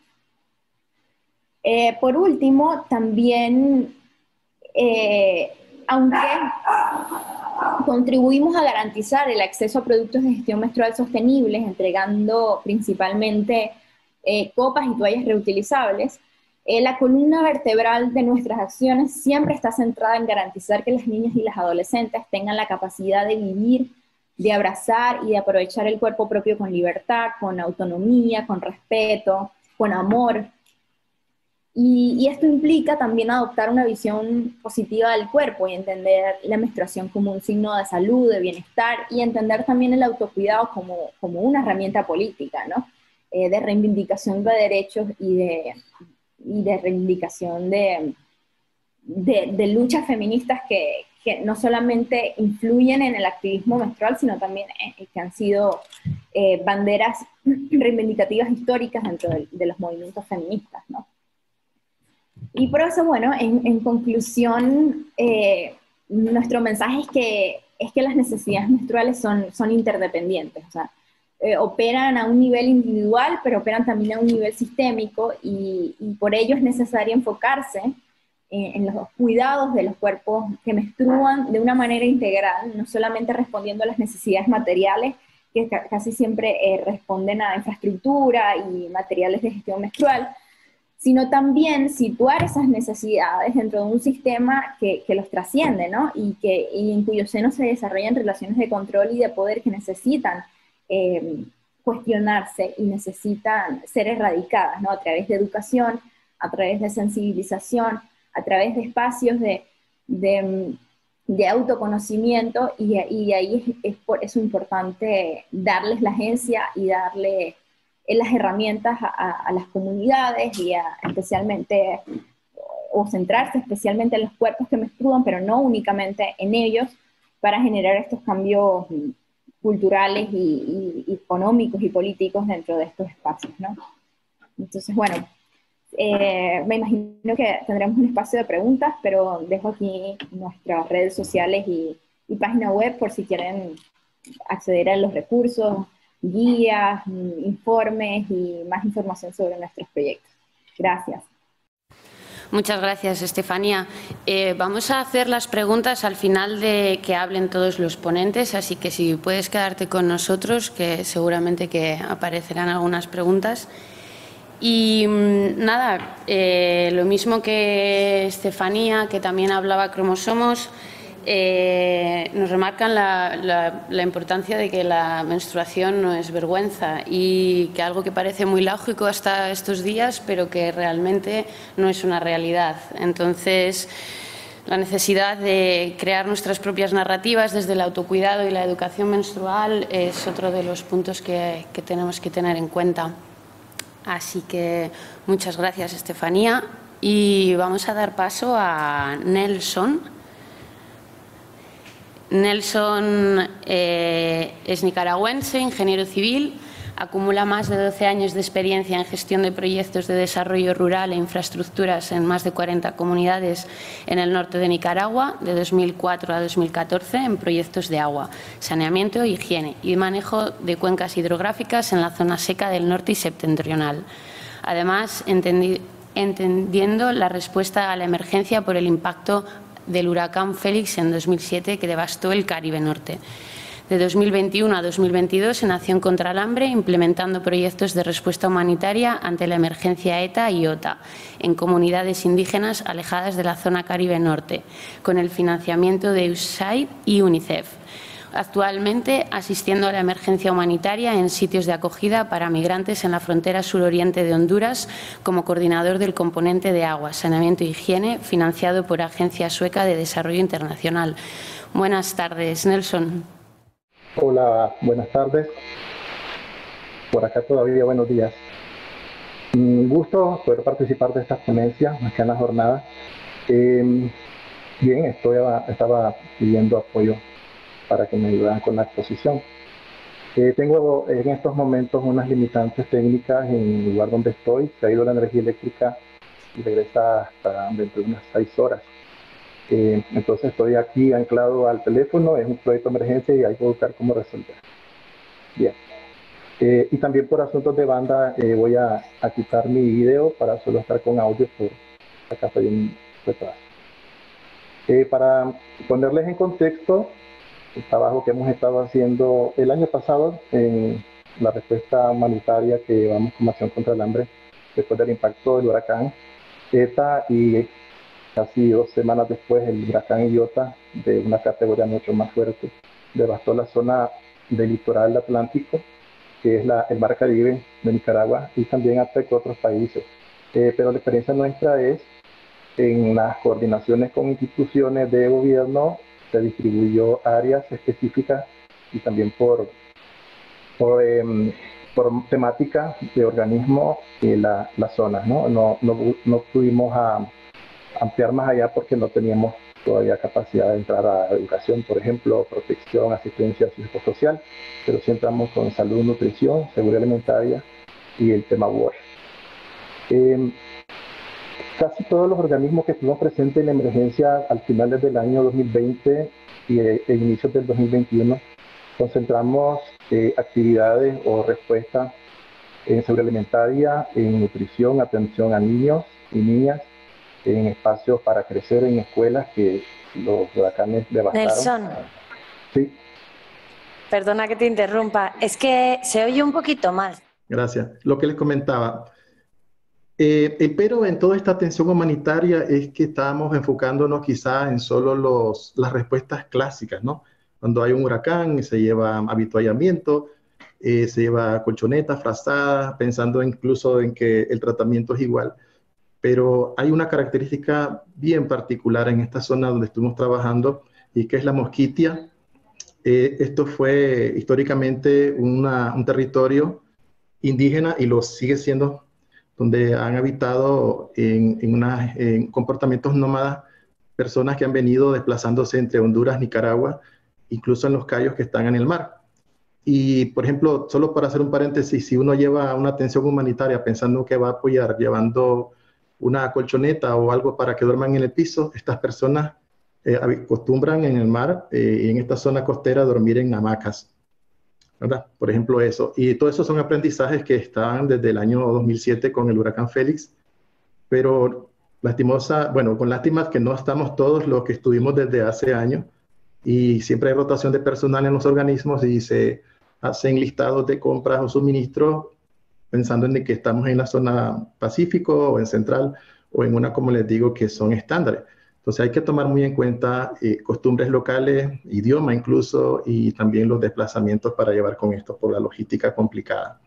Por último, también, aunque contribuimos a garantizar el acceso a productos de gestión menstrual sostenibles, entregando principalmente copas y toallas reutilizables, la columna vertebral de nuestras acciones siempre está centrada en garantizar que las niñas y las adolescentes tengan la capacidad de vivir, de abrazar y de aprovechar el cuerpo propio con libertad, con autonomía, con respeto, con amor. Y esto implica también adoptar una visión positiva del cuerpo y entender la menstruación como un signo de salud, de bienestar, y entender también el autocuidado como una herramienta política, ¿no? De reivindicación de derechos y de reivindicación de luchas feministas que no solamente influyen en el activismo menstrual, sino también que han sido banderas reivindicativas históricas dentro de los movimientos feministas, ¿no? Y por eso, bueno, en conclusión, nuestro mensaje es que las necesidades menstruales son interdependientes, o sea, operan a un nivel individual, pero operan también a un nivel sistémico, y por ello es necesario enfocarse en los cuidados de los cuerpos que menstruan de una manera integral, no solamente respondiendo a las necesidades materiales, que casi siempre responden a infraestructura y materiales de gestión menstrual, sino también situar esas necesidades dentro de un sistema que los trasciende, ¿no? Y en cuyo seno se desarrollan relaciones de control y de poder que necesitan cuestionarse y necesitan ser erradicadas, ¿no? A través de educación, a través de sensibilización, a través de espacios de autoconocimiento, y ahí es importante darles la agencia y darle las herramientas a las comunidades, y especialmente, o centrarse especialmente en los cuerpos que menstruan, pero no únicamente en ellos, para generar estos cambios culturales y económicos y políticos dentro de estos espacios, ¿no? Entonces, bueno, me imagino que tendremos un espacio de preguntas, pero dejo aquí nuestras redes sociales y página web por si quieren acceder a los recursos, guías, informes y más información sobre nuestros proyectos. Gracias. Muchas gracias, Estefanía. Vamos a hacer las preguntas al final de que hablen todos los ponentes, así que si puedes quedarte con nosotros, que seguramente que aparecerán algunas preguntas. Y nada, lo mismo que Estefanía, que también hablaba cromosomos, nos remarcan la importancia de que la menstruación no es vergüenza, y que algo que parece muy lógico hasta estos días, pero que realmente no es una realidad. Entonces, la necesidad de crear nuestras propias narrativas desde el autocuidado y la educación menstrual es otro de los puntos que tenemos que tener en cuenta. Así que muchas gracias, Estefanía, y vamos a dar paso a Nelson. Nelson es nicaragüense, ingeniero civil, acumula más de 12 años de experiencia en gestión de proyectos de desarrollo rural e infraestructuras en más de 40 comunidades en el norte de Nicaragua, de 2004 a 2014, en proyectos de agua, saneamiento, higiene y manejo de cuencas hidrográficas en la zona seca del norte y septentrional. Además, entendiendo la respuesta a la emergencia por el impacto del huracán Félix en 2007, que devastó el Caribe Norte. De 2021 a 2022 en Acción contra el Hambre, implementando proyectos de respuesta humanitaria ante la emergencia ETA y OTA en comunidades indígenas alejadas de la zona Caribe Norte, con el financiamiento de USAID y UNICEF. Actualmente asistiendo a la emergencia humanitaria en sitios de acogida para migrantes en la frontera suroriente de Honduras, como coordinador del componente de agua, saneamiento e higiene, financiado por Agencia Sueca de Desarrollo Internacional. Buenas tardes, Nelson. Hola, buenas tardes. Por acá todavía buenos días. Un gusto poder participar de esta ponencia acá en la jornada. Bien, estaba pidiendo apoyo para que me ayudaran con la exposición. Tengo en estos momentos unas limitantes técnicas en el lugar donde estoy. Se ha ido la energía eléctrica y regresa hasta dentro de unas 6 horas. Entonces estoy aquí anclado al teléfono, es un proyecto de emergencia y hay que buscar cómo resolver. Bien. Y también por asuntos de banda voy a quitar mi video para solo estar con audio, por acá estoy un retraso. Para ponerles en contexto, el trabajo que hemos estado haciendo el año pasado en la respuesta humanitaria que llevamos como Acción contra el Hambre después del impacto del huracán ETA, y casi 2 semanas después el huracán Iota, de una categoría mucho más fuerte, devastó la zona del litoral atlántico, que es el mar Caribe de Nicaragua, y también afectó a otros países. Pero la experiencia nuestra es en las coordinaciones con instituciones de gobierno. Se distribuyó áreas específicas y también por temática de organismo y las zonas, ¿no? No pudimos ampliar más allá porque no teníamos todavía capacidad de entrar a educación, por ejemplo, protección, asistencia psicosocial, pero sí entramos con salud, nutrición, seguridad alimentaria y el tema WASH. casi todos los organismos que estuvimos presentes en la emergencia al final del año 2020 e inicios del 2021, concentramos actividades o respuestas en seguridad alimentaria, en nutrición, atención a niños y niñas, en espacios para crecer en escuelas que los huracanes devastaron. Nelson. Sí. Perdona que te interrumpa, es que se oye un poquito mal. Gracias. Lo que les comentaba, el pero en toda esta atención humanitaria es que estábamos enfocándonos quizás en solo las respuestas clásicas, ¿no? Cuando hay un huracán se lleva avituallamiento, se lleva colchonetas, frazadas, pensando incluso en que el tratamiento es igual. Pero hay una característica bien particular en esta zona donde estuvimos trabajando y que es la mosquitia. Esto fue históricamente un territorio indígena y lo sigue siendo, donde han habitado en comportamientos nómadas personas que han venido desplazándose entre Honduras, Nicaragua, incluso en los cayos que están en el mar. Y, por ejemplo, solo para hacer un paréntesis, si uno lleva una atención humanitaria pensando que va a apoyar llevando una colchoneta o algo para que duerman en el piso, estas personas acostumbran en el mar y en esta zona costera dormir en hamacas, ¿verdad? Por ejemplo, eso. Y todo eso son aprendizajes que están desde el año 2007 con el huracán Félix, pero con lástima que no estamos todos los que estuvimos desde hace años, y siempre hay rotación de personal en los organismos y se hacen listados de compras o suministros pensando en que estamos en la zona Pacífico o en Central o en una, como les digo, que son estándares. Entonces hay que tomar muy en cuenta costumbres locales, idioma incluso, y también los desplazamientos para llevar con esto por la logística complicada.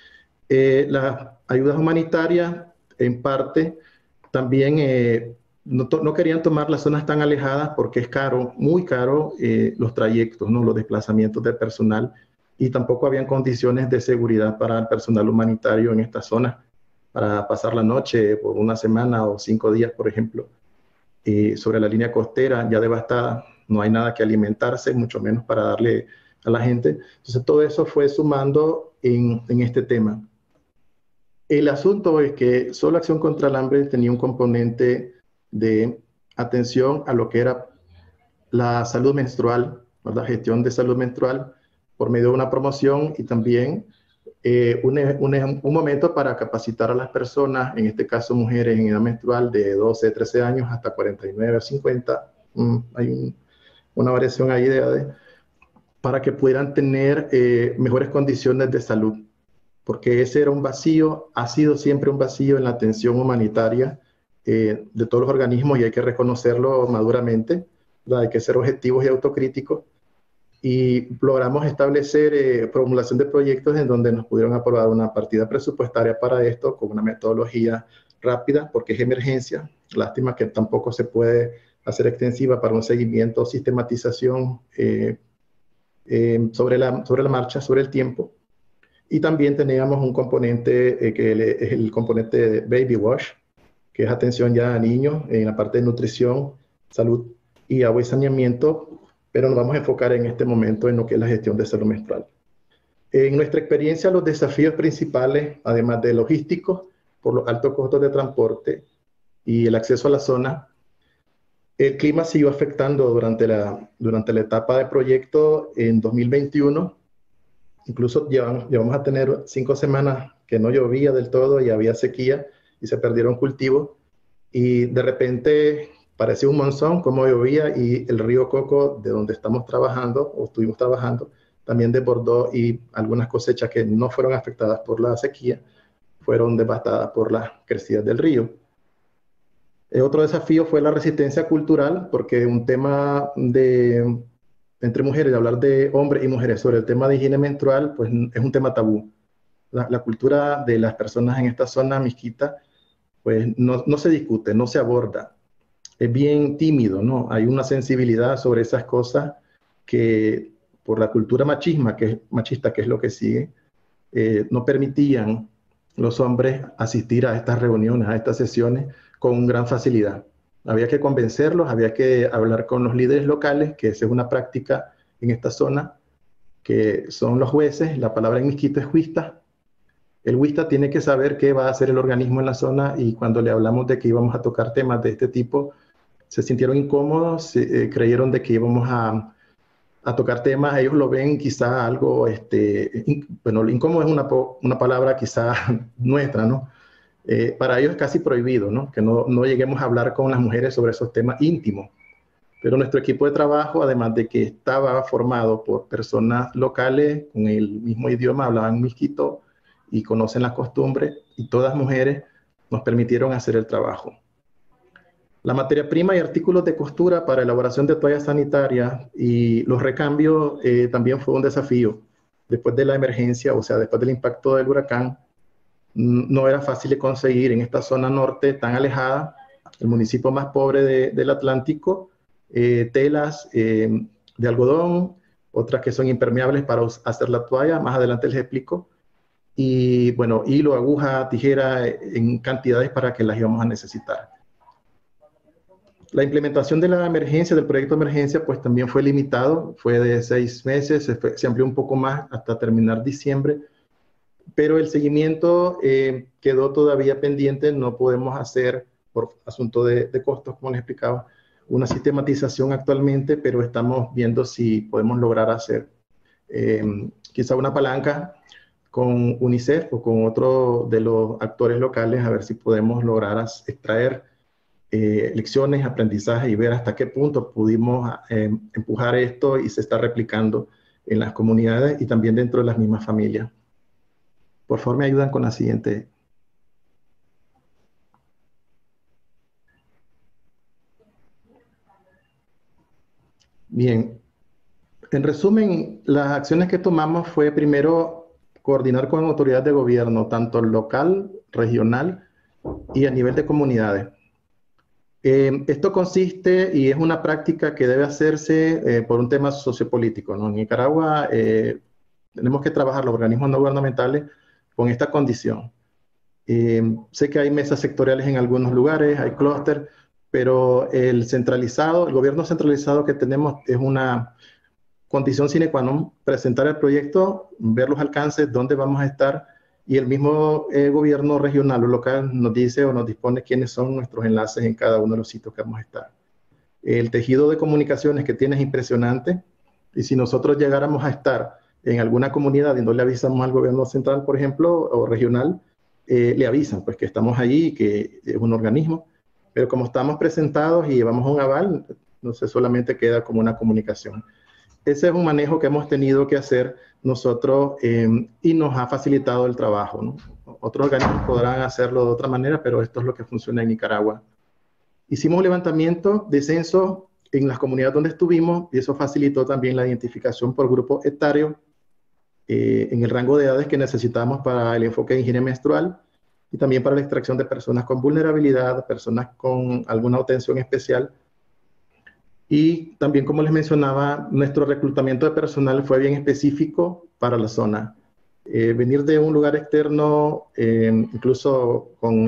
Las ayudas humanitarias, en parte, también no querían tomar las zonas tan alejadas porque es caro, muy caro, los trayectos, ¿no? Los desplazamientos de personal, y tampoco habían condiciones de seguridad para el personal humanitario en esta zona para pasar la noche por una semana o 5 días, por ejemplo. Sobre la línea costera ya devastada, no hay nada que alimentarse, mucho menos para darle a la gente. Entonces todo eso fue sumando en este tema. El asunto es que solo Acción contra el Hambre tenía un componente de atención a lo que era la salud menstrual, la gestión de salud menstrual por medio de una promoción, y también un momento para capacitar a las personas, en este caso mujeres en edad menstrual de 12, 13 años hasta 49 o 50, hay una variación ahí de edades, para que pudieran tener mejores condiciones de salud, porque ese era un vacío, ha sido siempre un vacío en la atención humanitaria de todos los organismos, y hay que reconocerlo maduramente, ¿verdad? Hay que ser objetivos y autocríticos. Y logramos establecer formulación de proyectos en donde nos pudieron aprobar una partida presupuestaria para esto con una metodología rápida, porque es emergencia. Lástima que tampoco se puede hacer extensiva para un seguimiento o sistematización sobre la marcha, sobre el tiempo. Y también teníamos un componente que es el componente de Baby Wash, que es atención ya a niños en la parte de nutrición, salud y agua y saneamiento, pero nos vamos a enfocar en este momento en lo que es la gestión de salud menstrual. En nuestra experiencia, los desafíos principales, además de logísticos, por los altos costos de transporte y el acceso a la zona, el clima siguió afectando durante la etapa de proyecto en 2021. Incluso llevamos a tener 5 semanas que no llovía del todo y había sequía y se perdieron cultivos, y de repente parecía un monzón como llovía, y el río Coco, de donde estamos trabajando o estuvimos trabajando, también desbordó, y algunas cosechas que no fueron afectadas por la sequía fueron devastadas por las crecidas del río. Otro desafío fue la resistencia cultural, porque un tema entre mujeres, de hablar de hombres y mujeres sobre el tema de higiene menstrual, pues es un tema tabú. La cultura de las personas en esta zona misquita, pues no se discute, no se aborda. Es bien tímido, ¿no? Hay una sensibilidad sobre esas cosas que por la cultura machista, que es lo que sigue, no permitían los hombres asistir a estas reuniones, a estas sesiones con gran facilidad. Había que convencerlos, había que hablar con los líderes locales, que esa es una práctica en esta zona, que son los jueces, la palabra en misquito es juista, El WISTA tiene que saber qué va a hacer el organismo en la zona, y cuando le hablamos de que íbamos a tocar temas de este tipo, se sintieron incómodos, creyeron de que íbamos a tocar temas, ellos lo ven quizá algo, bueno, incómodo es una palabra quizá nuestra, ¿no? Para ellos es casi prohibido, ¿no? Que no lleguemos a hablar con las mujeres sobre esos temas íntimos. Pero nuestro equipo de trabajo, además de que estaba formado por personas locales con el mismo idioma, hablaban miskito y conocen las costumbres, y todas mujeres, nos permitieron hacer el trabajo. La materia prima y artículos de costura para elaboración de toallas sanitarias y los recambios también fue un desafío. Después de la emergencia, o sea, después del impacto del huracán, no era fácil de conseguir en esta zona norte tan alejada, el municipio más pobre del Atlántico, telas de algodón, otras que son impermeables para hacer la toalla, más adelante les explico, y bueno, hilo, aguja, tijera en cantidades para que las íbamos a necesitar. La implementación de la emergencia, del proyecto de emergencia, pues también fue limitado, fue de 6 meses, se amplió un poco más hasta terminar diciembre, pero el seguimiento quedó todavía pendiente. No podemos hacer, por asunto de costos, como les explicaba, una sistematización actualmente, pero estamos viendo si podemos lograr hacer quizá una palanca con UNICEF o con otro de los actores locales, a ver si podemos lograr extraer lecciones, aprendizajes, y ver hasta qué punto pudimos empujar esto y se está replicando en las comunidades y también dentro de las mismas familias. Por favor, me ayudan con la siguiente. Bien. En resumen, las acciones que tomamos fue primero coordinar con autoridades de gobierno, tanto local, regional y a nivel de comunidades. Esto consiste y es una práctica que debe hacerse por un tema sociopolítico, ¿no? En Nicaragua tenemos que trabajar los organismos no gubernamentales con esta condición. Sé que hay mesas sectoriales en algunos lugares, hay clúster, pero el gobierno centralizado que tenemos es una condición sine qua non: presentar el proyecto, ver los alcances, dónde vamos a estar, y el mismo gobierno regional o local nos dice o nos dispone quiénes son nuestros enlaces en cada uno de los sitios que vamos a estar. El tejido de comunicaciones que tiene es impresionante, y si nosotros llegáramos a estar en alguna comunidad y no le avisamos al gobierno central, por ejemplo, o regional, le avisan pues que estamos allí y que es un organismo, pero como estamos presentados y llevamos un aval, no sé, solamente queda como una comunicación. Ese es un manejo que hemos tenido que hacer nosotros y nos ha facilitado el trabajo, ¿no? Otros organismos podrán hacerlo de otra manera, pero esto es lo que funciona en Nicaragua. Hicimos un levantamiento de censo en las comunidades donde estuvimos, y eso facilitó también la identificación por grupo etario en el rango de edades que necesitamos para el enfoque de higiene menstrual, y también para la extracción de personas con vulnerabilidad, personas con alguna atención especial. Y también, como les mencionaba, nuestro reclutamiento de personal fue bien específico para la zona. Venir de un lugar externo, incluso con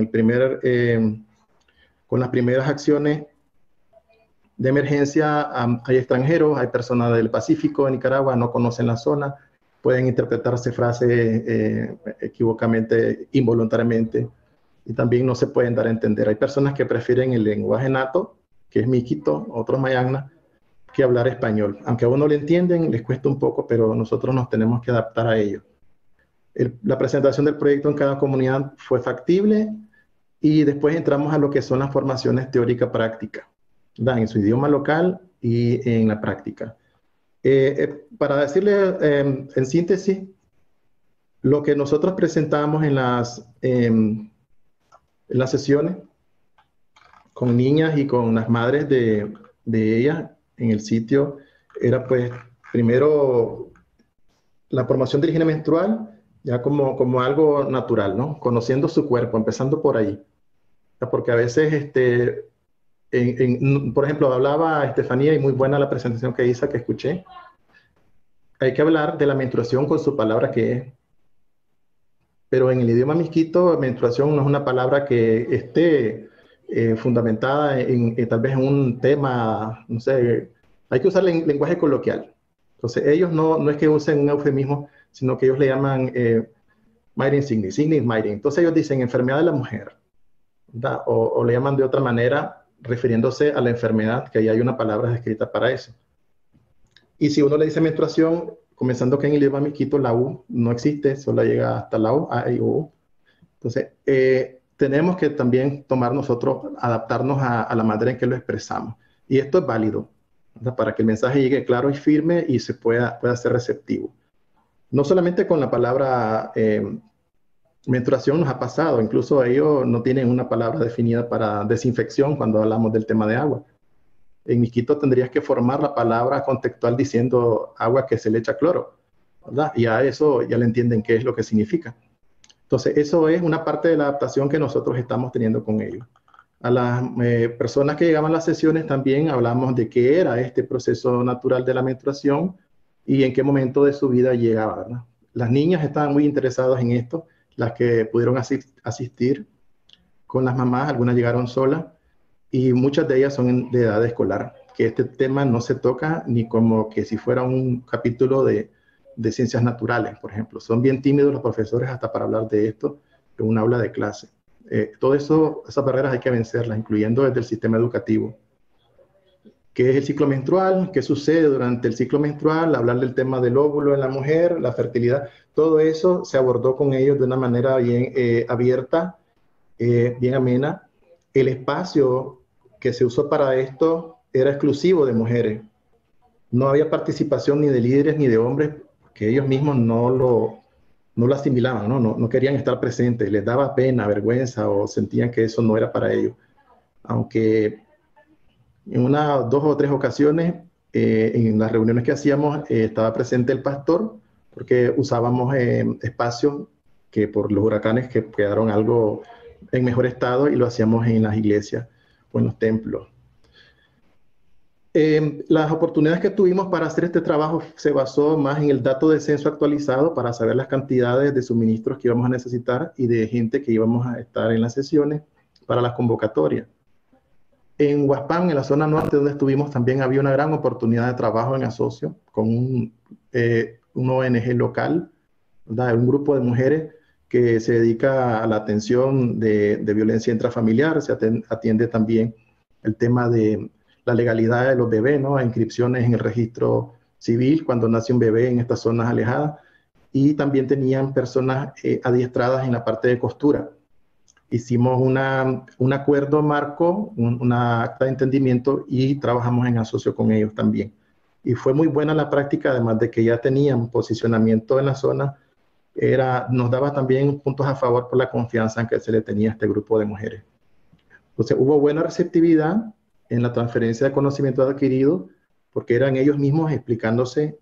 con las primeras acciones de emergencia, hay extranjeros, hay personas del Pacífico, de Nicaragua, no conocen la zona, pueden interpretarse frases equivocamente, involuntariamente, y también no se pueden dar a entender. Hay personas que prefieren el lenguaje nato, que es miskito, otros mayagna, que hablar español. Aunque a uno le entienden, les cuesta un poco, pero nosotros nos tenemos que adaptar a ello. La presentación del proyecto en cada comunidad fue factible, y después entramos a lo que son las formaciones teórica práctica, ¿verdad? En su idioma local y en la práctica. Para decirle en síntesis, lo que nosotros presentamos en las sesiones con niñas y con las madres de ellas en el sitio era, pues, primero la promoción de la higiene menstrual, ya como algo natural, ¿no? Conociendo su cuerpo, empezando por ahí. Porque a veces, por ejemplo, hablaba Estefanía, y muy buena la presentación que hizo, que escuché. Hay que hablar de la menstruación con su palabra que es. Pero en el idioma miskito, menstruación no es una palabra que esté fundamentada tal vez en un tema, no sé, hay que usar lenguaje coloquial. Entonces ellos no es que usen un eufemismo, sino que ellos le llaman Mayrin Signi, Signi Mayrin. Entonces ellos dicen enfermedad de la mujer, ¿verdad? O le llaman de otra manera, refiriéndose a la enfermedad, que ahí hay una palabra escrita para eso. Y si uno le dice menstruación, comenzando que en el idioma miquito la U no existe, solo llega hasta la U, A, I, U. Entonces, tenemos que también tomar nosotros, adaptarnos a la manera en que lo expresamos. Y esto es válido, ¿verdad? Para que el mensaje llegue claro y firme y se pueda ser receptivo. No solamente con la palabra menstruación nos ha pasado, incluso ellos no tienen una palabra definida para desinfección cuando hablamos del tema de agua. En miquito tendrías que formar la palabra contextual diciendo agua que se le echa cloro, ¿verdad? Y a eso ya le entienden qué es lo que significa. Entonces, eso es una parte de la adaptación que nosotros estamos teniendo con ellos. A las personas que llegaban a las sesiones también hablamos de qué era este proceso natural de la menstruación y en qué momento de su vida llegaba, ¿verdad? Las niñas estaban muy interesadas en esto, las que pudieron asistir con las mamás, algunas llegaron solas, y muchas de ellas son de edad escolar, que este tema no se toca ni como que si fuera un capítulo de ciencias naturales, por ejemplo. Son bien tímidos los profesores hasta para hablar de esto en un aula de clase. Todo eso, esas barreras hay que vencerlas, incluyendo desde el sistema educativo. ¿Qué es el ciclo menstrual? ¿Qué sucede durante el ciclo menstrual? Hablar del tema del óvulo en la mujer, la fertilidad. Todo eso se abordó con ellos de una manera bien abierta, bien amena. El espacio que se usó para esto era exclusivo de mujeres. No había participación ni de líderes ni de hombres, que ellos mismos no lo asimilaban, no querían estar presentes, les daba pena, vergüenza o sentían que eso no era para ellos. Aunque en 2 o 3 ocasiones, en las reuniones que hacíamos, estaba presente el pastor, porque usábamos espacios que por los huracanes que quedaron algo en mejor estado y lo hacíamos en las iglesias o en los templos. Las oportunidades que tuvimos para hacer este trabajo se basó más en el dato de censo actualizado para saber las cantidades de suministros que íbamos a necesitar y de gente que íbamos a estar en las sesiones para las convocatorias. En Huaspán, en la zona norte donde estuvimos, también había una gran oportunidad de trabajo en asocio con un ONG local, ¿verdad? Un grupo de mujeres que se dedica a la atención de violencia intrafamiliar, se atiende también el tema de la legalidad de los bebés, ¿no? Inscripciones en el registro civil cuando nace un bebé en estas zonas alejadas, y también tenían personas adiestradas en la parte de costura. Hicimos un acuerdo marco, una acta de entendimiento y trabajamos en asocio con ellos también. Y fue muy buena la práctica, además de que ya tenían posicionamiento en la zona, nos daba también puntos a favor por la confianza en que se le tenía a este grupo de mujeres. Entonces hubo buena receptividad en la transferencia de conocimiento adquirido, porque eran ellos mismos explicándose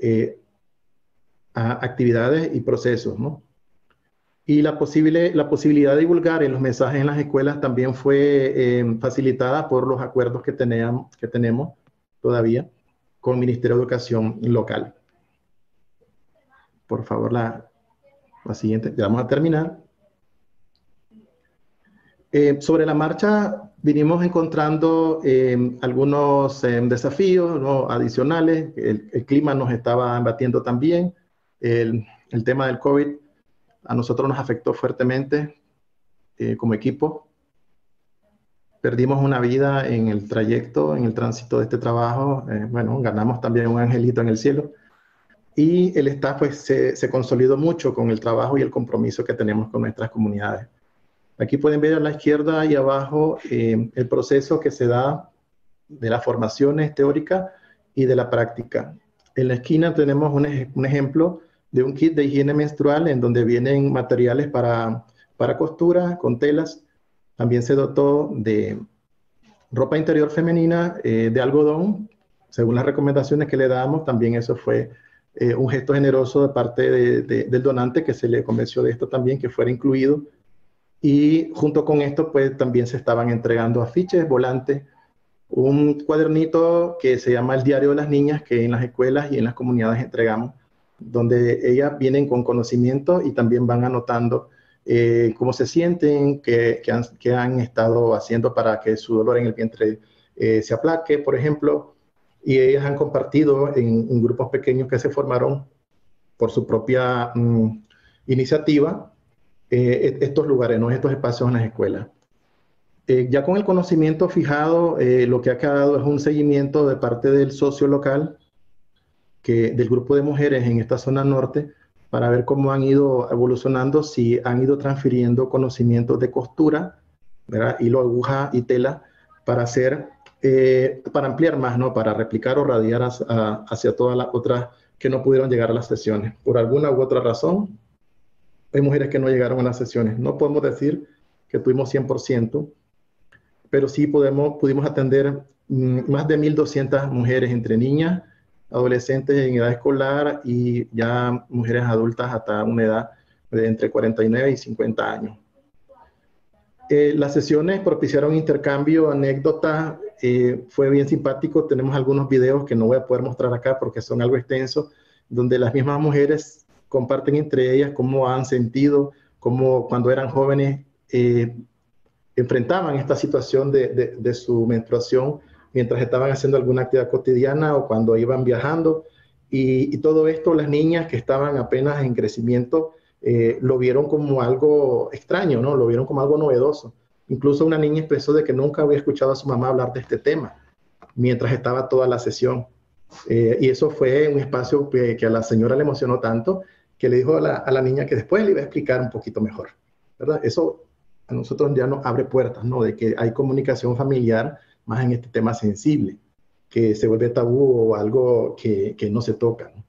a actividades y procesos, ¿no? Y la posibilidad de divulgar en los mensajes en las escuelas también fue facilitada por los acuerdos que tenemos todavía con el Ministerio de Educación local. Por favor, la siguiente, ya vamos a terminar. Sobre la marcha vinimos encontrando algunos desafíos, ¿no?, adicionales. El clima nos estaba embatiendo también. El tema del COVID a nosotros nos afectó fuertemente como equipo. Perdimos una vida en el trayecto, en el tránsito de este trabajo. Bueno, ganamos también un angelito en el cielo. Y el staff pues, se consolidó mucho con el trabajo y el compromiso que tenemos con nuestras comunidades. Aquí pueden ver a la izquierda y abajo el proceso que se da de las formaciones teóricas y de la práctica. En la esquina tenemos un ejemplo de un kit de higiene menstrual en donde vienen materiales para costura con telas. También se dotó de ropa interior femenina de algodón, según las recomendaciones que le damos. También eso fue un gesto generoso de parte del donante, que se le convenció de esto también, que fuera incluido. Y junto con esto, pues también se estaban entregando afiches, volantes, un cuadernito que se llama el Diario de las Niñas, que en las escuelas y en las comunidades entregamos, donde ellas vienen con conocimiento y también van anotando cómo se sienten, qué han estado haciendo para que su dolor en el vientre se aplaque, por ejemplo. Y ellas han compartido en grupos pequeños que se formaron por su propia iniciativa estos lugares, ¿no? Estos espacios en las escuelas. Ya con el conocimiento fijado, lo que ha quedado es un seguimiento de parte del socio local, del grupo de mujeres en esta zona norte, para ver cómo han ido evolucionando, si han ido transfiriendo conocimientos de costura, ¿verdad? Hilo, aguja y tela, para hacer, para ampliar más, ¿no? Para replicar o radiar hacia todas las otras que no pudieron llegar a las sesiones. Por alguna u otra razón, hay mujeres que no llegaron a las sesiones. No podemos decir que tuvimos 100%, pero sí pudimos atender más de 1.200 mujeres, entre niñas, adolescentes en edad escolar y ya mujeres adultas hasta una edad de entre 49 y 50 años. Las sesiones propiciaron intercambio, anécdotas, fue bien simpático. Tenemos algunos videos que no voy a poder mostrar acá porque son algo extensos, donde las mismas mujeres comparten entre ellas cómo han sentido, cómo cuando eran jóvenes enfrentaban esta situación de su menstruación mientras estaban haciendo alguna actividad cotidiana o cuando iban viajando. Y todo esto, las niñas que estaban apenas en crecimiento lo vieron como algo extraño, ¿no? Lo vieron como algo novedoso. Incluso una niña expresó de que nunca había escuchado a su mamá hablar de este tema mientras estaba toda la sesión. Y eso fue un espacio que a la señora le emocionó tanto que le dijo a la niña que después le iba a explicar un poquito mejor, ¿verdad? Eso a nosotros ya nos abre puertas, ¿no? De que hay comunicación familiar más en este tema sensible, que se vuelve tabú o algo que no se toca, ¿no?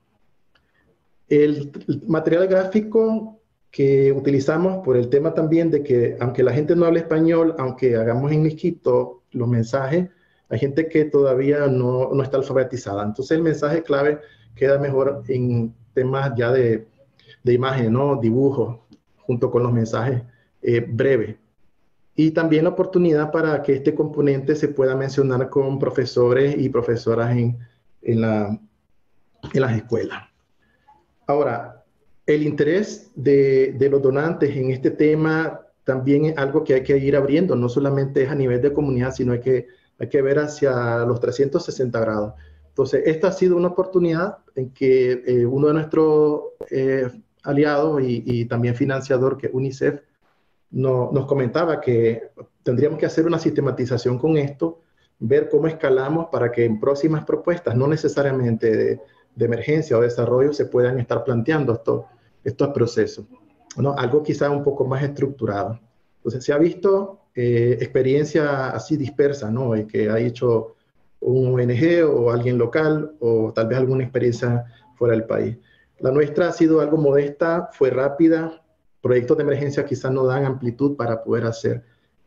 El material gráfico que utilizamos por el tema también de que aunque la gente no habla español, aunque hagamos en Miskito los mensajes, hay gente que todavía no está alfabetizada. Entonces el mensaje clave queda mejor en temas ya de imagen, ¿no? Dibujos, junto con los mensajes breves. Y también la oportunidad para que este componente se pueda mencionar con profesores y profesoras en las escuelas. Ahora, el interés de los donantes en este tema también es algo que hay que ir abriendo, no solamente es a nivel de comunidad, sino hay que ver hacia los 360 grados. Entonces, esta ha sido una oportunidad en que uno de nuestros aliados y también financiador, que es UNICEF, nos comentaba que tendríamos que hacer una sistematización con esto, ver cómo escalamos para que en próximas propuestas, no necesariamente de emergencia o desarrollo, se puedan estar planteando estos procesos, ¿no? Algo quizá un poco más estructurado. Entonces se ha visto experiencia así dispersa, ¿no? Y que ha hecho un ONG o alguien local o tal vez alguna experiencia fuera del país. La nuestra ha sido algo modesta, fue rápida. Proyectos de emergencia quizás no dan amplitud para poder hacer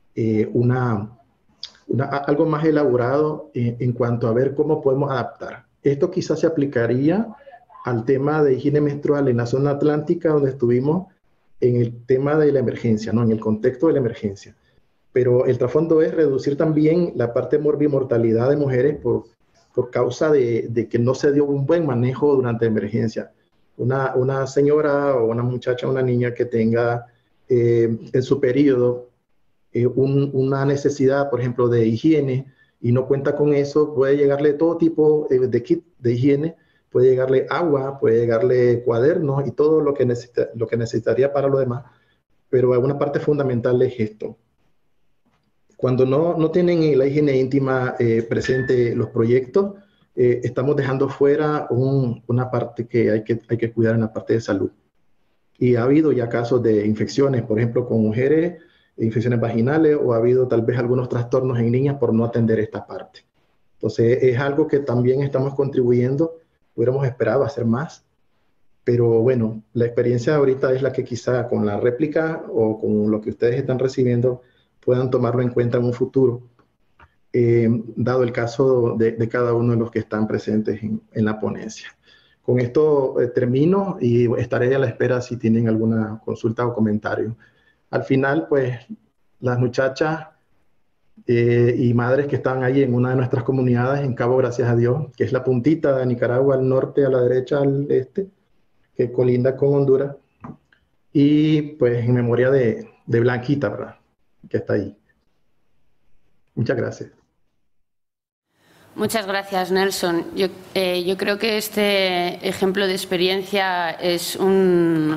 algo más elaborado en cuanto a ver cómo podemos adaptar. Esto quizás se aplicaría al tema de higiene menstrual en la zona atlántica, donde estuvimos en el tema de la emergencia, ¿no? En el contexto de la emergencia. Pero el trasfondo es reducir también la parte de morbimortalidad de mujeres por causa de que no se dio un buen manejo durante la emergencia. Una señora o una muchacha, una niña que tenga en su periodo una necesidad, por ejemplo, de higiene y no cuenta con eso, puede llegarle todo tipo de kit de higiene, puede llegarle agua, puede llegarle cuadernos y todo lo que necesitaría para lo demás, pero una parte fundamental es esto. Cuando no tienen la higiene íntima presente los proyectos, estamos dejando fuera una parte que hay que cuidar en la parte de salud. Y ha habido ya casos de infecciones, por ejemplo, con mujeres, infecciones vaginales, o ha habido tal vez algunos trastornos en niñas por no atender esta parte. Entonces, es algo que también estamos contribuyendo. Hubiéramos esperado hacer más, pero bueno, la experiencia ahorita es la que quizá con la réplica o con lo que ustedes están recibiendo puedan tomarlo en cuenta en un futuro, dado el caso de cada uno de los que están presentes en la ponencia. Con esto termino y estaré a la espera si tienen alguna consulta o comentario. Al final, pues, las muchachas y madres que están ahí en una de nuestras comunidades, en Cabo Gracias a Dios, que es la puntita de Nicaragua, al norte, a la derecha, al este, que colinda con Honduras, y pues en memoria de Blanquita, ¿verdad?, que está ahí. Muchas gracias. Muchas gracias, Nelson. Yo creo que este ejemplo de experiencia es un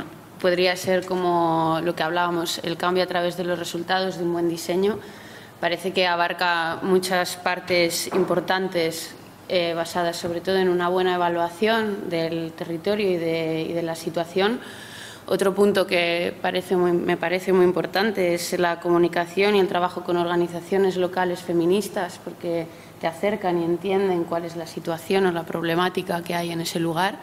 podría ser como lo que hablábamos, el cambio a través de los resultados de un buen diseño. Parece que abarca muchas partes importantes basadas sobre todo en una buena evaluación del territorio y de la situación. Otro punto que me parece muy importante es la comunicación y el trabajo con organizaciones locales feministas, porque te acercan y entienden cuál es la situación o la problemática que hay en ese lugar.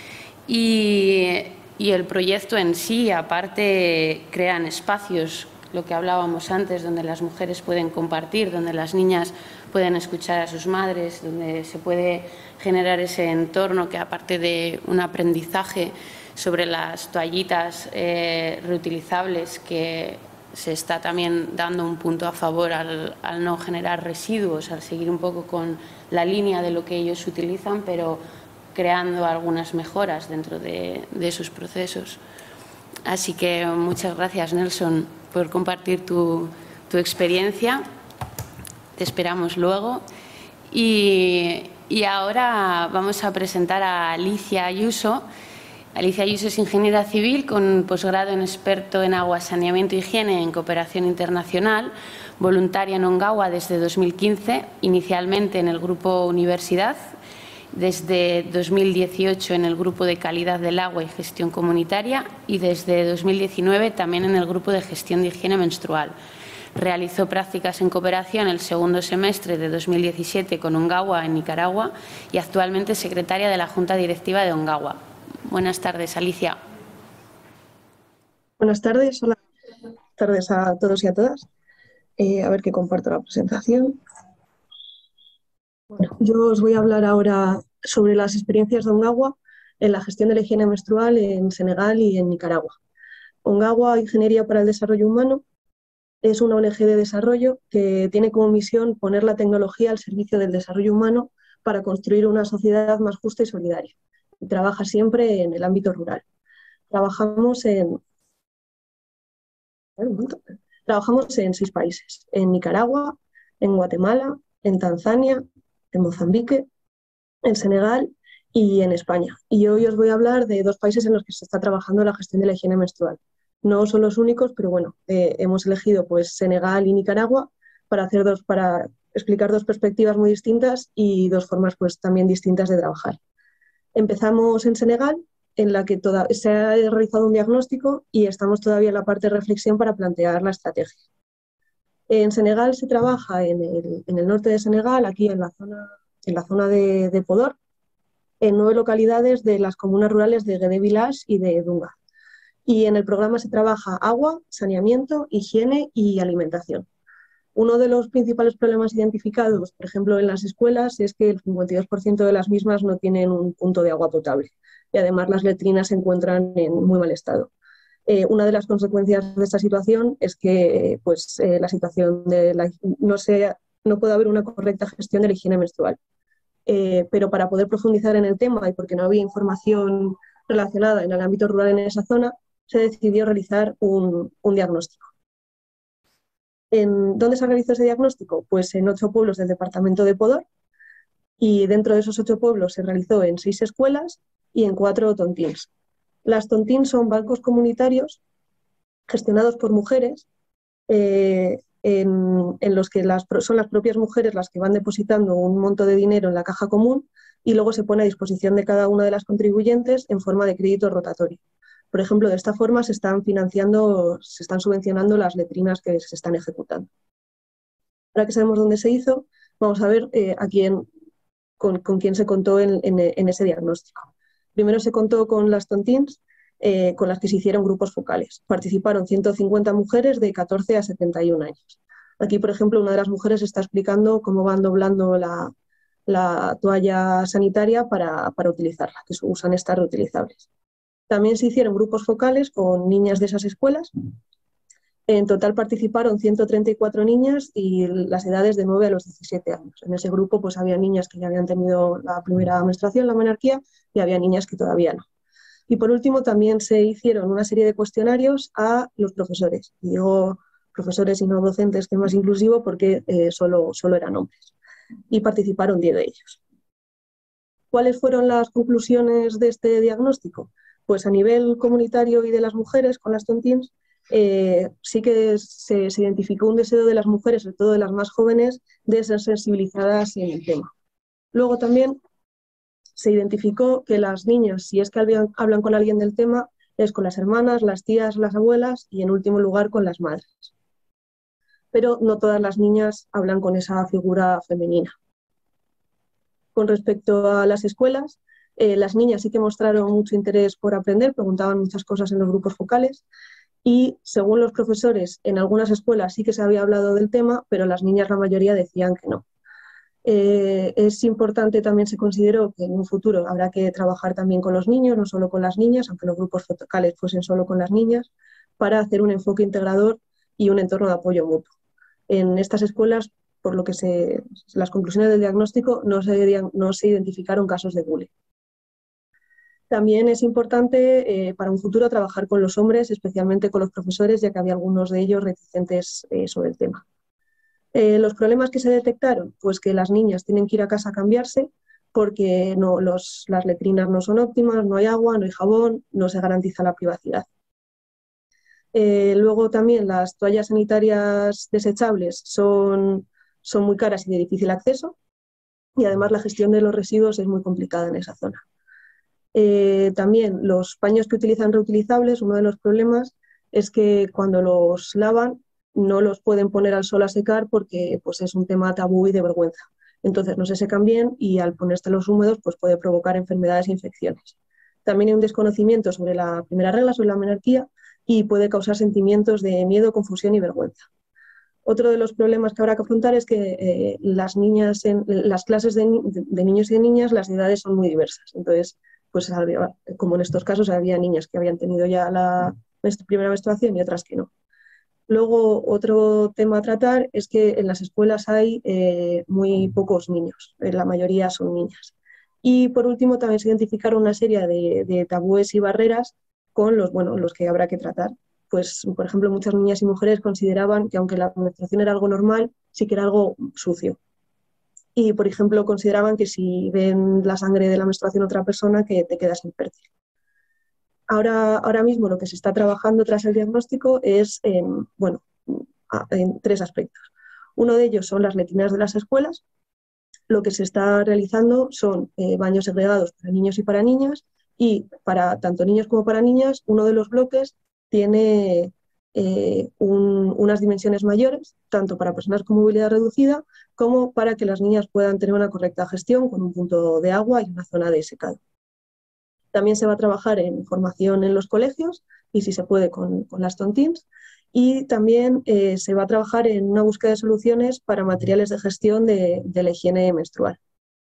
Y el proyecto en sí, aparte, crean espacios, lo que hablábamos antes, donde las mujeres pueden compartir, donde las niñas pueden escuchar a sus madres, donde se puede generar ese entorno que, aparte de un aprendizaje sobre las toallitas reutilizables, que se está también dando un punto a favor al no generar residuos, al seguir un poco con la línea de lo que ellos utilizan, pero creando algunas mejoras dentro de sus procesos. Así que muchas gracias, Nelson, por compartir tu experiencia. Te esperamos luego. Y ahora vamos a presentar a Alicia Ayuso. Alicia Ayuso es ingeniera civil con posgrado en experto en agua, saneamiento e higiene en cooperación internacional, voluntaria en Ongawa desde 2015, inicialmente en el grupo Universidad, desde 2018 en el grupo de calidad del agua y gestión comunitaria y desde 2019 también en el grupo de gestión de higiene menstrual. Realizó prácticas en cooperación el segundo semestre de 2017 con Ongawa en Nicaragua y actualmente es secretaria de la Junta Directiva de Ongawa. Buenas tardes, Alicia. Buenas tardes, hola. Buenas tardes a todos y a todas. A ver que comparto la presentación. Bueno, yo os voy a hablar ahora sobre las experiencias de Ongawa en la gestión de la higiene menstrual en Senegal y en Nicaragua. Ongawa Ingeniería para el Desarrollo Humano es una ONG de desarrollo que tiene como misión poner la tecnología al servicio del desarrollo humano para construir una sociedad más justa y solidaria. Y trabaja siempre en el ámbito rural. Trabajamos en 6 países, en Nicaragua, en Guatemala, en Tanzania, en Mozambique, en Senegal y en España. Y hoy os voy a hablar de 2 países en los que se está trabajando la gestión de la higiene menstrual. No son los únicos, pero bueno, hemos elegido pues Senegal y Nicaragua para explicar 2 perspectivas muy distintas y 2 formas pues también distintas de trabajar. Empezamos en Senegal, en la que se ha realizado un diagnóstico y estamos todavía en la parte de reflexión para plantear la estrategia. En Senegal se trabaja en el norte de Senegal, aquí en la zona de Podor, en 9 localidades de las comunas rurales de Guédé Village y de Dunga. Y en el programa se trabaja agua, saneamiento, higiene y alimentación. Uno de los principales problemas identificados, por ejemplo, en las escuelas, es que el 52% de las mismas no tienen un punto de agua potable y además las letrinas se encuentran en muy mal estado. Una de las consecuencias de esta situación es que la situación no puede haber una correcta gestión de la higiene menstrual. Pero para poder profundizar en el tema y porque no había información relacionada en el ámbito rural en esa zona, se decidió realizar un diagnóstico. ¿Dónde se realizó ese diagnóstico? Pues en 8 pueblos del departamento de Podor, y dentro de esos 8 pueblos se realizó en 6 escuelas y en 4 tontins. Las tontins son bancos comunitarios gestionados por mujeres en los que son las propias mujeres las que van depositando un monto de dinero en la caja común y luego se pone a disposición de cada una de las contribuyentes en forma de crédito rotatorio. Por ejemplo, de esta forma se están subvencionando las letrinas que se están ejecutando. Ahora que sabemos dónde se hizo, vamos a ver con quién se contó en ese diagnóstico. Primero se contó con las tontins, con las que se hicieron grupos focales. Participaron 150 mujeres de 14 a 71 años. Aquí, por ejemplo, una de las mujeres está explicando cómo van doblando la toalla sanitaria para utilizarla, que usan estas reutilizables. También se hicieron grupos focales con niñas de esas escuelas. En total participaron 134 niñas y las edades de 9 a los 17 años. En ese grupo pues había niñas que ya habían tenido la primera menstruación, la menarquía, y había niñas que todavía no. Y por último también se hicieron una serie de cuestionarios a los profesores. Y digo profesores y no docentes, que es más inclusivo porque solo eran hombres. Y participaron 10 de ellos. ¿Cuáles fueron las conclusiones de este diagnóstico? Pues a nivel comunitario y de las mujeres, con las tontines, sí que se identificó un deseo de las mujeres, sobre todo de las más jóvenes, de ser sensibilizadas en el tema. Luego también se identificó que las niñas, si es que hablan con alguien del tema, es con las hermanas, las tías, las abuelas y en último lugar con las madres. Pero no todas las niñas hablan con esa figura femenina. Con respecto a las escuelas, las niñas sí que mostraron mucho interés por aprender, preguntaban muchas cosas en los grupos focales y según los profesores, en algunas escuelas sí que se había hablado del tema, pero las niñas la mayoría decían que no. Es importante, también se consideró que en un futuro habrá que trabajar también con los niños, no solo con las niñas, aunque los grupos focales fuesen solo con las niñas, para hacer un enfoque integrador y un entorno de apoyo mutuo. En estas escuelas, por lo que las conclusiones del diagnóstico, no se identificaron casos de bullying. También es importante para un futuro trabajar con los hombres, especialmente con los profesores, ya que había algunos de ellos reticentes sobre el tema. Los problemas que se detectaron, pues que las niñas tienen que ir a casa a cambiarse porque las letrinas no son óptimas, no hay agua, no hay jabón, no se garantiza la privacidad. Luego también las toallas sanitarias desechables son muy caras y de difícil acceso y además la gestión de los residuos es muy complicada en esa zona. También los paños que utilizan reutilizables, uno de los problemas es que cuando los lavan no los pueden poner al sol a secar porque pues, es un tema tabú y de vergüenza. Entonces no se secan bien y al ponérselos húmedos pues, puede provocar enfermedades e infecciones. También hay un desconocimiento sobre la primera regla, sobre la menarquía, y puede causar sentimientos de miedo, confusión y vergüenza. Otro de los problemas que habrá que afrontar es que las niñas en las clases de niños y de niñas, las edades son muy diversas. Entonces, pues como en estos casos había niñas que habían tenido ya la primera menstruación y otras que no. Luego, otro tema a tratar es que en las escuelas hay muy pocos niños, la mayoría son niñas. Y por último, también se identificaron una serie de tabúes y barreras con los que habrá que tratar. Pues, por ejemplo, muchas niñas y mujeres consideraban que aunque la menstruación era algo normal, sí que era algo sucio. Y, por ejemplo, consideraban que si ven la sangre de la menstruación de otra persona, que te quedas infértil. Ahora mismo lo que se está trabajando tras el diagnóstico es en 3 aspectos. Uno de ellos son las letrinas de las escuelas. Lo que se está realizando son baños segregados para niños y para niñas, y para tanto niños como para niñas, uno de los bloques tiene unas dimensiones mayores, tanto para personas con movilidad reducida como para que las niñas puedan tener una correcta gestión con un punto de agua y una zona de secado. También se va a trabajar en formación en los colegios y si se puede con las tontines, y también se va a trabajar en una búsqueda de soluciones para materiales de gestión de la higiene menstrual.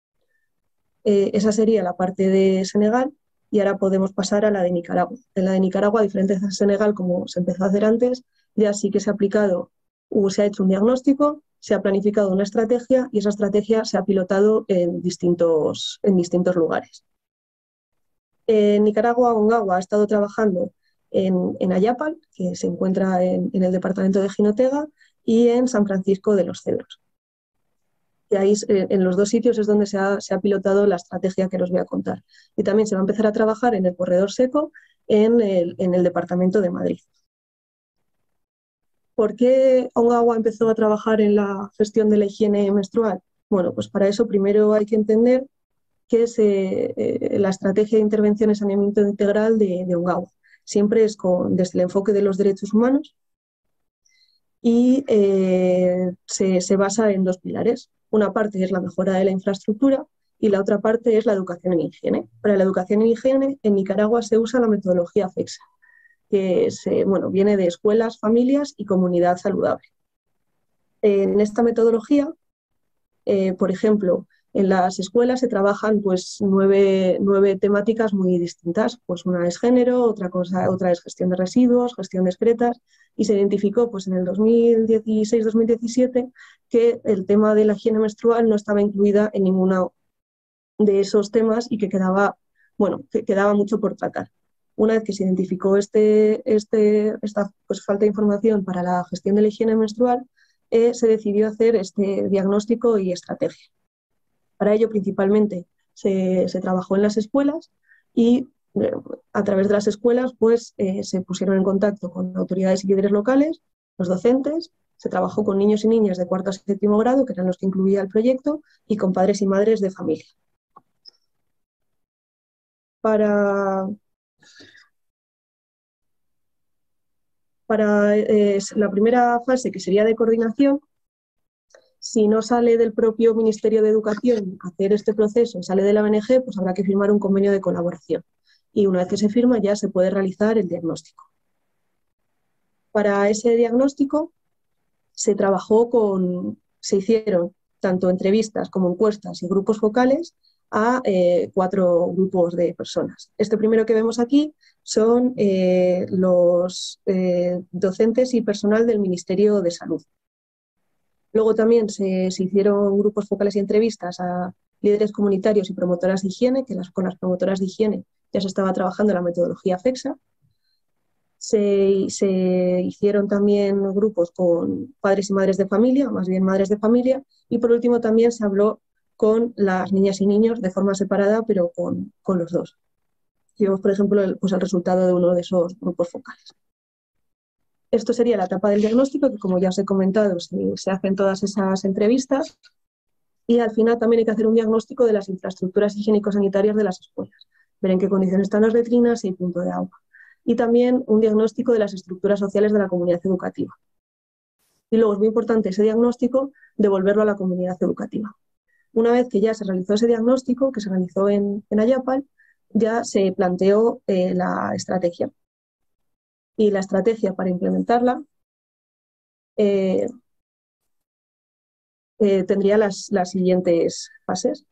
Esa sería la parte de Senegal. Y ahora podemos pasar a la de Nicaragua. En la de Nicaragua, a diferencia de Senegal, como se empezó a hacer antes, ya sí que se ha aplicado, se ha hecho un diagnóstico, se ha planificado una estrategia y esa estrategia se ha pilotado en distintos lugares. En Nicaragua, Ongawa ha estado trabajando en Ayapal, que se encuentra en el departamento de Jinotega, y en San Francisco de los Cedros. Y ahí, en los 2 sitios, es donde se ha pilotado la estrategia que os voy a contar. Y también se va a empezar a trabajar en el corredor seco en el departamento de Madrid. ¿Por qué Ongawa empezó a trabajar en la gestión de la higiene menstrual? Bueno, pues para eso primero hay que entender qué es la estrategia de intervención y saneamiento integral de Ongawa. Siempre es desde el enfoque de los derechos humanos y se basa en 2 pilares. Una parte es la mejora de la infraestructura y la otra parte es la educación en higiene. Para la educación en higiene, en Nicaragua se usa la metodología FEXA, que viene de escuelas, familias y comunidad saludable. En esta metodología, por ejemplo, en las escuelas se trabajan 9 temáticas muy distintas. Pues una es género, otra es gestión de residuos, gestión de excretas, y se identificó pues, en el 2016-2017 que el tema de la higiene menstrual no estaba incluida en ninguno de esos temas y que quedaba mucho por tratar. Una vez que se identificó esta falta de información para la gestión de la higiene menstrual, se decidió hacer este diagnóstico y estrategia. Para ello, principalmente, se trabajó en las escuelas y a través de las escuelas pues, se pusieron en contacto con autoridades y líderes locales, los docentes, se trabajó con niños y niñas de cuarto a séptimo grado, que eran los que incluía el proyecto, y con padres y madres de familia. Para la primera fase, que sería de coordinación, si no sale del propio Ministerio de Educación hacer este proceso, sale de la ONG, pues habrá que firmar un convenio de colaboración. Y una vez que se firma ya se puede realizar el diagnóstico. Para ese diagnóstico se hicieron tanto entrevistas como encuestas y grupos focales a 4 grupos de personas. Este primero que vemos aquí son los docentes y personal del Ministerio de Salud. Luego también se hicieron grupos focales y entrevistas a líderes comunitarios y promotoras de higiene, que con las promotoras de higiene ya se estaba trabajando la metodología FEXA. Se hicieron también grupos con padres y madres de familia, más bien madres de familia, y por último también se habló con las niñas y niños de forma separada, pero con los dos. Y vemos, por ejemplo, el resultado de uno de esos grupos focales. Esto sería la etapa del diagnóstico, que como ya os he comentado, se hacen todas esas entrevistas, y al final también hay que hacer un diagnóstico de las infraestructuras higiénico-sanitarias de las escuelas, ver en qué condiciones están las letrinas y hay punto de agua. Y también un diagnóstico de las estructuras sociales de la comunidad educativa. Y luego es muy importante ese diagnóstico devolverlo a la comunidad educativa. Una vez que ya se realizó ese diagnóstico, que se realizó en Ayapal, ya se planteó la estrategia. Y la estrategia para implementarla tendría las siguientes fases.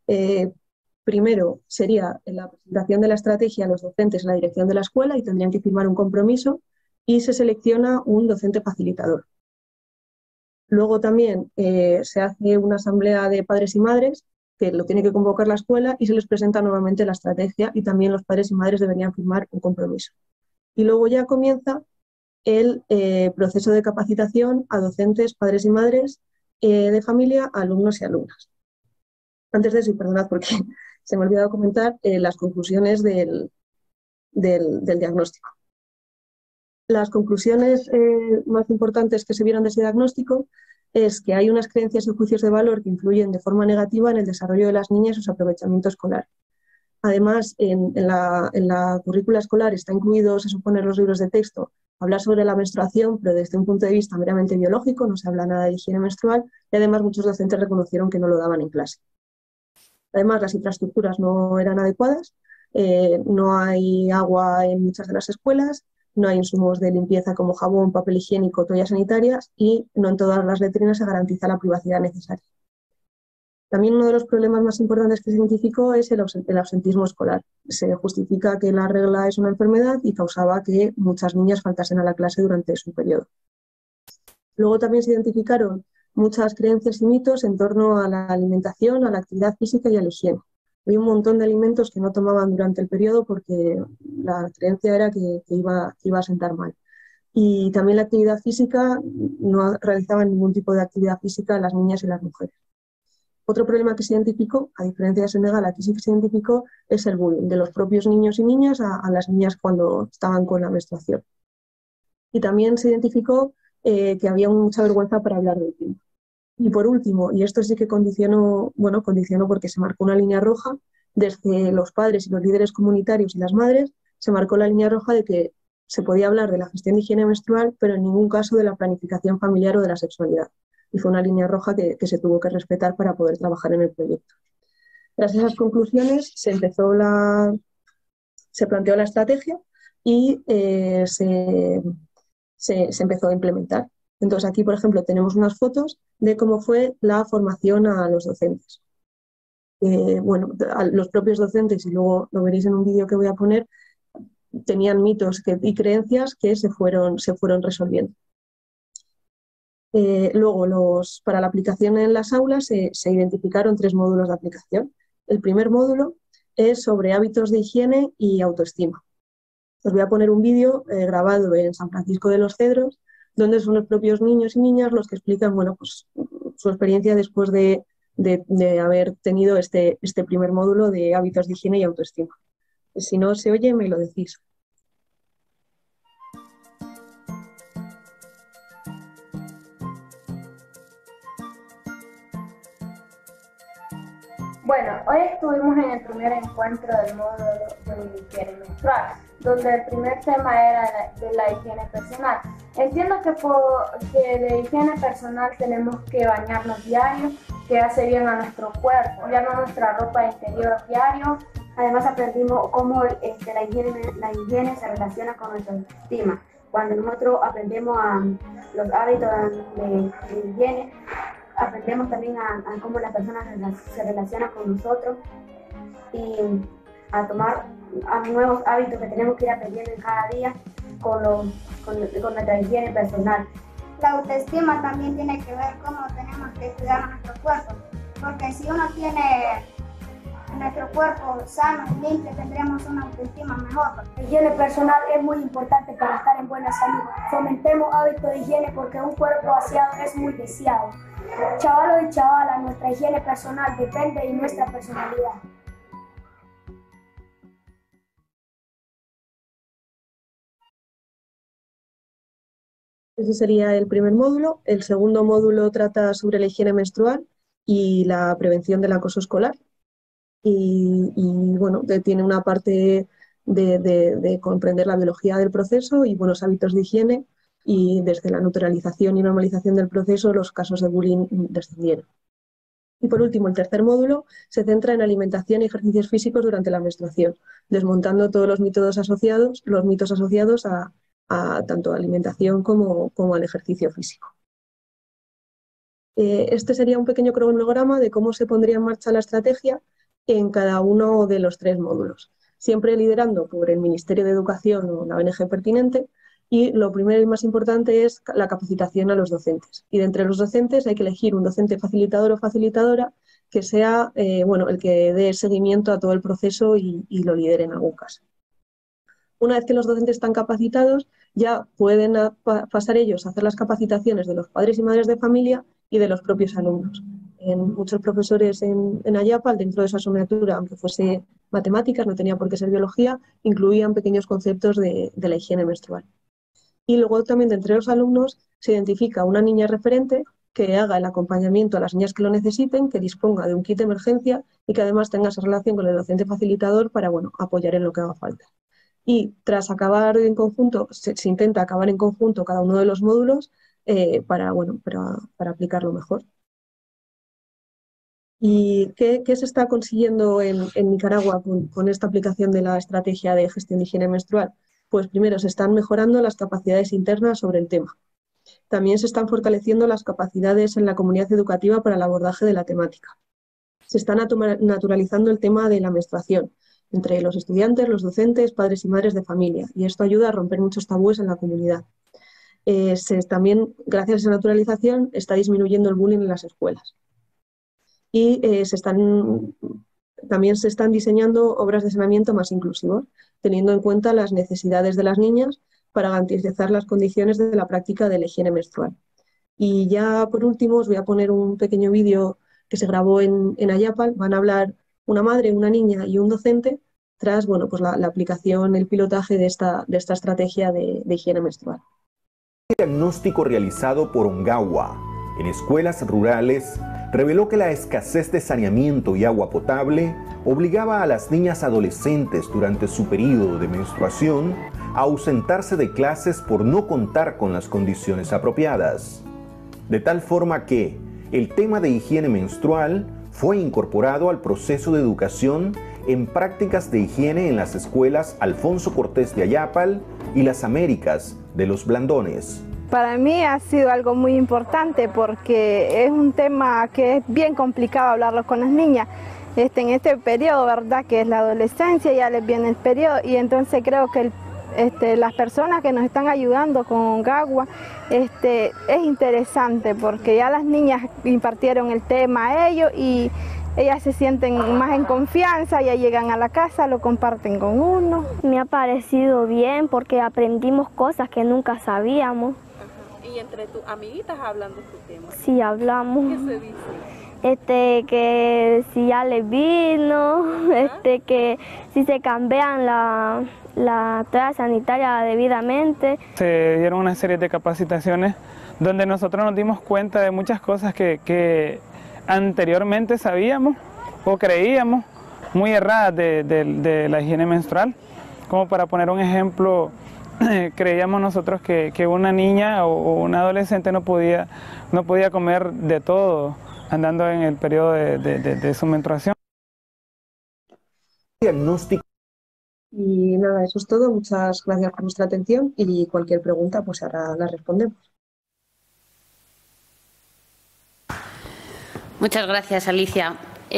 Primero sería la presentación de la estrategia a los docentes en la dirección de la escuela y tendrían que firmar un compromiso y se selecciona un docente facilitador. Luego también se hace una asamblea de padres y madres que lo tiene que convocar la escuela y se les presenta nuevamente la estrategia y también los padres y madres deberían firmar un compromiso. Y luego ya comienza el proceso de capacitación a docentes, padres y madres de familia, alumnos y alumnas. Antes de eso, y perdonad porque se me ha olvidado comentar las conclusiones del diagnóstico. Las conclusiones más importantes que se vieron de ese diagnóstico es que hay unas creencias y juicios de valor que influyen de forma negativa en el desarrollo de las niñas y su aprovechamiento escolar. Además, en la currícula escolar está incluido, se supone, en los libros de texto, hablar sobre la menstruación, pero desde un punto de vista meramente biológico, no se habla nada de higiene menstrual, y además muchos docentes reconocieron que no lo daban en clase. Además, las infraestructuras no eran adecuadas, no hay agua en muchas de las escuelas, no hay insumos de limpieza como jabón, papel higiénico, toallas sanitarias y no en todas las letrinas se garantiza la privacidad necesaria. También uno de los problemas más importantes que se identificó es el ausentismo escolar. Se justifica que la regla es una enfermedad y causaba que muchas niñas faltasen a la clase durante su periodo. Luego también se identificaron muchas creencias y mitos en torno a la alimentación, a la actividad física y a la higiene. Hay un montón de alimentos que no tomaban durante el periodo porque la creencia era que iba a sentar mal. Y también la actividad física, no realizaban ningún tipo de actividad física las niñas y las mujeres. Otro problema que se identificó, a diferencia de Senegal, aquí sí que se identificó, es el bullying de los propios niños y niñas a las niñas cuando estaban con la menstruación. Y también se identificó que había mucha vergüenza para hablar del tema. Y por último, y esto sí que condicionó porque se marcó una línea roja, desde los padres y los líderes comunitarios y las madres, se marcó la línea roja de que se podía hablar de la gestión de higiene menstrual, pero en ningún caso de la planificación familiar o de la sexualidad. Y fue una línea roja que se tuvo que respetar para poder trabajar en el proyecto. Tras esas conclusiones se planteó la estrategia y se empezó a implementar. Entonces aquí, por ejemplo, tenemos unas fotos de cómo fue la formación a los docentes. A los propios docentes, y luego lo veréis en un vídeo que voy a poner, tenían mitos y creencias que se fueron resolviendo. Luego, para la aplicación en las aulas se identificaron 3 módulos de aplicación. El primer módulo es sobre hábitos de higiene y autoestima. Os voy a poner un vídeo grabado en San Francisco de los Cedros, donde son los propios niños y niñas los que explican su experiencia después de de haber tenido este primer módulo de hábitos de higiene y autoestima. Si no se oye, me lo decís. Bueno, hoy estuvimos en el primer encuentro del módulo de higiene menstrual, donde el primer tema era de la higiene personal. Entiendo que de higiene personal tenemos que bañarnos diario, que hace bien a nuestro cuerpo, cambiarnos nuestra ropa interior diario. Además aprendimos cómo la higiene se relaciona con nuestra autoestima. Cuando nosotros aprendemos los hábitos de higiene, aprendemos también a cómo las personas se relacionan con nosotros y a tomar nuevos hábitos que tenemos que ir aprendiendo en cada día con nuestra higiene personal. La autoestima también tiene que ver cómo tenemos que cuidar nuestro cuerpo, porque si uno tiene nuestro cuerpo sano y limpio, tendremos una autoestima mejor. La higiene personal es muy importante para estar en buena salud. Fomentemos hábitos de higiene porque un cuerpo aseado es muy deseado. Chavalos y chavalas, nuestra higiene personal depende de nuestra personalidad. Ese sería el primer módulo. El segundo módulo trata sobre la higiene menstrual y la prevención del acoso escolar. Y bueno, tiene una parte de comprender la biología del proceso y buenos hábitos de higiene, y desde la neutralización y normalización del proceso los casos de bullying descendieron. Y por último, el tercer módulo se centra en alimentación y ejercicios físicos durante la menstruación, desmontando todos los mitos asociados a tanto a alimentación como al ejercicio físico. Este sería un pequeño cronograma de cómo se pondría en marcha la estrategia en cada uno de los tres módulos, siempre liderando por el Ministerio de Educación o la ONG pertinente. Y lo primero y más importante es la capacitación a los docentes. Y de entre los docentes hay que elegir un docente facilitador o facilitadora que sea el que dé seguimiento a todo el proceso y lo lidere en algún caso. Una vez que los docentes están capacitados, ya pueden pasar ellos a hacer las capacitaciones de los padres y madres de familia y de los propios alumnos. Muchos profesores en Ayapal, dentro de esa asignatura, aunque fuese matemáticas, no tenía por qué ser biología, incluían pequeños conceptos de la higiene menstrual. Y luego también de entre los alumnos se identifica una niña referente que haga el acompañamiento a las niñas que lo necesiten, que disponga de un kit de emergencia y que además tenga esa relación con el docente facilitador para apoyar en lo que haga falta. Y tras acabar en conjunto, se intenta acabar en conjunto cada uno de los módulos para aplicarlo mejor. ¿Y qué se está consiguiendo en Nicaragua con esta aplicación de la estrategia de gestión de higiene menstrual? Pues primero se están mejorando las capacidades internas sobre el tema. También se están fortaleciendo las capacidades en la comunidad educativa para el abordaje de la temática. Se está naturalizando el tema de la menstruación entre los estudiantes, los docentes, padres y madres de familia, y esto ayuda a romper muchos tabúes en la comunidad. También, gracias a esa naturalización, está disminuyendo el bullying en las escuelas. Y también se están diseñando obras de saneamiento más inclusivas, teniendo en cuenta las necesidades de las niñas para garantizar las condiciones de la práctica de la higiene menstrual. Y ya por último os voy a poner un pequeño vídeo que se grabó en Ayapal. Van a hablar una madre, una niña y un docente tras la aplicación, el pilotaje de esta estrategia de higiene menstrual. El diagnóstico realizado por Ongawa en escuelas rurales reveló que la escasez de saneamiento y agua potable obligaba a las niñas adolescentes durante su periodo de menstruación a ausentarse de clases por no contar con las condiciones apropiadas. De tal forma que el tema de higiene menstrual fue incorporado al proceso de educación en prácticas de higiene en las escuelas Alfonso Cortés de Ayapal y Las Américas de Los Blandones. Para mí ha sido algo muy importante porque es un tema que es bien complicado hablarlo con las niñas. En este periodo, ¿verdad? Que es la adolescencia, ya les viene el periodo, y entonces creo que las personas que nos están ayudando con Ongawa es interesante porque ya las niñas impartieron el tema a ellos y ellas se sienten más en confianza, ya llegan a la casa, lo comparten con uno. Me ha parecido bien porque aprendimos cosas que nunca sabíamos. ¿Y entre tus amiguitas hablan de este tema? Sí, hablamos. ¿Qué se dice? que si ya les vino, que si se cambian la toalla sanitaria debidamente. Se dieron una serie de capacitaciones donde nosotros nos dimos cuenta de muchas cosas que anteriormente sabíamos o creíamos muy erradas de la higiene menstrual. Como para poner un ejemplo, creíamos nosotros que una niña o una adolescente no podía comer de todo andando en el periodo de su menstruación. Diagnóstico. Y nada, eso es todo. Muchas gracias por vuestra atención y cualquier pregunta pues ahora la respondemos. Muchas gracias, Alicia.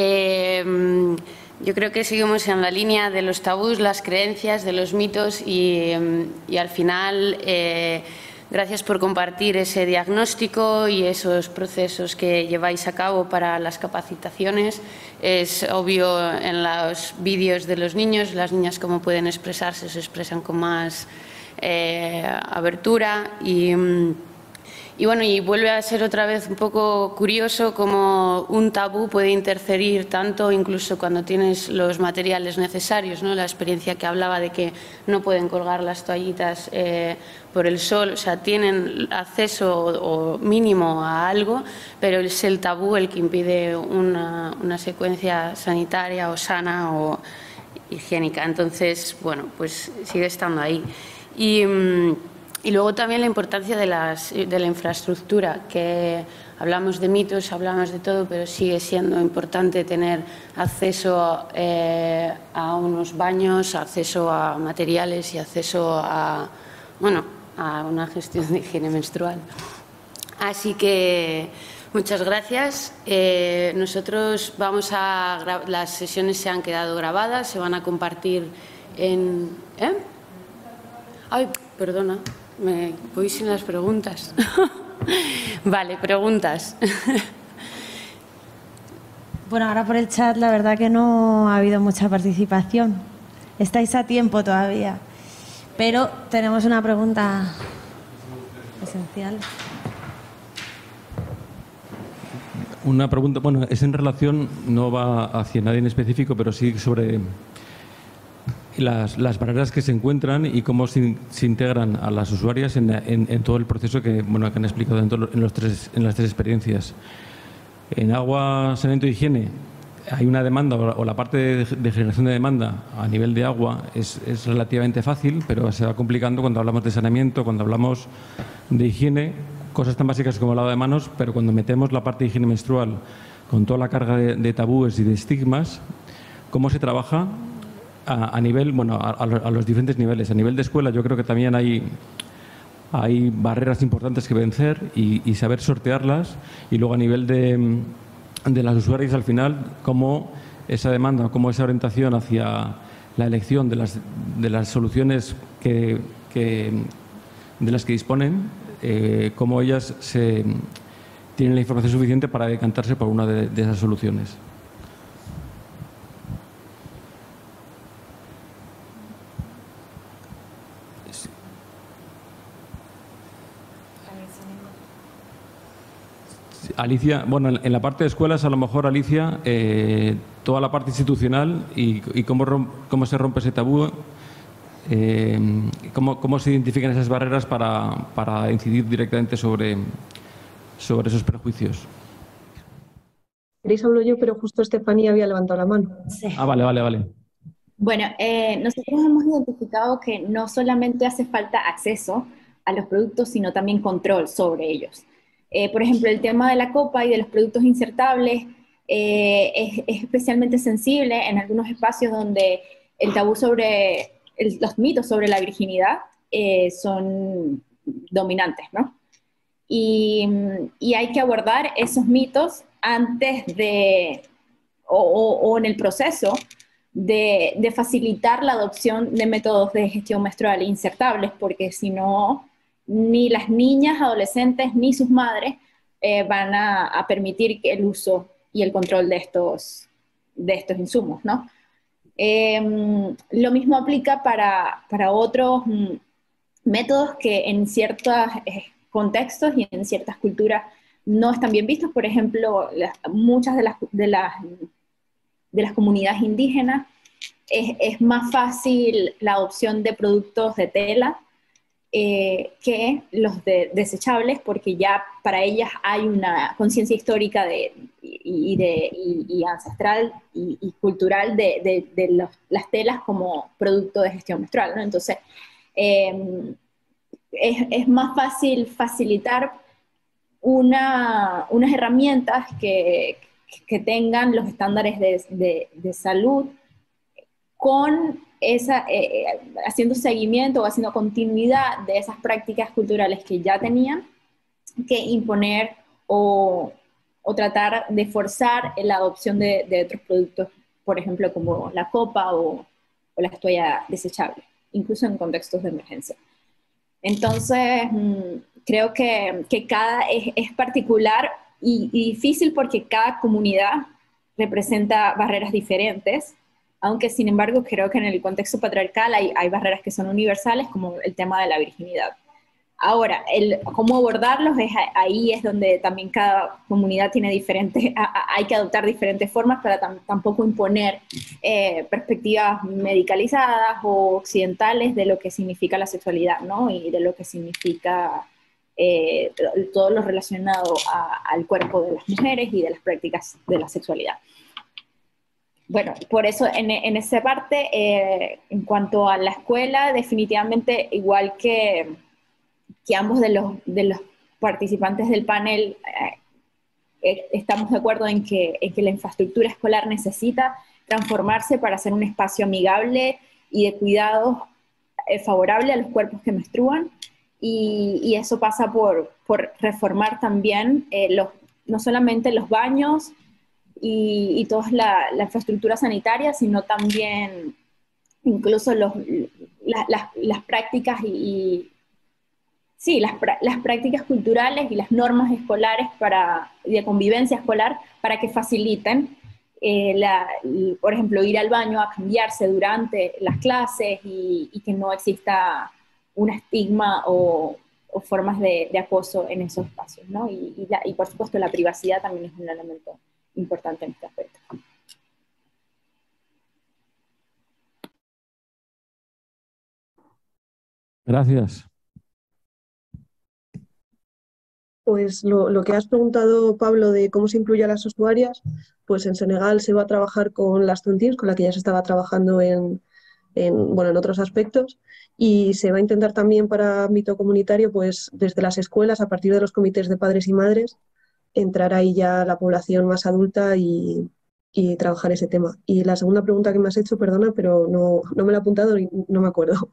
Yo creo que seguimos en la línea de los tabús, las creencias, de los mitos y al final, gracias por compartir ese diagnóstico y esos procesos que lleváis a cabo para las capacitaciones. Es obvio en los vídeos de los niños, las niñas cómo pueden expresarse, se expresan con más abertura y bueno, y vuelve a ser otra vez un poco curioso cómo un tabú puede interferir tanto incluso cuando tienes los materiales necesarios, ¿no? La experiencia que hablaba de que no pueden colgar las toallitas por el sol, o sea, tienen acceso o mínimo a algo, pero es el tabú el que impide una secuencia sanitaria o sana o higiénica. Entonces, bueno, pues sigue estando ahí. Y luego también la importancia de la infraestructura, que hablamos de mitos, hablamos de todo, pero sigue siendo importante tener acceso a unos baños, acceso a materiales y acceso a una gestión de higiene menstrual. Así que muchas gracias. Nosotros las sesiones se han quedado grabadas, se van a compartir en... Ay, perdona. Me voy sin las preguntas. Vale, preguntas. Bueno, ahora por el chat la verdad que no ha habido mucha participación. Estáis a tiempo todavía. Pero tenemos una pregunta esencial. Una pregunta, bueno, es en relación, no va hacia nadie en específico, pero sí sobre las barreras que se encuentran y cómo se integran a las usuarias en todo el proceso que han explicado en las tres experiencias. En agua, saneamiento y higiene hay una demanda, o la parte de generación de demanda a nivel de agua es relativamente fácil, pero se va complicando cuando hablamos de saneamiento, cuando hablamos de higiene, cosas tan básicas como el lavado de manos, pero cuando metemos la parte de higiene menstrual con toda la carga de tabúes y de estigmas, ¿cómo se trabaja a nivel, a los diferentes niveles? A nivel de escuela yo creo que también hay barreras importantes que vencer y saber sortearlas, y luego a nivel de las usuarias al final, cómo esa demanda, cómo esa orientación hacia la elección de las soluciones de las que disponen, cómo ellas tienen la información suficiente para decantarse por una de esas soluciones. Alicia, bueno, en la parte de escuelas, a lo mejor, Alicia, toda la parte institucional y cómo se rompe ese tabú, cómo se identifican esas barreras para incidir directamente sobre esos prejuicios. ¿Queréis hablo yo? Pero justo Estefanía había levantado la mano. Sí. Ah, vale. Bueno, nosotros hemos identificado que no solamente hace falta acceso a los productos, sino también control sobre ellos. Por ejemplo, el tema de la copa y de los productos insertables es especialmente sensible en algunos espacios donde el tabú sobre los mitos sobre la virginidad son dominantes, ¿no? Y hay que abordar esos mitos antes o en el proceso de facilitar la adopción de métodos de gestión menstrual insertables, porque si no, ni las niñas, adolescentes, ni sus madres van a permitir el uso y el control de estos insumos, ¿no? Lo mismo aplica para otros métodos que en ciertos contextos y en ciertas culturas no están bien vistos. Por ejemplo, muchas de las comunidades indígenas es más fácil la adopción de productos de tela que los desechables, porque ya para ellas hay una conciencia histórica y ancestral y cultural de las telas como producto de gestión menstrual, ¿no? Entonces, es más fácil facilitar unas herramientas que tengan los estándares de salud con haciendo seguimiento o haciendo continuidad de esas prácticas culturales que ya tenían, que imponer o tratar de forzar la adopción de otros productos, por ejemplo, como la copa o la toalla desechable, incluso en contextos de emergencia. Entonces, creo que es particular y difícil porque cada comunidad representa barreras diferentes, aunque sin embargo creo que en el contexto patriarcal hay barreras que son universales, como el tema de la virginidad. Ahora, cómo abordarlos, ahí es donde también cada comunidad tiene hay que adoptar diferentes formas para tampoco imponer perspectivas medicalizadas o occidentales de lo que significa la sexualidad, ¿no? Y de lo que significa todo lo relacionado al cuerpo de las mujeres y de las prácticas de la sexualidad. Bueno, por eso en esa parte, en cuanto a la escuela, definitivamente igual que ambos de los participantes del panel estamos de acuerdo en que la infraestructura escolar necesita transformarse para ser un espacio amigable y de cuidados favorable a los cuerpos que menstruan, y eso pasa por reformar también no solamente los baños y toda la infraestructura sanitaria, sino también incluso las prácticas las prácticas culturales y las normas escolares de convivencia escolar para que faciliten, por ejemplo, ir al baño a cambiarse durante las clases y que no exista un estigma o formas de acoso en esos espacios, ¿no? Y por supuesto la privacidad también es un elemento importante en este aspecto. Gracias. Pues lo que has preguntado, Pablo, de cómo se incluye a las usuarias, pues en Senegal se va a trabajar con las tontines, con la que ya se estaba trabajando en otros aspectos, y se va a intentar también para ámbito comunitario, pues desde las escuelas, a partir de los comités de padres y madres, entrar ahí ya la población más adulta y trabajar ese tema. Y la segunda pregunta que me has hecho, perdona, pero no me la he apuntado y no me acuerdo.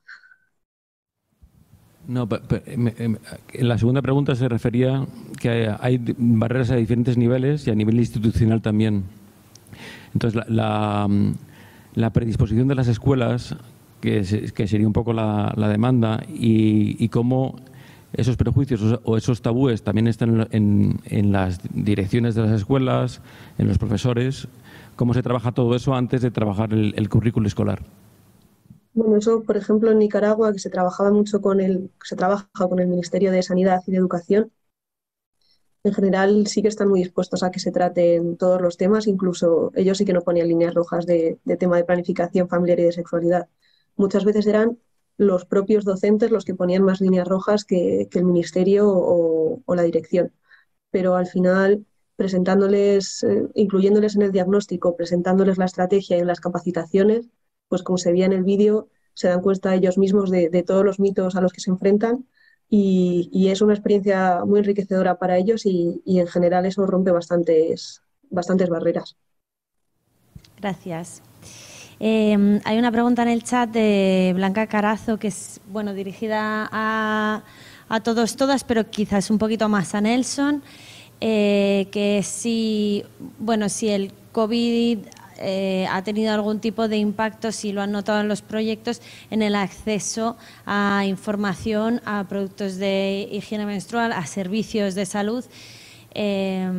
No, la segunda pregunta se refería que hay barreras a diferentes niveles y a nivel institucional también. Entonces, la predisposición de las escuelas, que sería un poco la demanda, y cómo esos prejuicios o esos tabúes también están en las direcciones de las escuelas, en los profesores, cómo se trabaja todo eso antes de trabajar el currículo escolar. Bueno, eso, por ejemplo, en Nicaragua, que se trabaja con el Ministerio de Sanidad y de Educación, en general sí que están muy dispuestos a que se traten todos los temas, incluso ellos sí que no ponían líneas rojas de tema de planificación familiar y de sexualidad. Muchas veces eran los propios docentes los que ponían más líneas rojas que el ministerio o la dirección. Pero al final, presentándoles, incluyéndoles en el diagnóstico, presentándoles la estrategia y en las capacitaciones, pues como se veía en el vídeo, se dan cuenta ellos mismos de todos los mitos a los que se enfrentan, y es una experiencia muy enriquecedora para ellos y en general eso rompe bastantes barreras. Gracias. Hay una pregunta en el chat de Blanca Carazo que es dirigida a todos, todas, pero quizás un poquito más a Nelson, que si el COVID ha tenido algún tipo de impacto, si lo han notado en los proyectos, en el acceso a información, a productos de higiene menstrual, a servicios de salud. Ella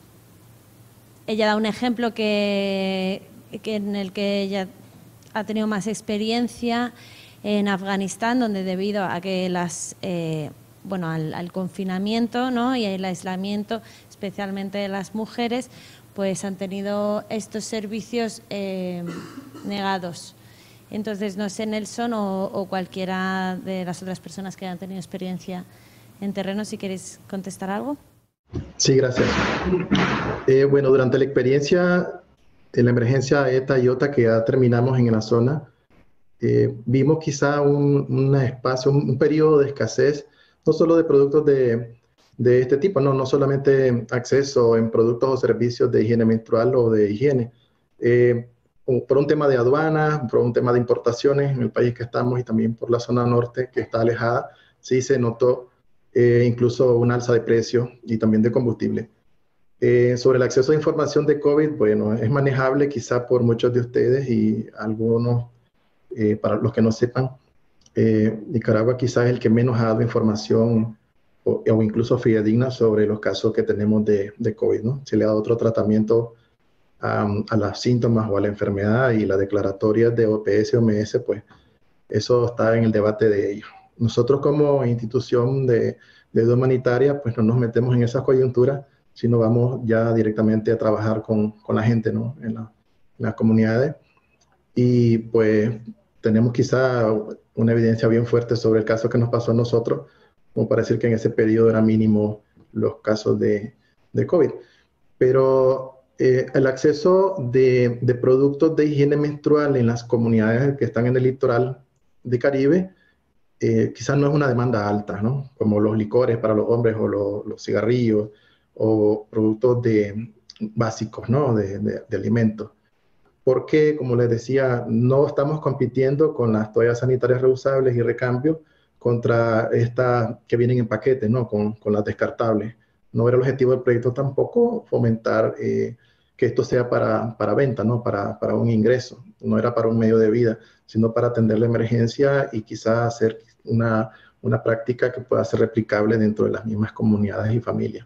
da un ejemplo en el que ella ha tenido más experiencia en Afganistán, donde debido a que bueno, al confinamiento, ¿no? Y al aislamiento, especialmente de las mujeres, pues han tenido estos servicios negados. Entonces, no sé, Nelson o cualquiera de las otras personas que hayan tenido experiencia en terreno, si queréis contestar algo. Sí, gracias. Bueno, durante la experiencia de la emergencia ETA y OTA que ya terminamos en la zona, vimos quizá un espacio, un periodo de escasez, no solo de productos de este tipo, no solamente acceso en productos o servicios de higiene menstrual o de higiene, por un tema de aduana, por un tema de importaciones en el país que estamos y también por la zona norte que está alejada, sí se notó incluso un alza de precio y también de combustible. Sobre el acceso a información de COVID, bueno, es manejable quizá por muchos de ustedes y algunos, para los que no sepan, Nicaragua quizás es el que menos ha dado información o incluso fidedigna sobre los casos que tenemos de COVID, ¿no? Se le ha dado otro tratamiento a los síntomas o a la enfermedad y las declaratorias de OPS y OMS, pues eso está en el debate de ellos. Nosotros como institución de ayuda humanitaria, pues no nos metemos en esas coyunturas, sino vamos ya directamente a trabajar con la gente, ¿no? En las comunidades. Y pues tenemos quizá una evidencia bien fuerte sobre el caso que nos pasó a nosotros, como para decir que en ese periodo era mínimo los casos de COVID. Pero el acceso de productos de higiene menstrual en las comunidades que están en el litoral de Caribe, quizás no es una demanda alta, ¿no? Como los licores para los hombres o los cigarrillos o productos básicos, ¿no? de alimentos. Porque, como les decía, no estamos compitiendo con las toallas sanitarias reusables y recambio contra estas que vienen en paquete, ¿no? Con las descartables. No era el objetivo del proyecto tampoco fomentar que esto sea para venta, ¿no? Para un ingreso. No era para un medio de vida, sino para atender la emergencia y quizás hacer una práctica que pueda ser replicable dentro de las mismas comunidades y familias.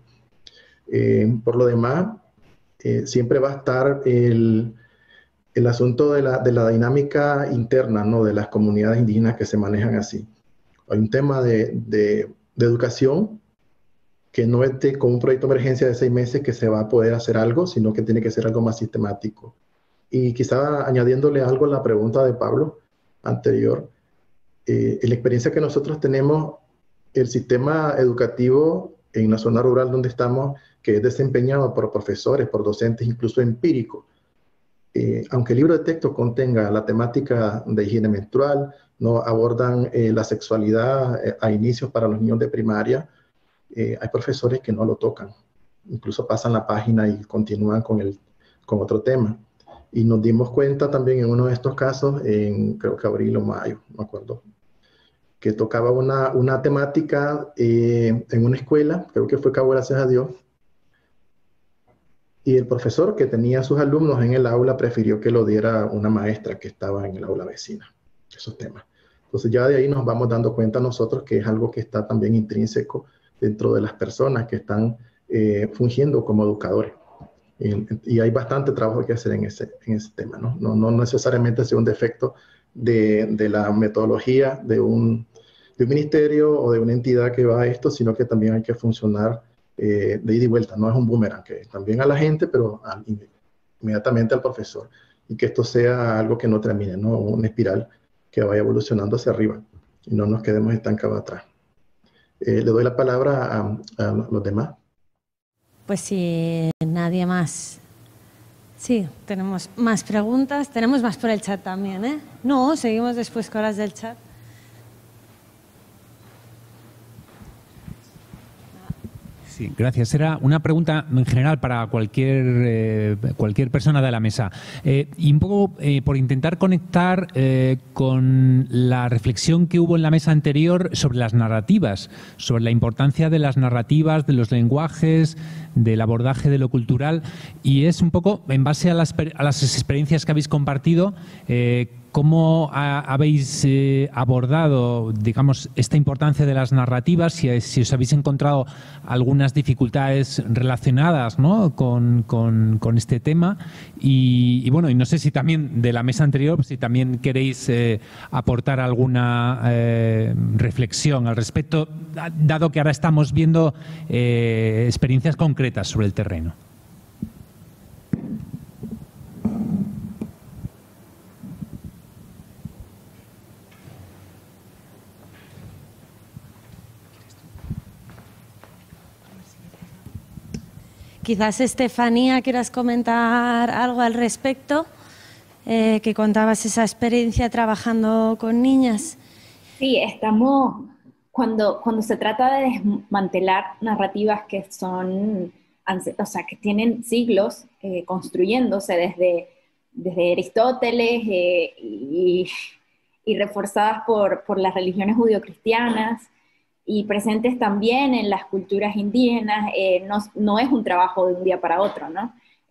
Por lo demás, siempre va a estar el asunto de la dinámica interna, ¿no? De las comunidades indígenas que se manejan así. Hay un tema de educación que no es con un proyecto de emergencia de 6 meses que se va a poder hacer algo, sino que tiene que ser algo más sistemático. Y quizá añadiéndole algo a la pregunta de Pablo anterior, en la experiencia que nosotros tenemos, el sistema educativo en la zona rural donde estamos, que es desempeñado por profesores, por docentes, incluso empíricos, aunque el libro de texto contenga la temática de higiene menstrual, no abordan la sexualidad a inicios para los niños de primaria, hay profesores que no lo tocan, incluso pasan la página y continúan con otro tema. Y nos dimos cuenta también en uno de estos casos, creo que abril o mayo, no me acuerdo, que tocaba una temática en una escuela, creo que fue Cabo Gracias a Dios, y el profesor que tenía a sus alumnos en el aula prefirió que lo diera una maestra que estaba en el aula vecina, esos temas. Entonces ya de ahí nos vamos dando cuenta nosotros que es algo que está también intrínseco dentro de las personas que están fungiendo como educadores. Y hay bastante trabajo que hacer en ese tema, ¿no? No necesariamente es un defecto de la metodología de un ministerio o de una entidad que va a esto, sino que también hay que funcionar de ida y vuelta, no es un boomerang, que también a la gente, pero inmediatamente al profesor, y que esto sea algo que no termine, ¿no? Una espiral que vaya evolucionando hacia arriba y no nos quedemos estancados atrás. Le doy la palabra a los demás. Pues si nadie más. Sí, tenemos más preguntas, tenemos más por el chat también, ¿eh? No, seguimos después con las del chat. Sí, gracias. Era una pregunta en general para cualquier persona de la mesa. Y un poco por intentar conectar con la reflexión que hubo en la mesa anterior sobre las narrativas, sobre la importancia de las narrativas, de los lenguajes, del abordaje de lo cultural. Y es un poco en base a las experiencias que habéis compartido, ¿cómo habéis abordado, digamos, esta importancia de las narrativas? Si os habéis encontrado algunas dificultades relacionadas, ¿no? con este tema. Y bueno, y no sé si también de la mesa anterior, si también queréis aportar alguna reflexión al respecto, dado que ahora estamos viendo experiencias concretas sobre el terreno. Quizás, Estefanía, quieras comentar algo al respecto, que contabas esa experiencia trabajando con niñas. Sí, cuando se trata de desmantelar narrativas que son, o sea, que tienen siglos construyéndose desde Aristóteles y reforzadas por las religiones judio-cristianas, y presentes también en las culturas indígenas, no es un trabajo de un día para otro, ¿no?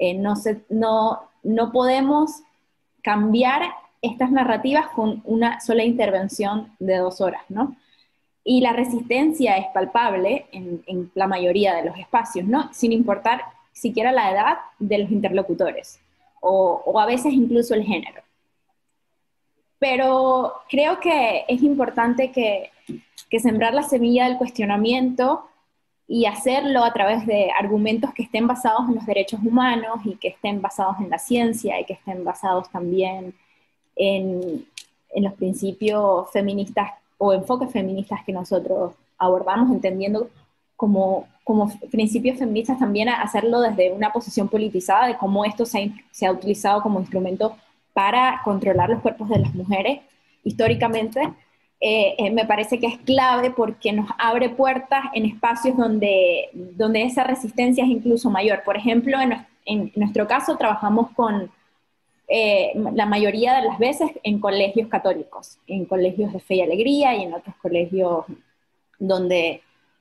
No podemos cambiar estas narrativas con una sola intervención de 2 horas, ¿no? Y la resistencia es palpable en la mayoría de los espacios, ¿no? Sin importar siquiera la edad de los interlocutores, o a veces incluso el género. Pero creo que es importante que sembrar la semilla del cuestionamiento y hacerlo a través de argumentos que estén basados en los derechos humanos y que estén basados en la ciencia y que estén basados también en los principios feministas o enfoques feministas que nosotros abordamos, entendiendo como principios feministas también hacerlo desde una posición politizada de cómo esto se ha utilizado como instrumento para controlar los cuerpos de las mujeres históricamente. Me parece que es clave porque nos abre puertas en espacios donde esa resistencia es incluso mayor. Por ejemplo, en nuestro caso trabajamos con la mayoría de las veces en colegios católicos, en colegios de Fe y Alegría y en otros colegios donde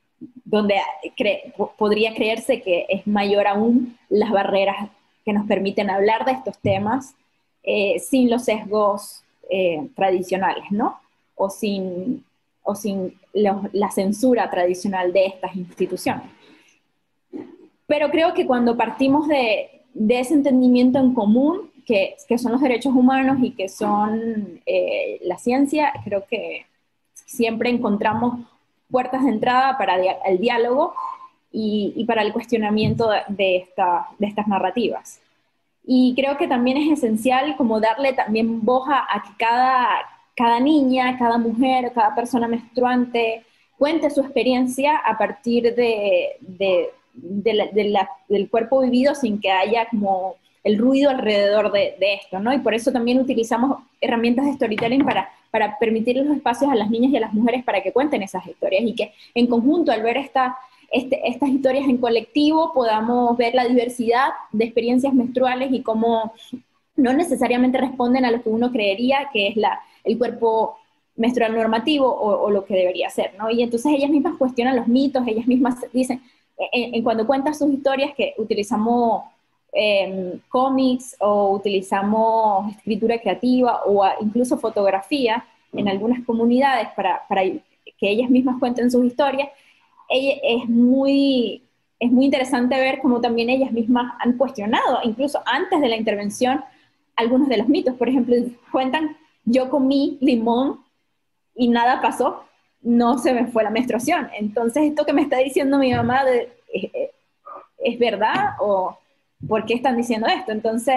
podría creerse que es mayor aún las barreras que nos permiten hablar de estos temas sin los sesgos tradicionales, ¿no? O sin la censura tradicional de estas instituciones. Pero creo que cuando partimos de ese entendimiento en común, que son los derechos humanos y que son la ciencia, creo que siempre encontramos puertas de entrada para el diálogo y para el cuestionamiento de estas narrativas. Y creo que también es esencial como darle también voz a que cada niña, cada mujer, cada persona menstruante cuente su experiencia a partir del cuerpo vivido sin que haya como el ruido alrededor de esto, ¿no? Y por eso también utilizamos herramientas de storytelling para permitir los espacios a las niñas y a las mujeres para que cuenten esas historias y que en conjunto, al ver estas historias en colectivo, podamos ver la diversidad de experiencias menstruales y cómo no necesariamente responden a lo que uno creería que es el cuerpo menstrual normativo o lo que debería ser, ¿no? Y entonces ellas mismas cuestionan los mitos, ellas mismas dicen, cuando cuentan sus historias, que utilizamos cómics o utilizamos escritura creativa o incluso fotografía en algunas comunidades para que ellas mismas cuenten sus historias, es muy interesante ver cómo también ellas mismas han cuestionado, incluso antes de la intervención, algunos de los mitos. Por ejemplo, cuentan, yo comí limón y nada pasó, no se me fue la menstruación. Entonces, esto que me está diciendo mi mamá, ¿es verdad? ¿O por qué están diciendo esto? Entonces,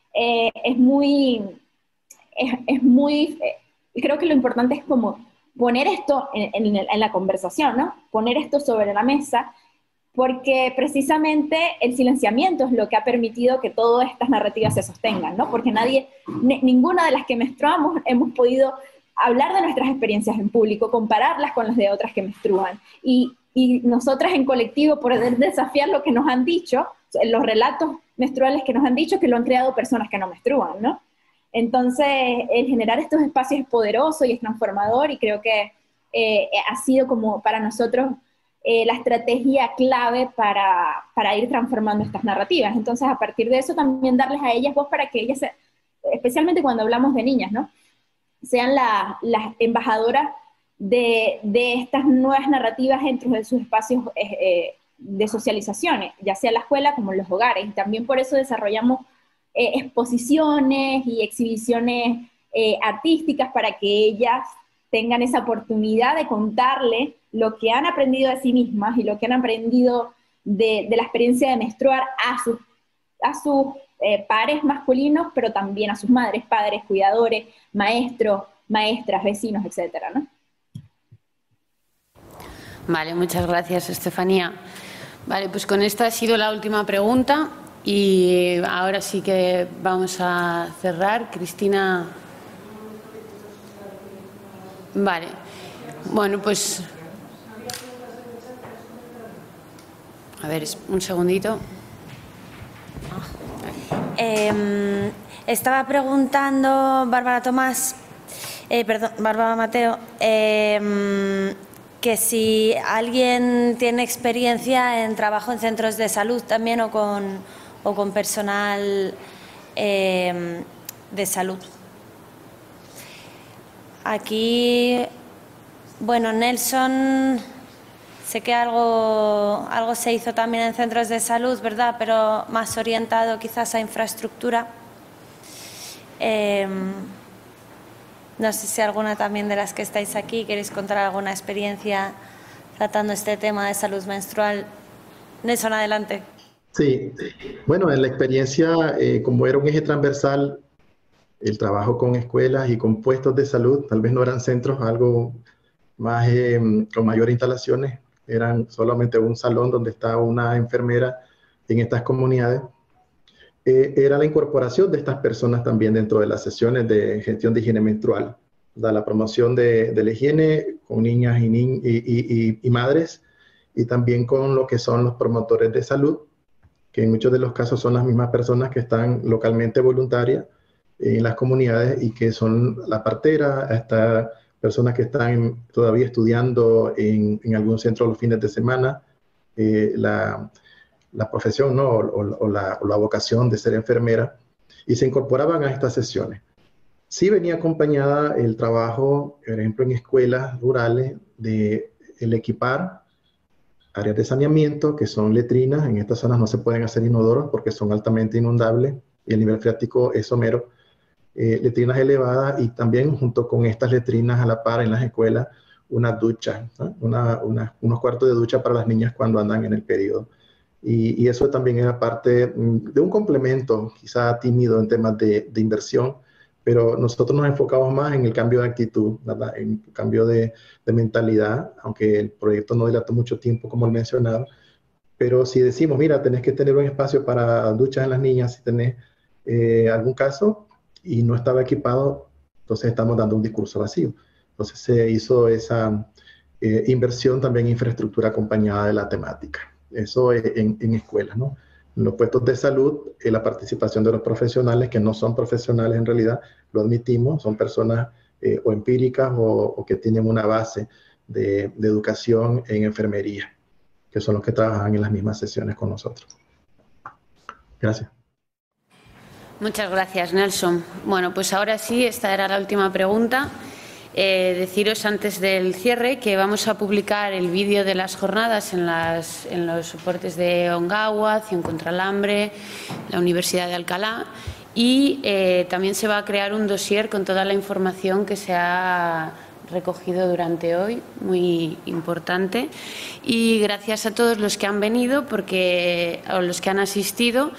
creo que lo importante es como poner esto en la conversación, ¿no? Poner esto sobre la mesa, porque precisamente el silenciamiento es lo que ha permitido que todas estas narrativas se sostengan, ¿no? Porque ninguna de las que menstruamos hemos podido hablar de nuestras experiencias en público, compararlas con las de otras que menstruan, y nosotras en colectivo poder desafiar lo que nos han dicho, los relatos menstruales que nos han dicho que lo han creado personas que no menstruan, ¿no? Entonces, el generar estos espacios es poderoso y es transformador, y creo que ha sido como para nosotros la estrategia clave para ir transformando estas narrativas. Entonces, a partir de eso también darles a ellas voz para que ellas, especialmente cuando hablamos de niñas, ¿no?, sean las embajadoras de estas nuevas narrativas dentro de sus espacios de socializaciones, ya sea la escuela como en los hogares. Y también por eso desarrollamos exposiciones y exhibiciones artísticas para que ellas tengan esa oportunidad de contarle lo que han aprendido de sí mismas y lo que han aprendido de la experiencia de menstruar a sus pares masculinos, pero también a sus madres, padres, cuidadores, maestros, maestras, vecinos, etcétera, ¿no? Vale, muchas gracias, Estefanía. Vale, pues con esta ha sido la última pregunta y ahora sí que vamos a cerrar. Cristina. Vale. Bueno, pues... A ver, un segundito. Estaba preguntando Bárbara Mateo, que si alguien tiene experiencia en trabajo en centros de salud también o con personal de salud. Aquí, bueno, Nelson, sé que algo se hizo también en centros de salud, ¿verdad? Pero más orientado quizás a infraestructura. No sé si alguna también de las que estáis aquí queréis contar alguna experiencia tratando este tema de salud menstrual. Nelson, adelante. Sí, bueno, en la experiencia, como era un eje transversal, el trabajo con escuelas y con puestos de salud, tal vez no eran centros, algo más con mayores instalaciones, eran solamente un salón donde estaba una enfermera en estas comunidades. Era la incorporación de estas personas también dentro de las sesiones de gestión de higiene menstrual, la promoción de la higiene con niñas y madres, y también con lo que son los promotores de salud, que en muchos de los casos son las mismas personas que están localmente voluntarias en las comunidades y que son la partera, hasta personas que están todavía estudiando en algún centro los fines de semana, la profesión, ¿no? o la vocación de ser enfermera, y se incorporaban a estas sesiones. Sí venía acompañada el trabajo, por ejemplo, en escuelas rurales, de el equipar áreas de saneamiento, que son letrinas. En estas zonas no se pueden hacer inodoros porque son altamente inundables y el nivel freático es somero. Letrinas elevadas, y también junto con estas letrinas a la par en las escuelas, unas duchas, ¿no? unos cuartos de ducha para las niñas cuando andan en el periodo. Y eso también era parte de un complemento, quizá tímido en temas de inversión, pero nosotros nos enfocamos más en el cambio de actitud, ¿verdad? En el cambio de mentalidad, aunque el proyecto no dilató mucho tiempo, como he mencionado. Pero si decimos, mira, tenés que tener un espacio para duchas en las niñas, si tenés algún caso y no estaba equipado, entonces estamos dando un discurso vacío. Entonces se hizo esa inversión también en infraestructura acompañada de la temática. Eso en escuelas, ¿no? En los puestos de salud, la participación de los profesionales, que no son profesionales en realidad, lo admitimos, son personas o empíricas o que tienen una base de educación en enfermería, que son los que trabajan en las mismas sesiones con nosotros. Gracias. Muchas gracias, Nelson. Bueno, pues ahora sí, esta era la última pregunta. Deciros antes del cierre que vamos a publicar el vídeo de las jornadas en los soportes de Ongawa, Acción contra el Hambre, la Universidad de Alcalá, y también se va a crear un dossier con toda la información que se ha recogido durante hoy, muy importante. Y gracias a todos los que han venido, o los que han asistido,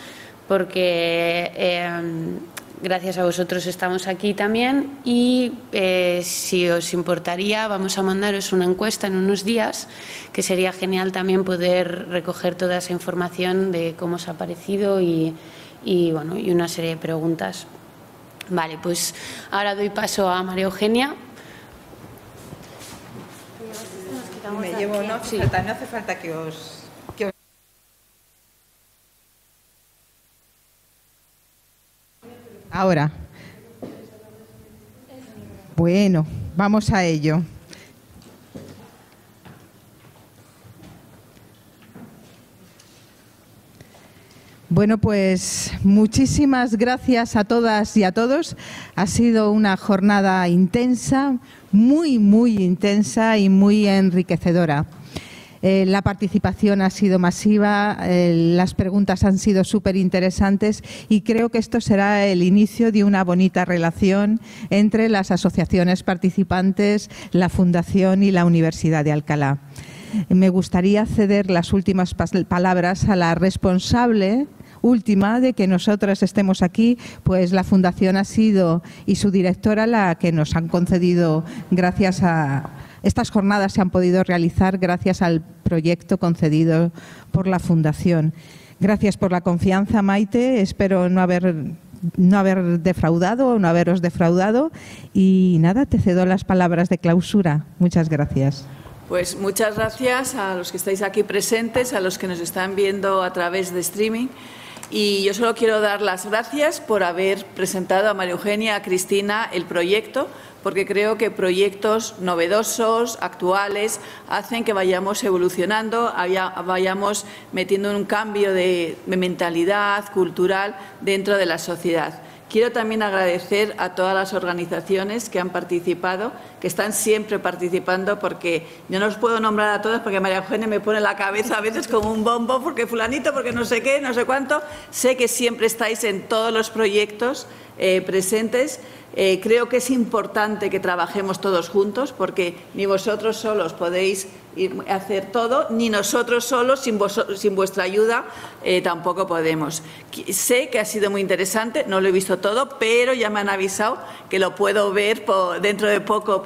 porque gracias a vosotros estamos aquí también, y si os importaría vamos a mandaros una encuesta en unos días, que sería genial también poder recoger toda esa información de cómo os ha parecido y bueno, y una serie de preguntas. Vale, pues ahora doy paso a María Eugenia. Me llevo, no hace falta que os... Ahora. Bueno, vamos a ello. Bueno, pues muchísimas gracias a todas y a todos. Ha sido una jornada intensa, muy intensa y muy enriquecedora. La participación ha sido masiva, las preguntas han sido súper interesantes y creo que esto será el inicio de una bonita relación entre las asociaciones participantes, la Fundación y la Universidad de Alcalá. Me gustaría ceder las últimas palabras a la responsable última de que nosotras estemos aquí, pues la Fundación ha sido y su directora la que nos han concedido, gracias a estas jornadas se han podido realizar gracias al proyecto concedido por la Fundación. Gracias por la confianza, Maite, espero no haber defraudado o no haberos defraudado y nada, te cedo las palabras de clausura. Muchas gracias. Pues muchas gracias a los que estáis aquí presentes, a los que nos están viendo a través de streaming. Y yo solo quiero dar las gracias por haber presentado a María Eugenia, a Cristina, el proyecto, porque creo que proyectos novedosos, actuales, hacen que vayamos evolucionando, vayamos metiendo un cambio de mentalidad cultural dentro de la sociedad. Quiero también agradecer a todas las organizaciones que han participado, que están siempre participando, porque yo no os puedo nombrar a todas porque María Eugenia me pone la cabeza a veces como un bombo, porque fulanito, porque no sé qué, no sé cuánto. Sé que siempre estáis en todos los proyectos presentes. Creo que es importante que trabajemos todos juntos, porque ni vosotros solos podéis hacer todo, ni nosotros solos, sin vuestra ayuda, tampoco podemos. Sé que ha sido muy interesante, no lo he visto todo, pero ya me han avisado que lo puedo ver dentro de poco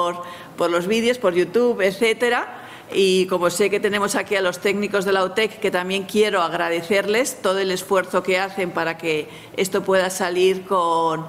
por los vídeos, por YouTube, etcétera. Y como sé que tenemos aquí a los técnicos de la UTEC, que también quiero agradecerles todo el esfuerzo que hacen para que esto pueda salir con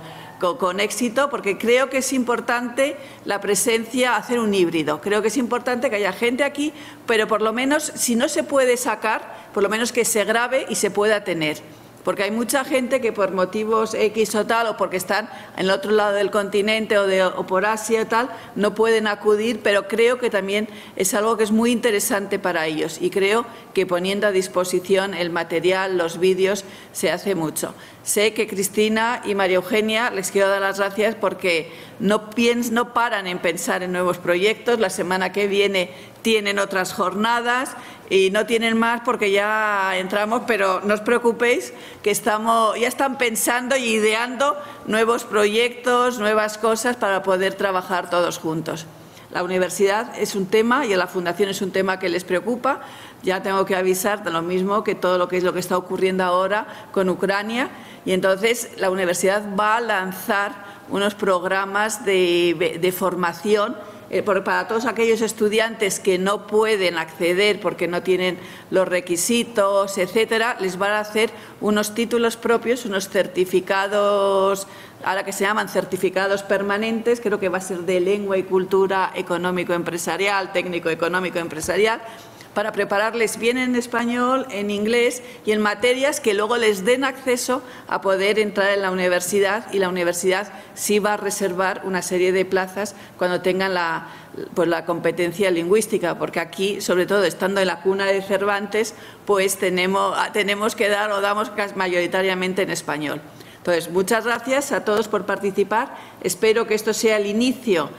éxito, porque creo que es importante la presencia, hacer un híbrido. Creo que es importante que haya gente aquí, pero por lo menos, si no se puede sacar, por lo menos que se grabe y se pueda tener. Porque hay mucha gente que por motivos X o tal, o porque están en el otro lado del continente o por Asia o tal, no pueden acudir, pero creo que también es algo que es muy interesante para ellos y creo que poniendo a disposición el material, los vídeos, se hace mucho. Sé que Cristina y María Eugenia, les quiero dar las gracias porque no paran en pensar en nuevos proyectos. La semana que viene tienen otras jornadas y no tienen más porque ya entramos, pero no os preocupéis que ya están pensando y ideando nuevos proyectos, nuevas cosas para poder trabajar todos juntos. La universidad es un tema y a la Fundación es un tema que les preocupa. Ya tengo que avisar de lo mismo que todo lo que está ocurriendo ahora con Ucrania. Y entonces la universidad va a lanzar unos programas de formación para todos aquellos estudiantes que no pueden acceder porque no tienen los requisitos, etcétera. Les van a hacer unos títulos propios, unos certificados, ahora que se llaman certificados permanentes, creo que va a ser de lengua y cultura económico-empresarial, técnico-económico-empresarial, para prepararles bien en español, en inglés y en materias que luego les den acceso a poder entrar en la universidad, y la universidad sí va a reservar una serie de plazas cuando tengan la competencia lingüística, porque aquí, sobre todo estando en la cuna de Cervantes, pues tenemos que dar o damos mayoritariamente en español. Entonces, muchas gracias a todos por participar. Espero que esto sea el inicio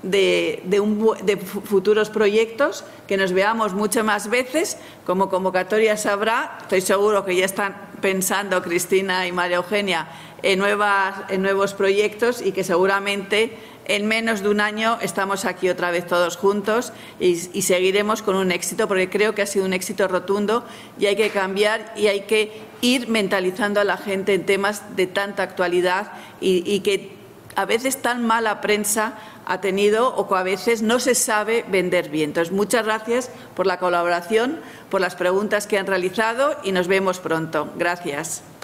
de futuros proyectos, que nos veamos muchas más veces. Como convocatoria sabrá, estoy seguro que ya están pensando Cristina y María Eugenia en nuevos proyectos y que seguramente en menos de un año estamos aquí otra vez todos juntos y seguiremos con un éxito, porque creo que ha sido un éxito rotundo y hay que cambiar y hay que ir mentalizando a la gente en temas de tanta actualidad y que a veces tan mala prensa ha tenido o que a veces no se sabe vender bien. Entonces, muchas gracias por la colaboración, por las preguntas que han realizado y nos vemos pronto. Gracias.